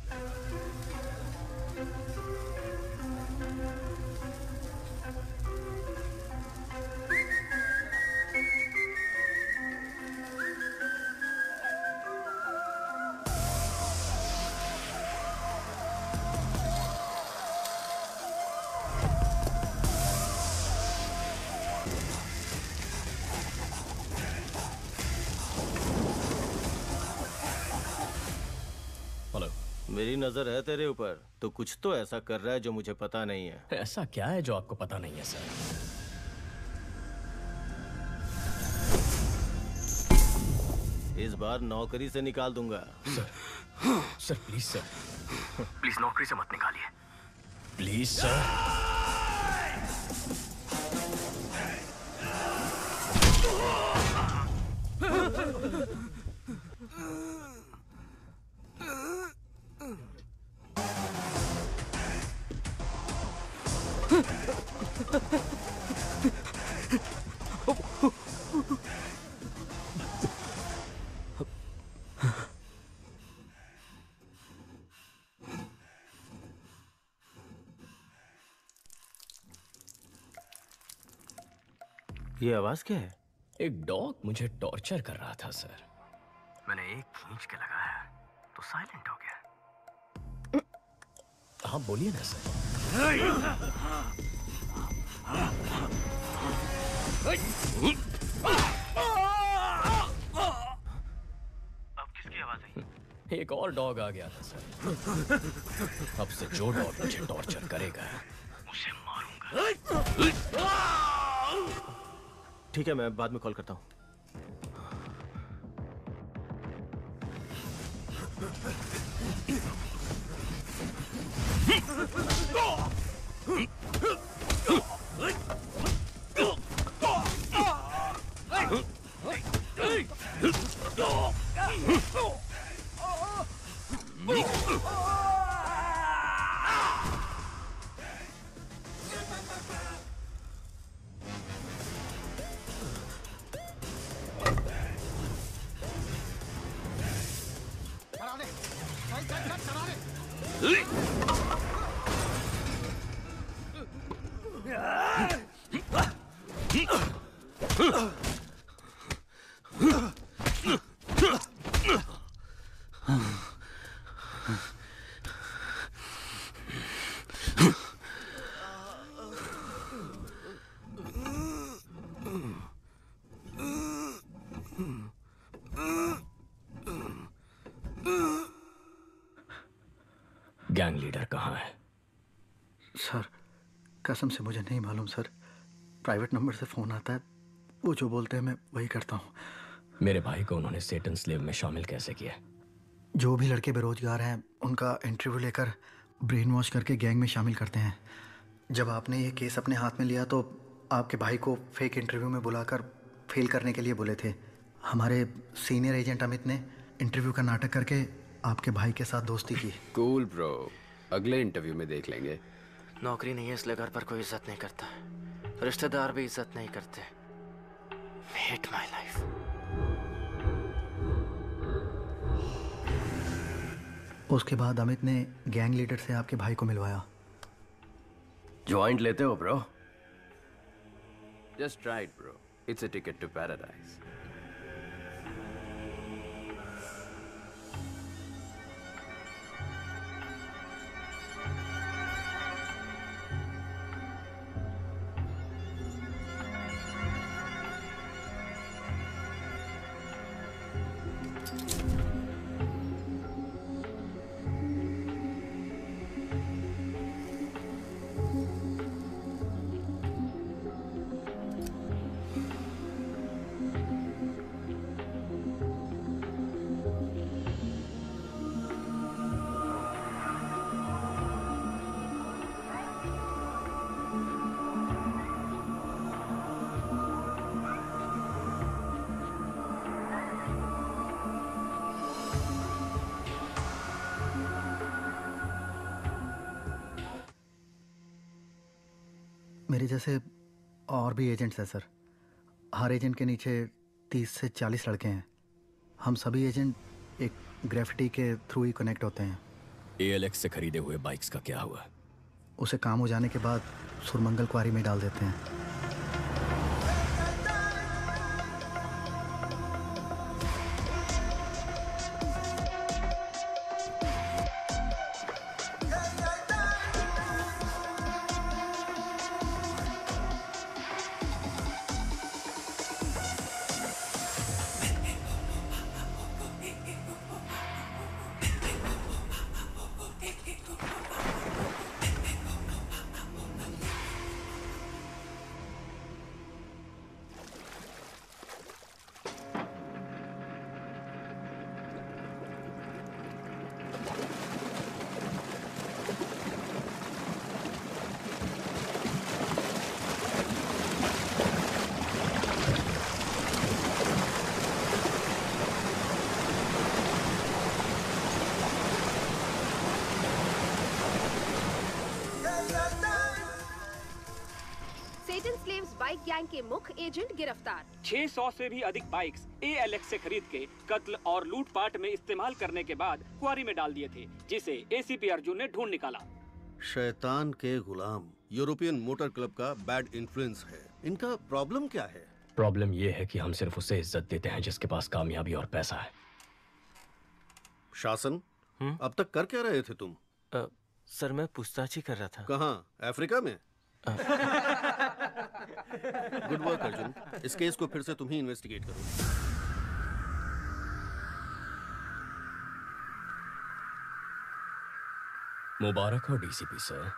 Speaker 8: मेरी नजर है तेरे ऊपर। तो कुछ तो ऐसा कर रहा है जो मुझे पता नहीं है।
Speaker 16: ऐसा क्या है जो आपको पता नहीं है सर?
Speaker 8: इस बार नौकरी से निकाल दूंगा।
Speaker 16: Sir, sir please sir,
Speaker 9: please नौकरी से मत निकालिए।
Speaker 16: Please sir.
Speaker 8: ये आवाज क्या है?
Speaker 16: एक डॉग मुझे टॉर्चर कर रहा था सर।
Speaker 9: मैंने एक खींच के लगाया तो साइलेंट हो गया।
Speaker 16: हाँ बोलिए ना सर।
Speaker 9: अब किसकी आवाज आई?
Speaker 16: एक और डॉग आ गया था सर। अब से जो डॉग मुझे टॉर्चर करेगा
Speaker 9: उसे मारूंगा।
Speaker 8: ठीक है, मैं बाद में कॉल करता हूँ।
Speaker 16: गैंग लीडर कहाँ है?
Speaker 2: सर कसम से मुझे नहीं मालूम सर। प्राइवेट नंबर से फोन आता है, वो जो बोलते हैं मैं वही करता हूँ।
Speaker 16: मेरे भाई को उन्होंने सेटन स्लेव में शामिल कैसे किया?
Speaker 2: जो भी लड़के बेरोजगार हैं उनका इंटरव्यू लेकर ब्रेन वॉश करके गैंग में शामिल करते हैं। जब आपने ये केस अपने हाथ में लिया तो आपके भाई को फेक इंटरव्यू में बुलाकर फेल करने के लिए बोले थे। हमारे सीनियर एजेंट अमित ने इंटरव्यू का नाटक करके आपके भाई के साथ दोस्ती की।
Speaker 10: कूल ब्रो, अगले इंटरव्यू में देख लेंगे।
Speaker 9: नौकरी नहीं है इसलिए घर पर कोई इज्जत नहीं करता, रिश्तेदार भी इज्जत नहीं करते। Hate my life.
Speaker 2: उसके बाद अमित ने गैंग लीडर से आपके भाई को मिलवाया।
Speaker 9: ज्वाइंट लेते हो bro?
Speaker 10: Just right bro, it's a ticket to paradise.
Speaker 2: मेरे जैसे और भी एजेंट्स हैं सर। हर एजेंट के नीचे तीस से चालीस लड़के हैं। हम सभी एजेंट एक ग्रेफिटी के थ्रू ही कनेक्ट होते हैं।
Speaker 16: ए एल एक्स से खरीदे हुए बाइक्स का क्या हुआ?
Speaker 2: उसे काम हो जाने के बाद सुरमंगल क्वारी में डाल देते हैं।
Speaker 12: सेटन स्लेव्स बाइक गैंग के मुख्य एजेंट गिरफ्तार।
Speaker 17: छह सौ से भी अधिक बाइक्स ए एल एक्स से खरीद के कत्ल और लूटपाट में इस्तेमाल करने के बाद क्वारी में डाल दिए थे, जिसे ए सी पी अर्जुन ने ढूंढ निकाला।
Speaker 13: शैतान के गुलाम यूरोपियन मोटर क्लब का बैड इन्फ्लुएंस है। इनका प्रॉब्लम क्या है?
Speaker 16: प्रॉब्लम ये है कि हम सिर्फ उसे इज्जत देते हैं जिसके पास कामयाबी और पैसा है।
Speaker 13: शासन, अब तक कर क्या रहे थे तुम?
Speaker 1: आ, सर मैं पूछताछ ही कर रहा था।
Speaker 13: कहाँ? अफ्रीका में? Good work Arjun. इस केस को फिर से तुम ही इन्वेस्टिगेट करो।
Speaker 16: मुबारक हो डीसीपी सर।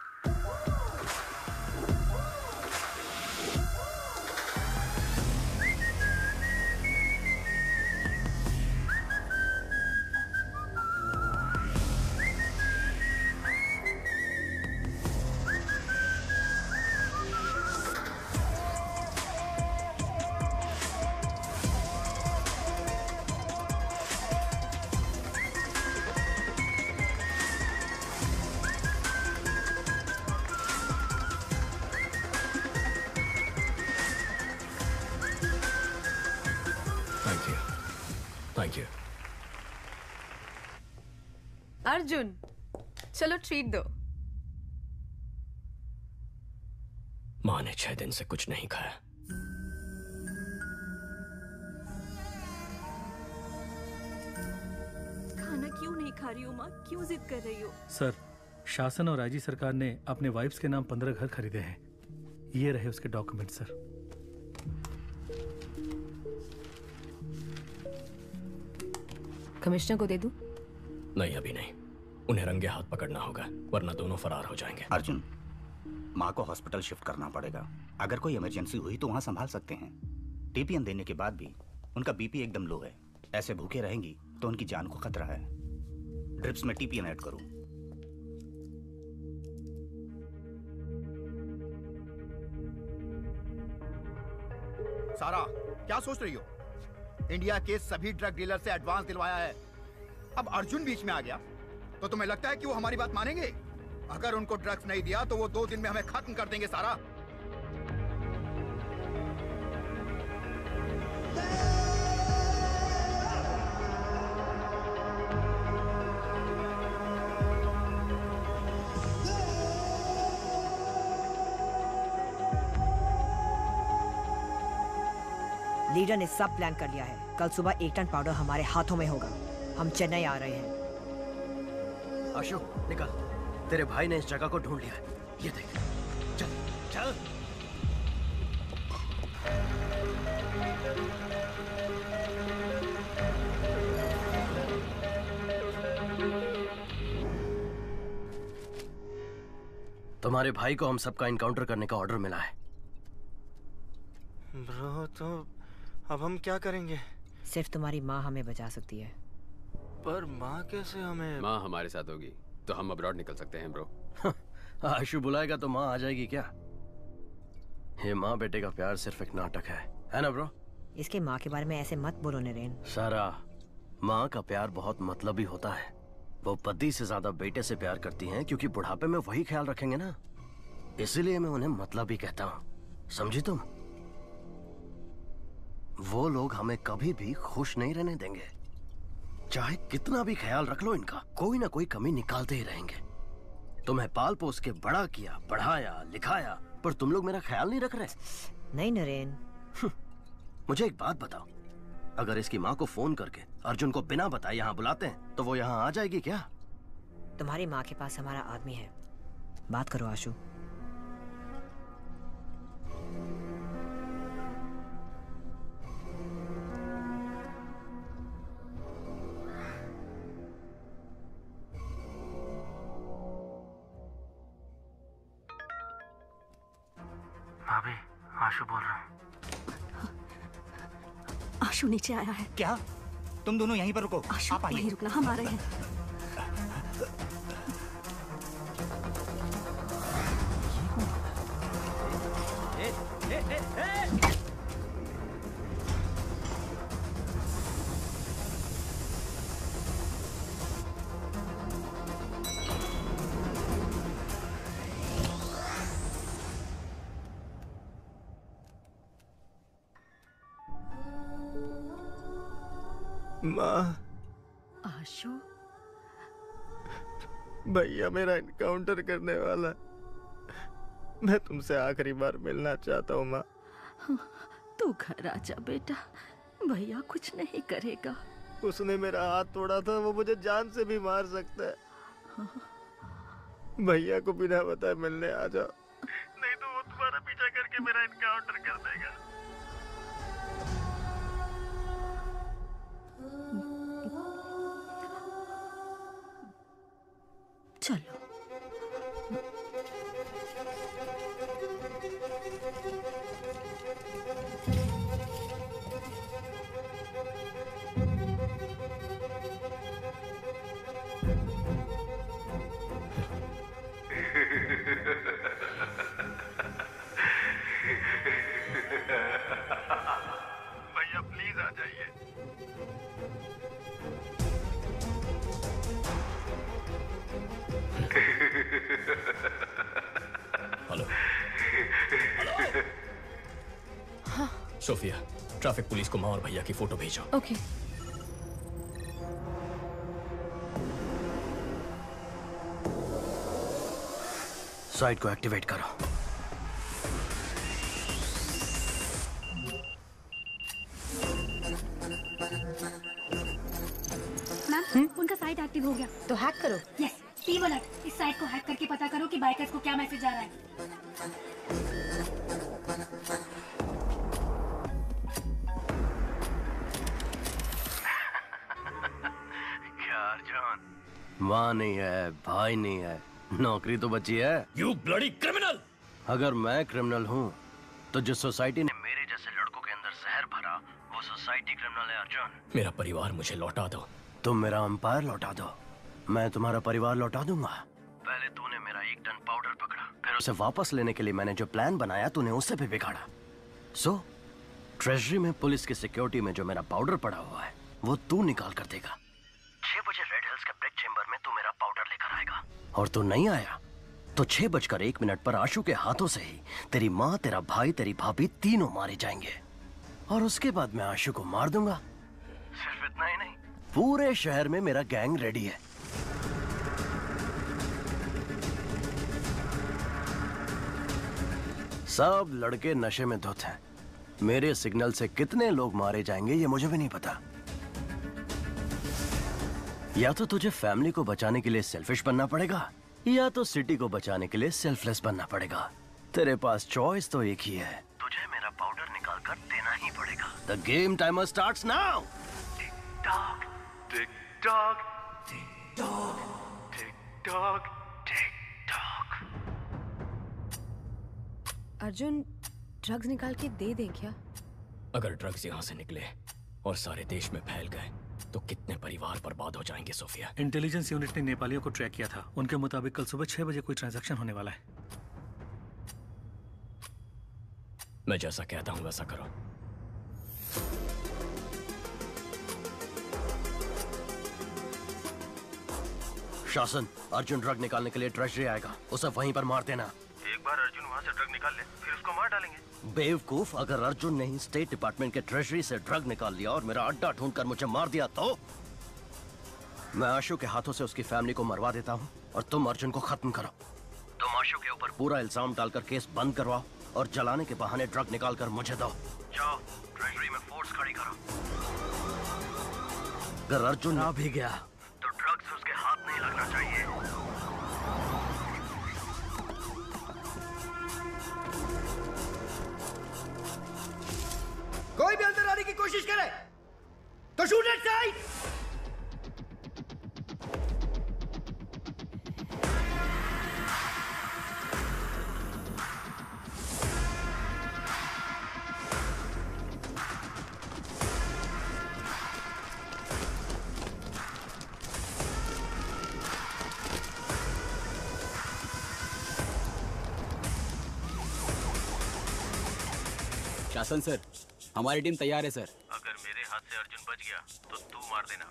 Speaker 7: अर्जुन, चलो ट्रीट दो।
Speaker 16: माँ ने छह दिन से कुछ नहीं खाया।
Speaker 7: खाना क्यों नहीं खा रही हो माँ? क्यों जिद कर रही हो?
Speaker 21: सर, शासन और राज्य सरकार ने अपने वाइफ्स के नाम पंद्रह घर खरीदे हैं। ये रहे उसके डॉक्यूमेंट सर।
Speaker 7: कमिश्नर को दे दूं?
Speaker 16: नहीं, अभी नहीं। उन्हें रंगे हाथ पकड़ना होगा, वरना दोनों फरार हो जाएंगे।
Speaker 3: अर्जुन, माँ को हॉस्पिटल शिफ्ट करना पड़ेगा। अगर कोई इमरजेंसी हुई तो वहाँ संभाल सकते हैं। टीपीएन देने के बाद भी उनका बीपी एकदम लो है। ऐसे भूखे रहेंगी तो उनकी जान को खतरा है। ड्रिप्स में टीपीएन ऐड करूं।
Speaker 22: सारा, क्या सोच रही हो? इंडिया के सभी ड्रग डीलर से एडवांस दिलवाया है। अब अर्जुन बीच में आ गया तो तुम्हें लगता है कि वो हमारी बात मानेंगे? अगर उनको ड्रग्स नहीं दिया तो वो दो दिन में हमें खत्म कर देंगे। सारा,
Speaker 11: लीडर ने सब प्लान कर लिया है। कल सुबह एक टन पाउडर हमारे हाथों में होगा। हम चेन्नई आ रहे हैं।
Speaker 9: आशु, निकल। तेरे भाई ने इस जगह को ढूंढ लिया है। ये देख। चल, चल। तुम्हारे भाई को हम सबका इनकाउंटर करने का ऑर्डर मिला है।
Speaker 1: ब्रो, तो अब हम क्या करेंगे?
Speaker 11: सिर्फ तुम्हारी माँ हमें बचा सकती है।
Speaker 1: पर माँ कैसे हमें?
Speaker 10: माँ हमारे साथ होगी तो हम अब्रॉड निकल सकते हैं ब्रो।
Speaker 9: आशु बुलाएगा तो माँ आ जाएगी क्या? ये माँ बेटे का प्यार सिर्फ एक नाटक है, है ना ब्रो?
Speaker 11: इसके माँ के बारे में ऐसे मत बोलो नरेन।
Speaker 9: सारा, माँ का प्यार बहुत मतलबी होता है। वो पति से ज्यादा बेटे से प्यार करती हैं क्योंकि बुढ़ापे में वही ख्याल रखेंगे ना। इसीलिए मैं उन्हें मतलबी कहता हूँ, समझी तुम? वो लोग हमें कभी भी खुश नहीं रहने देंगे। चाहे कितना भी ख्याल रख लो इनका, कोई ना कोई कमी निकालते ही रहेंगे। तुम्हें पाल पोस के बड़ा किया, पढ़ाया, लिखाया, पर तुम लोग मेरा ख्याल नहीं रख रहे।
Speaker 11: नहीं नरेन।
Speaker 9: मुझे एक बात बताओ, अगर इसकी माँ को फोन करके अर्जुन को बिना बताए यहाँ बुलाते हैं तो वो यहाँ आ जाएगी क्या?
Speaker 11: तुम्हारी माँ के पास हमारा आदमी है, बात करो आशु।
Speaker 2: भाभी, आशु बोल रहा हूँ।
Speaker 5: आशु नीचे आया है।
Speaker 3: क्या? तुम दोनों यहीं पर रुको।
Speaker 5: आशु,
Speaker 3: आप आइए।
Speaker 5: यहीं रुकना, हम आ रहे हैं।
Speaker 3: ए, ए, ए, ए!
Speaker 1: माँ,
Speaker 5: आशु,
Speaker 1: भैया मेरा इनकाउंटर करने वाला है। मैं तुमसे आखिरी बार मिलना चाहता हूँ माँ।
Speaker 5: तू घर आजा बेटा, भैया कुछ नहीं करेगा।
Speaker 1: उसने मेरा हाथ तोड़ा था, वो मुझे जान से भी मार सकता है। भैया को बिना बताए मिलने आ जाओ, नहीं तो वो तुम्हारा पीछा करके मेरा इनकाउंटर कर देगा।
Speaker 5: चलो।
Speaker 1: भैया प्लीज आ जाइए।
Speaker 16: हेलो।
Speaker 26: हाँ।
Speaker 16: सोफिया, ट्रैफिक पुलिस को माँ और भैया की फोटो भेजो।
Speaker 26: ओके।
Speaker 9: साइट को एक्टिवेट करो।
Speaker 18: मैम, उनका साइट एक्टिव हो गया।
Speaker 26: तो हैक करो।
Speaker 18: Yes, P one alert. इस साइट को हैक करके पता करो कि बाइकर्स को क्या मैसेज आ रहा है।
Speaker 9: क्या अर्जुन? माँ नहीं है, भाई नहीं है, नौकरी तो बची है।
Speaker 16: You bloody criminal!
Speaker 9: अगर मैं क्रिमिनल हूँ तो जिस सोसाइटी ने मेरे जैसे लड़कों के अंदर जहर भरा, वो सोसाइटी क्रिमिनल है अर्जुन।
Speaker 16: मेरा परिवार मुझे लौटा दो।
Speaker 9: तुम मेरा अंपायर लौटा दो, मैं तुम्हारा परिवार लौटा दूंगा। पहले तूने मेरा एक टन पाउडर पकड़ा, फिर उसे वापस लेने के लिए मैंने जो प्लान बनाया तूने उससे भी बिगाड़ा। सो ट्रेजरी में पुलिस की सिक्योरिटी में जो मेरा पाउडर पड़ा हुआ है वो तू निकाल कर देगा। छह बजे रेड हिल्स के ब्रेक चेंबर में तू मेरा पाउडर लेकर आएगा, और तू नहीं आया तो छह बजकर एक मिनट पर आशु के हाथों से ही तेरी माँ, तेरा भाई, तेरी भाभी तीनों मारे जाएंगे, और उसके बाद मैं आशु को मार दूंगा। सिर्फ इतना ही नहीं, पूरे शहर में मेरा गैंग रेडी है। सब लड़के नशे में धुत हैं। मेरे सिग्नल से कितने लोग मारे जाएंगे ये मुझे भी नहीं पता। या तो तुझे फैमिली को बचाने के लिए सेल्फिश बनना पड़ेगा, या तो सिटी को बचाने के लिए सेल्फलेस बनना पड़ेगा। तेरे पास चॉइस तो एक ही है, तुझे मेरा पाउडर निकाल कर देना ही पड़ेगा। The game timer starts now. Tick tock, tick tock, tick tock, tick tock, tick tock.
Speaker 26: Arjun, drugs निकाल के दे दे क्या?
Speaker 16: अगर ड्रग्स यहाँ से निकले और सारे देश में फैल गए तो कितने परिवार बर्बाद हो जाएंगे सोफिया।
Speaker 21: इंटेलिजेंस यूनिट ने नेपालियों को ट्रैक किया था। उनके मुताबिक कल सुबह छह बजे कोई ट्रांजैक्शन होने वाला है।
Speaker 16: मैं जैसा कहता हूँ वैसा करो।
Speaker 9: शासन, अर्जुन ड्रग निकालने के लिए ट्रेजरी आएगा, उसे वहीं पर मार देना।
Speaker 15: एक बार अर्जुन वहाँ से ड्रग निकाल ले, फिर उसको मार डालेंगे।
Speaker 9: बेवकूफ, अगर अर्जुन ने ही स्टेट डिपार्टमेंट के ट्रेजरी से ड्रग निकाल लिया और मेरा अड्डा ढूंढकर मुझे मार दिया तो मैं आशु के हाथों से उसकी फैमिली को मरवा देता हूँ और तुम अर्जुन को खत्म करो। तुम आशु के ऊपर पूरा इल्जाम डालकर केस बंद करवाओ और जलाने के बहाने ड्रग निकाल कर मुझे दो। जाओ, ट्रेजरी में फोर्स खड़ी करो। अगर अर्जुन आ भी गया तो ड्रग्स उसके हाथ नहीं लगना चाहिए।
Speaker 14: कोई भी अंदर आने की कोशिश करे तो shoot at side.
Speaker 10: Shasan sir, हमारी टीम तैयार है सर।
Speaker 15: अगर मेरे हाथ से अर्जुन बच गया तो तू मार देना।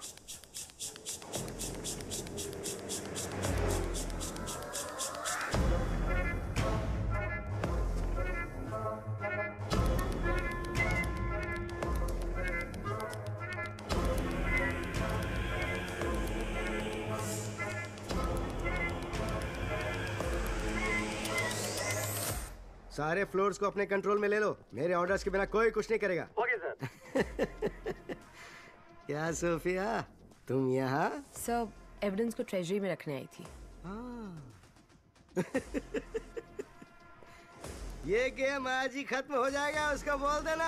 Speaker 14: सारे फ्लोर्स को अपने कंट्रोल में ले लो। मेरे ऑर्डर्स के बिना कोई कुछ नहीं करेगा।
Speaker 6: Okay sir.
Speaker 14: क्या सोफिया, तुम यहाँ?
Speaker 26: सर, एविडेंस को ट्रेजरी में रखने आई थी।
Speaker 14: ये गेम आज ही खत्म हो जाएगा, उसको बोल देना।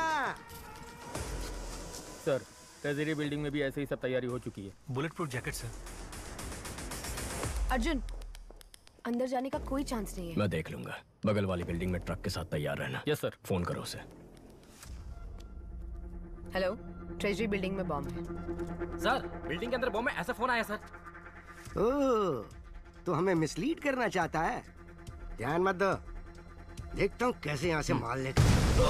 Speaker 4: सर, ट्रेजरी बिल्डिंग में भी ऐसे ही सब तैयारी हो चुकी है।
Speaker 21: Bullet proof jacket sir.
Speaker 26: Arjun, अंदर जाने का कोई चांस नहीं है।
Speaker 16: मैं देख लूंगा। बगल वाली बिल्डिंग में ट्रक के साथ तैयार रहना।
Speaker 4: Yes sir.
Speaker 16: फोन करो उसे।
Speaker 26: हेलो, ट्रेजरी बिल्डिंग में बॉम्ब है।
Speaker 6: सर, बिल्डिंग के अंदर बॉम्ब है, ऐसा फोन आया सर।
Speaker 14: ओह, तो हमें मिसलीड करना चाहता है। ध्यान मत दो, देखता हूँ कैसे यहाँ से माल लेकर।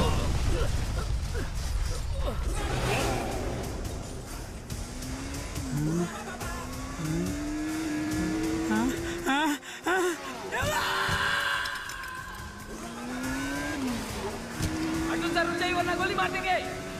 Speaker 6: अर्जुन सर, रुक जाइए वरना गोली मार देंगे।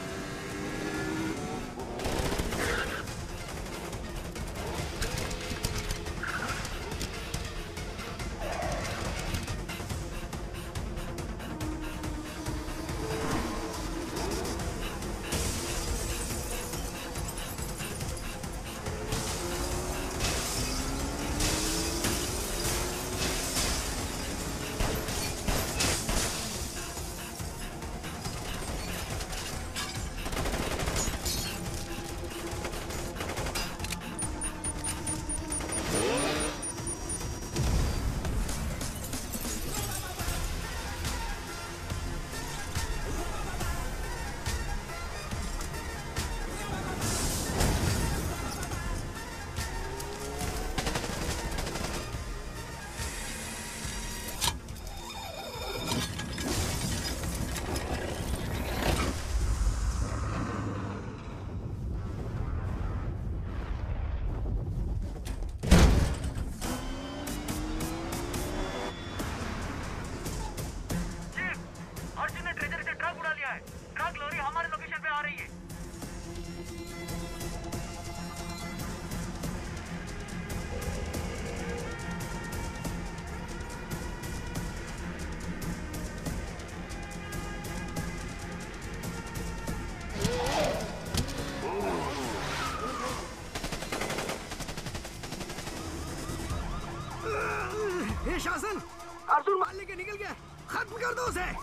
Speaker 14: ये शासन, अर्जुन मार लेके निकल गया, खत्म कर दो उसे।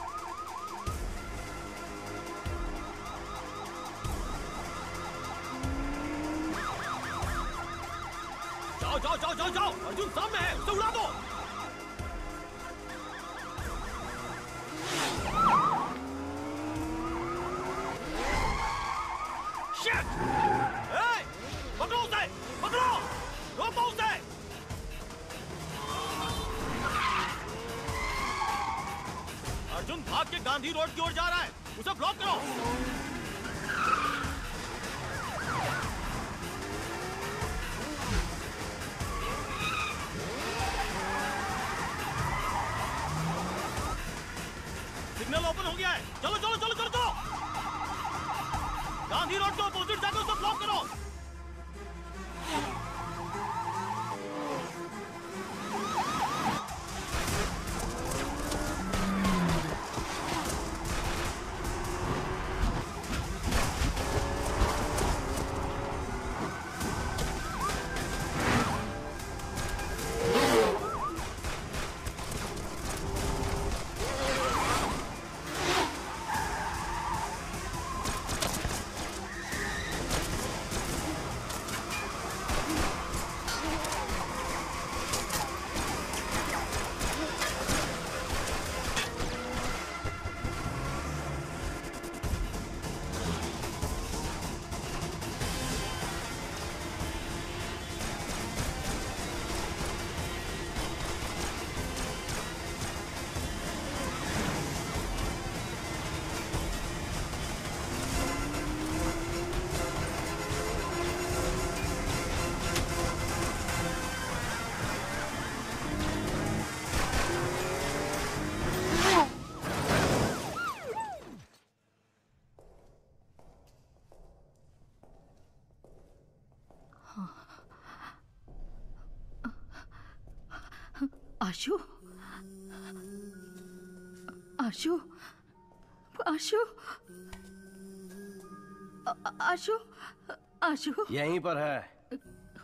Speaker 8: जाओ जाओ जाओ जाओ जाओ, अर्जुन सामने है, उसे उड़ा दो। शिट! ए, पकड़ो उसे, पकड़ो, रोको उसे। अर्जुन भाग के गांधी रोड की ओर जा रहा है, उसे ब्लॉक करो। सिग्नल ओपन हो गया है, चलो चलो चलो चलो चलो। गांधी रोड के अपोजिट जाकर उसे ब्लॉक करो।
Speaker 5: आशु, आशु, आशु, आ- आशु, आशु।
Speaker 9: यहीं पर है।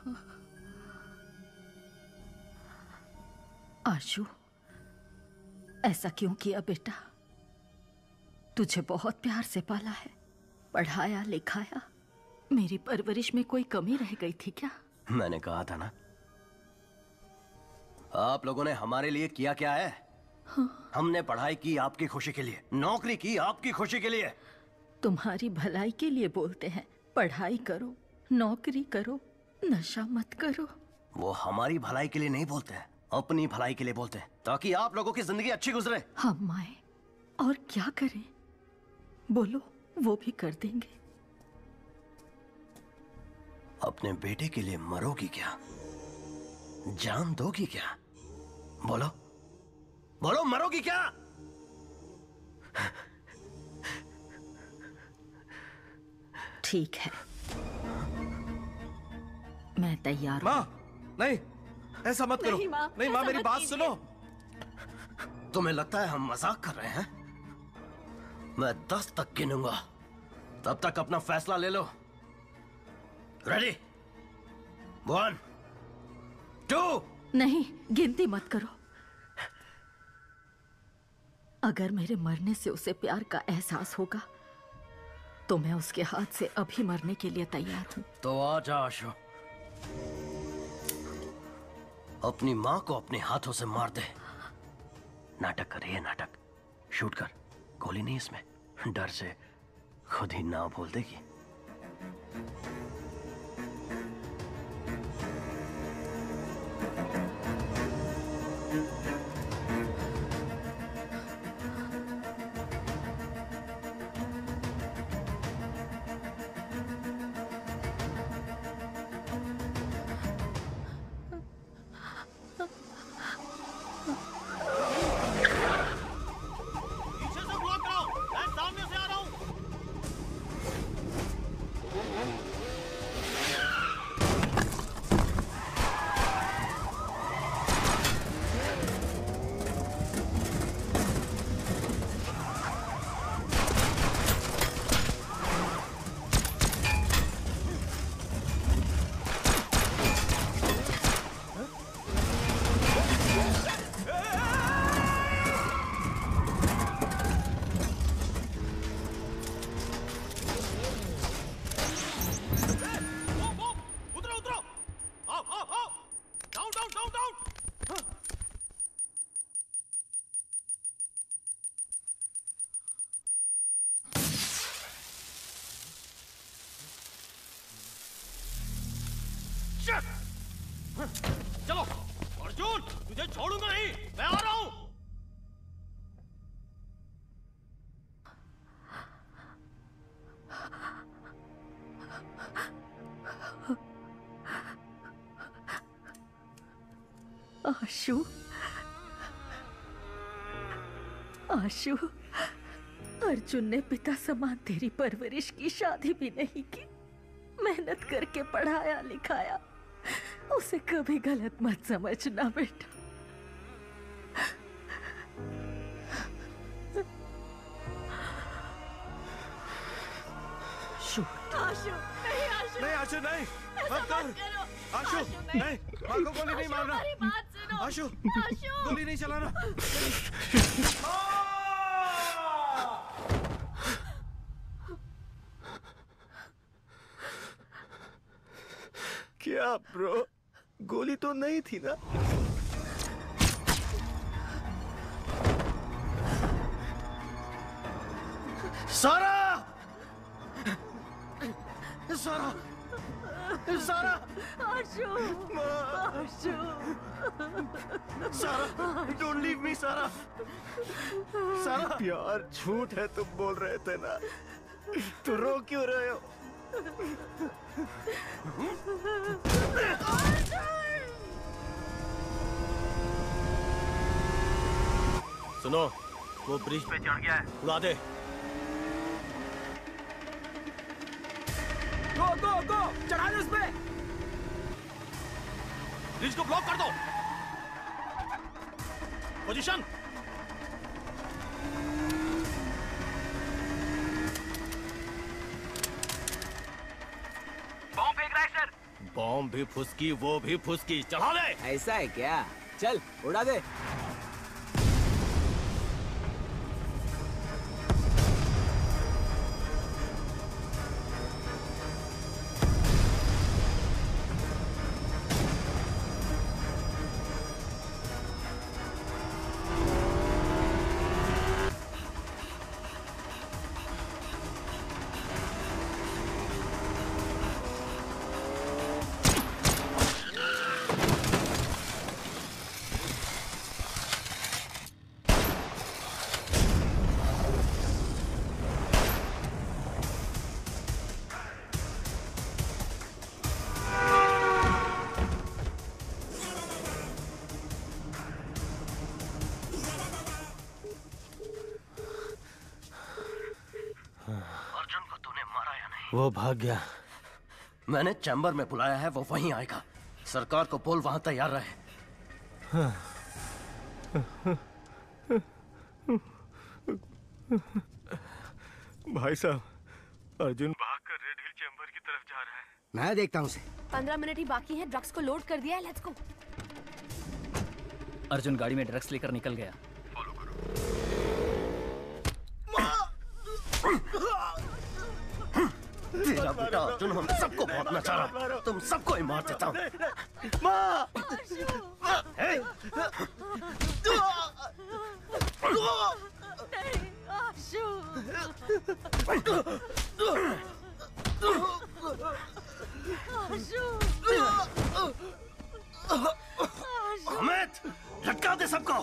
Speaker 5: आशु, ऐसा क्यों किया बेटा? तुझे बहुत प्यार से पाला है, पढ़ाया लिखाया। मेरी परवरिश में कोई कमी रह गई थी क्या?
Speaker 9: मैंने कहा था ना, आप लोगों ने हमारे लिए किया क्या है?
Speaker 5: हाँ।
Speaker 9: हमने पढ़ाई की आपकी खुशी के लिए, नौकरी की आपकी खुशी के लिए।
Speaker 5: तुम्हारी भलाई के लिए बोलते हैं, पढ़ाई करो, नौकरी करो, नशा मत करो।
Speaker 9: वो हमारी भलाई के लिए नहीं बोलते हैं, अपनी भलाई के लिए बोलते हैं, ताकि आप लोगों की जिंदगी अच्छी गुजरे।
Speaker 5: हम आए और क्या करें? बोलो, वो भी कर देंगे।
Speaker 9: अपने बेटे के लिए मरोगी क्या? जान दोगी क्या? बोलो, बोलो, मरोगी क्या?
Speaker 5: ठीक है, मैं तैयार
Speaker 12: माँ, नहीं, ऐसा मत करो।
Speaker 5: नहीं माँ,
Speaker 12: नहीं माँ,
Speaker 5: ऐसा
Speaker 12: मेरी
Speaker 5: मत
Speaker 12: बात
Speaker 5: कीजिए।
Speaker 12: सुनो।
Speaker 9: तुम्हें लगता है हम मजाक कर रहे हैं? मैं दस तक गिनूंगा, तब तक अपना फैसला ले लो। रेडी? One, to.
Speaker 5: नहीं, गिनती मत करो। अगर मेरे मरने से उसे प्यार का एहसास होगा तो मैं उसके हाथ से अभी मरने के लिए तैयार हूं।
Speaker 9: तो आ जा आशु, अपनी माँ को अपने हाथों से मार दे। नाटक कर रही है, नाटक। शूट कर, गोली नहीं इसमें। डर से खुद ही ना बोल देगी।
Speaker 12: चलो अर्जुन, तुझे छोड़ूंगा नहीं, मैं आ रहा हूं।
Speaker 5: आशु, आशु, अर्जुन ने पिता समान तेरी परवरिश की, शादी भी नहीं की, मेहनत करके पढ़ाया लिखाया। उसे कभी गलत मत समझना बेटा।
Speaker 12: आशु, नहीं आशु, नहीं आशु, नहीं, मत कर। आशु, नहीं, माँ को गोली नहीं मारना। आशु, गोली नहीं चलाना।
Speaker 1: क्या ब्रो, गोली तो नहीं थी ना?
Speaker 9: सारा, सारा, सारा,
Speaker 5: आशु, आशु,
Speaker 1: सारा, डोंट लीव मी सारा। सारा, प्यार झूठ है तुम बोल रहे थे ना, तो रो क्यों रहे हो?
Speaker 8: सुनो, वो ब्रिज पे चढ़ गया है, उड़ा दे।
Speaker 12: गो गो गो, चढ़ा दे उस पे। ब्रिज को ब्लॉक कर दो। पोजीशन।
Speaker 6: बॉम्ब फेंक रहा है सर।
Speaker 8: बॉम्ब भी फुसकी, वो भी फुसकी। चला ले।
Speaker 6: ऐसा है क्या? चल उड़ा दे।
Speaker 9: वो भाग गया। मैंने चैम्बर में बुलाया है, वो वहीं आएगा। सरकार को बोल वहां तैयार रहे।
Speaker 21: भाई साहब, अर्जुन भागकर रेड हिल चैम्बर की तरफ जा रहा है।
Speaker 14: मैं देखता हूँ उसे।
Speaker 26: पंद्रह मिनट ही बाकी है, ड्रग्स को लोड कर दिया है, लेट्स गो।
Speaker 6: अर्जुन गाड़ी में ड्रग्स लेकर निकल गया।
Speaker 9: तेरा बेटा अर्जुन हम सबको बहुत नचा रहा, तुम सबको ही मार देता हूँ। अमित, लटका दे सबको।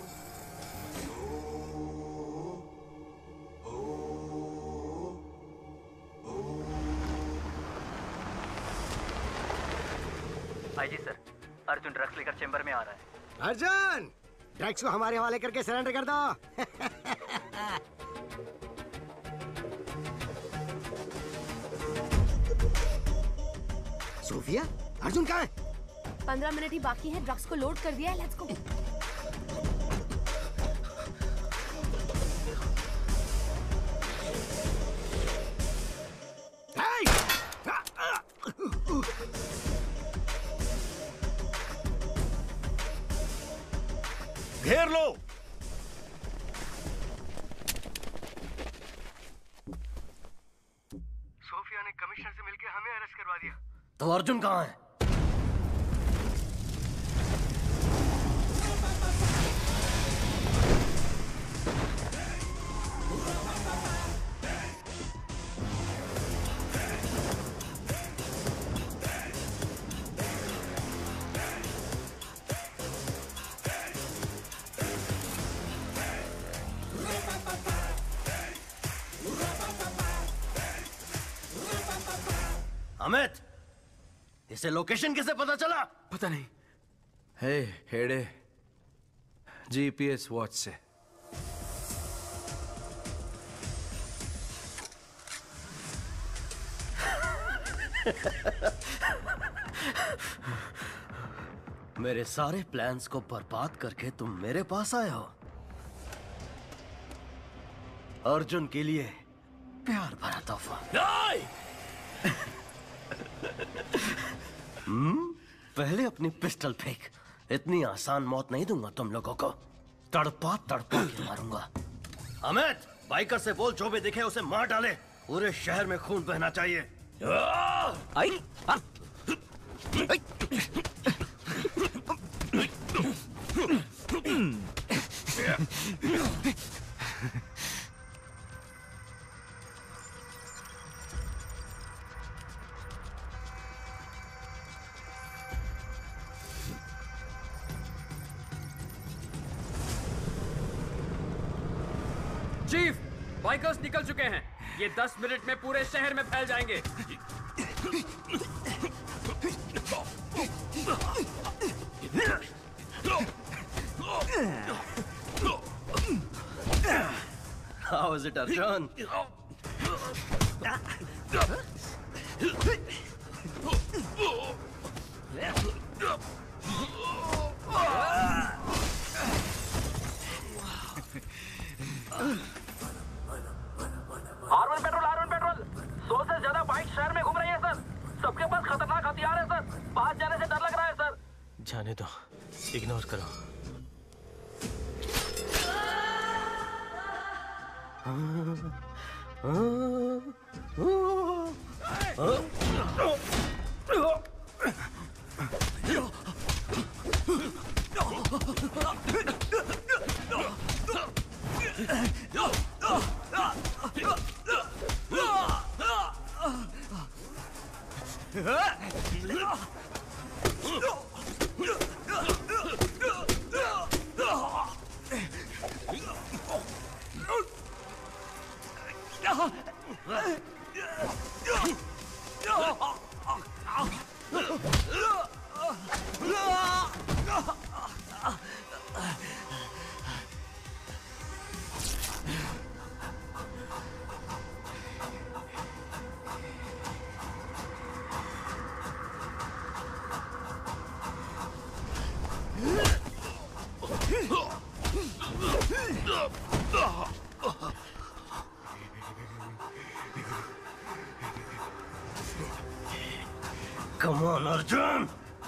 Speaker 6: आईजी सर, अर्जुन ड्रग्स लेकर चेंबर में आ रहा है।
Speaker 14: अर्जुन, ड्रग्स को हमारे हवाले करके सरेंडर कर दो। सोफिया, अर्जुन कहाँ है?
Speaker 26: पंद्रह मिनट ही बाकी है, ड्रग्स को लोड कर दिया है, लेट्स गो।
Speaker 1: घेर लो।
Speaker 14: सोफिया ने कमिश्नर से मिलकर हमें अरेस्ट करवा दिया।
Speaker 9: तो अर्जुन कहाँ है? अमित, इसे लोकेशन कैसे पता चला?
Speaker 12: पता नहीं। हे हेडे, जीपीएस वॉच से।
Speaker 9: मेरे सारे प्लान्स को बर्बाद करके तुम मेरे पास आए हो। अर्जुन के लिए प्यार भरा तोहफा। हम्म, पहले अपनी पिस्टल फेंक। इतनी आसान मौत नहीं दूंगा तुम लोगों को, तड़पा तड़पा के मारूंगा। अमित, बाइकर से बोल जो भी दिखे उसे मार डाले। पूरे शहर में खून बहना चाहिए।
Speaker 6: आई, आ, आई।
Speaker 10: चीफ, बाइकर्स निकल चुके हैं। ये दस मिनट में पूरे शहर में फैल जाएंगे।
Speaker 9: How is it, Arjun?
Speaker 6: R one patrol, R one patrol. सौ से ज्यादा बाइक शहर में घूम रही है सर। सबके पास खतरनाक हथियार है सर। पास जाने से डर लग रहा है सर।
Speaker 8: जाने दो, इग्नोर करो।
Speaker 9: Come on, Arjun!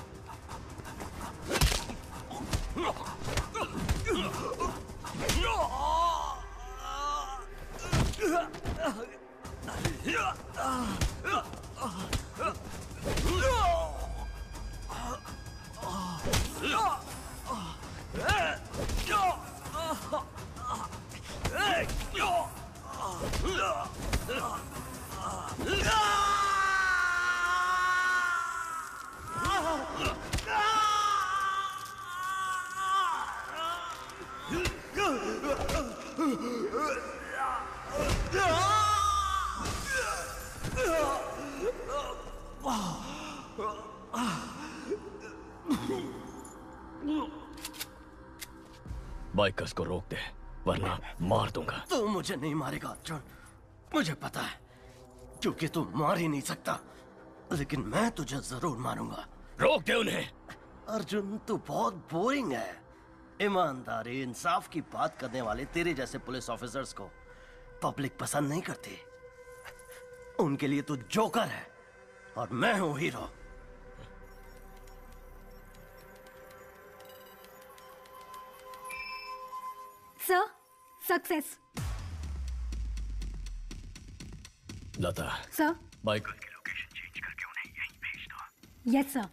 Speaker 16: बाइकर्स को रोक दे, वरना मार दूंगा।
Speaker 9: तू मुझे नहीं मारेगा अर्जुन, मुझे पता है, क्योंकि तू मार ही नहीं सकता। लेकिन मैं तुझे जरूर मारूंगा।
Speaker 16: रोक दे उन्हें।
Speaker 9: अर्जुन, तू बहुत बोरिंग है। ईमानदारी, इंसाफ की बात करने वाले तेरे जैसे पुलिस ऑफिसर्स को पब्लिक पसंद नहीं करती। उनके लिए तू जोकर है और मैं हूं hero.
Speaker 18: Sir, success.
Speaker 16: Lata,
Speaker 18: sir,
Speaker 16: bike
Speaker 18: yes sir.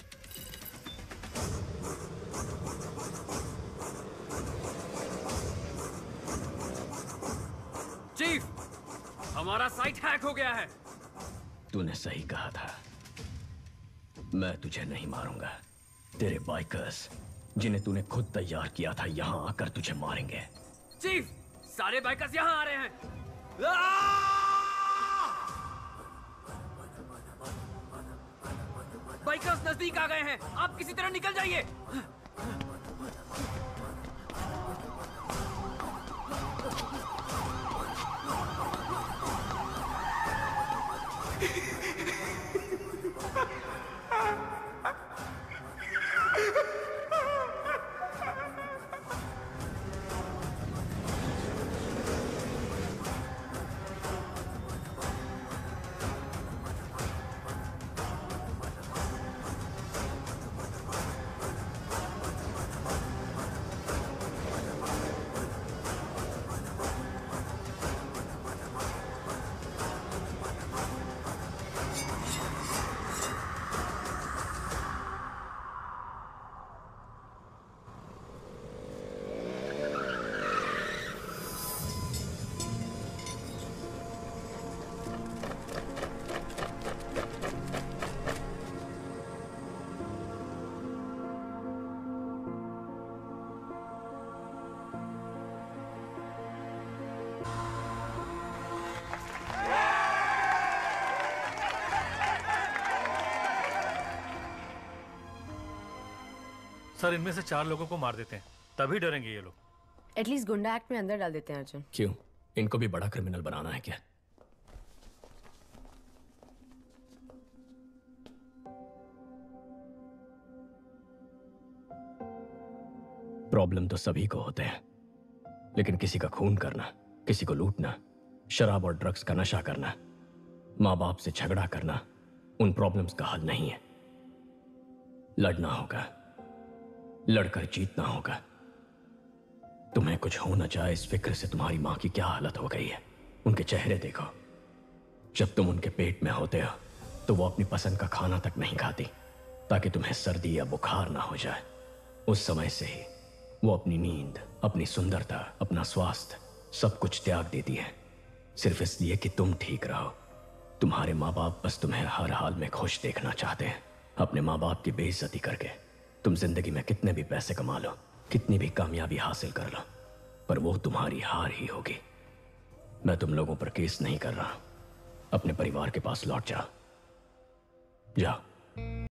Speaker 10: Chief, हमारा साइट हैक हो गया है।
Speaker 16: तूने सही कहा था, मैं तुझे नहीं मारूंगा। तेरे बाइकर्स, जिन्हें तूने खुद तैयार किया था, यहां आकर तुझे मारेंगे।
Speaker 10: चीफ, सारे बाइकर्स यहां आ रहे हैं। बाइकर्स नजदीक आ गए हैं। आप किसी तरह निकल जाइए।
Speaker 21: सर, इनमें से चार लोगों को मार देते हैं, तभी डरेंगे ये लोग।
Speaker 26: एटलीस्ट गुंडा एक्ट में अंदर डाल देते हैं अर्जुन।
Speaker 16: क्यों? इनको भी बड़ा क्रिमिनल बनाना है क्या? प्रॉब्लम तो सभी को होते हैं, लेकिन किसी का खून करना, किसी को लूटना, शराब और ड्रग्स का नशा करना, माँ बाप से झगड़ा करना उन प्रॉब्लम्स का हल नहीं है। लड़ना होगा, लड़कर जीतना होगा। तुम्हें कुछ हो न जाए इस फिक्र से तुम्हारी माँ की क्या हालत हो गई है। उनके चेहरे देखो, जब तुम उनके पेट में होते हो तो वो अपनी पसंद का खाना तक नहीं खाती ताकि तुम्हें सर्दी या बुखार ना हो जाए। उस समय से ही वो अपनी नींद, अपनी सुंदरता, अपना स्वास्थ्य सब कुछ त्याग देती है, सिर्फ इसलिए कि तुम ठीक रहो। तुम्हारे माँ बाप बस तुम्हें हर हाल में खुश देखना चाहते हैं। अपने माँ बाप की बेइज्जती करके तुम जिंदगी में कितने भी पैसे कमा लो, कितनी भी कामयाबी हासिल कर लो, पर वो तुम्हारी हार ही होगी। मैं तुम लोगों पर केस नहीं कर रहा। अपने परिवार के पास लौट जाओ, जाओ।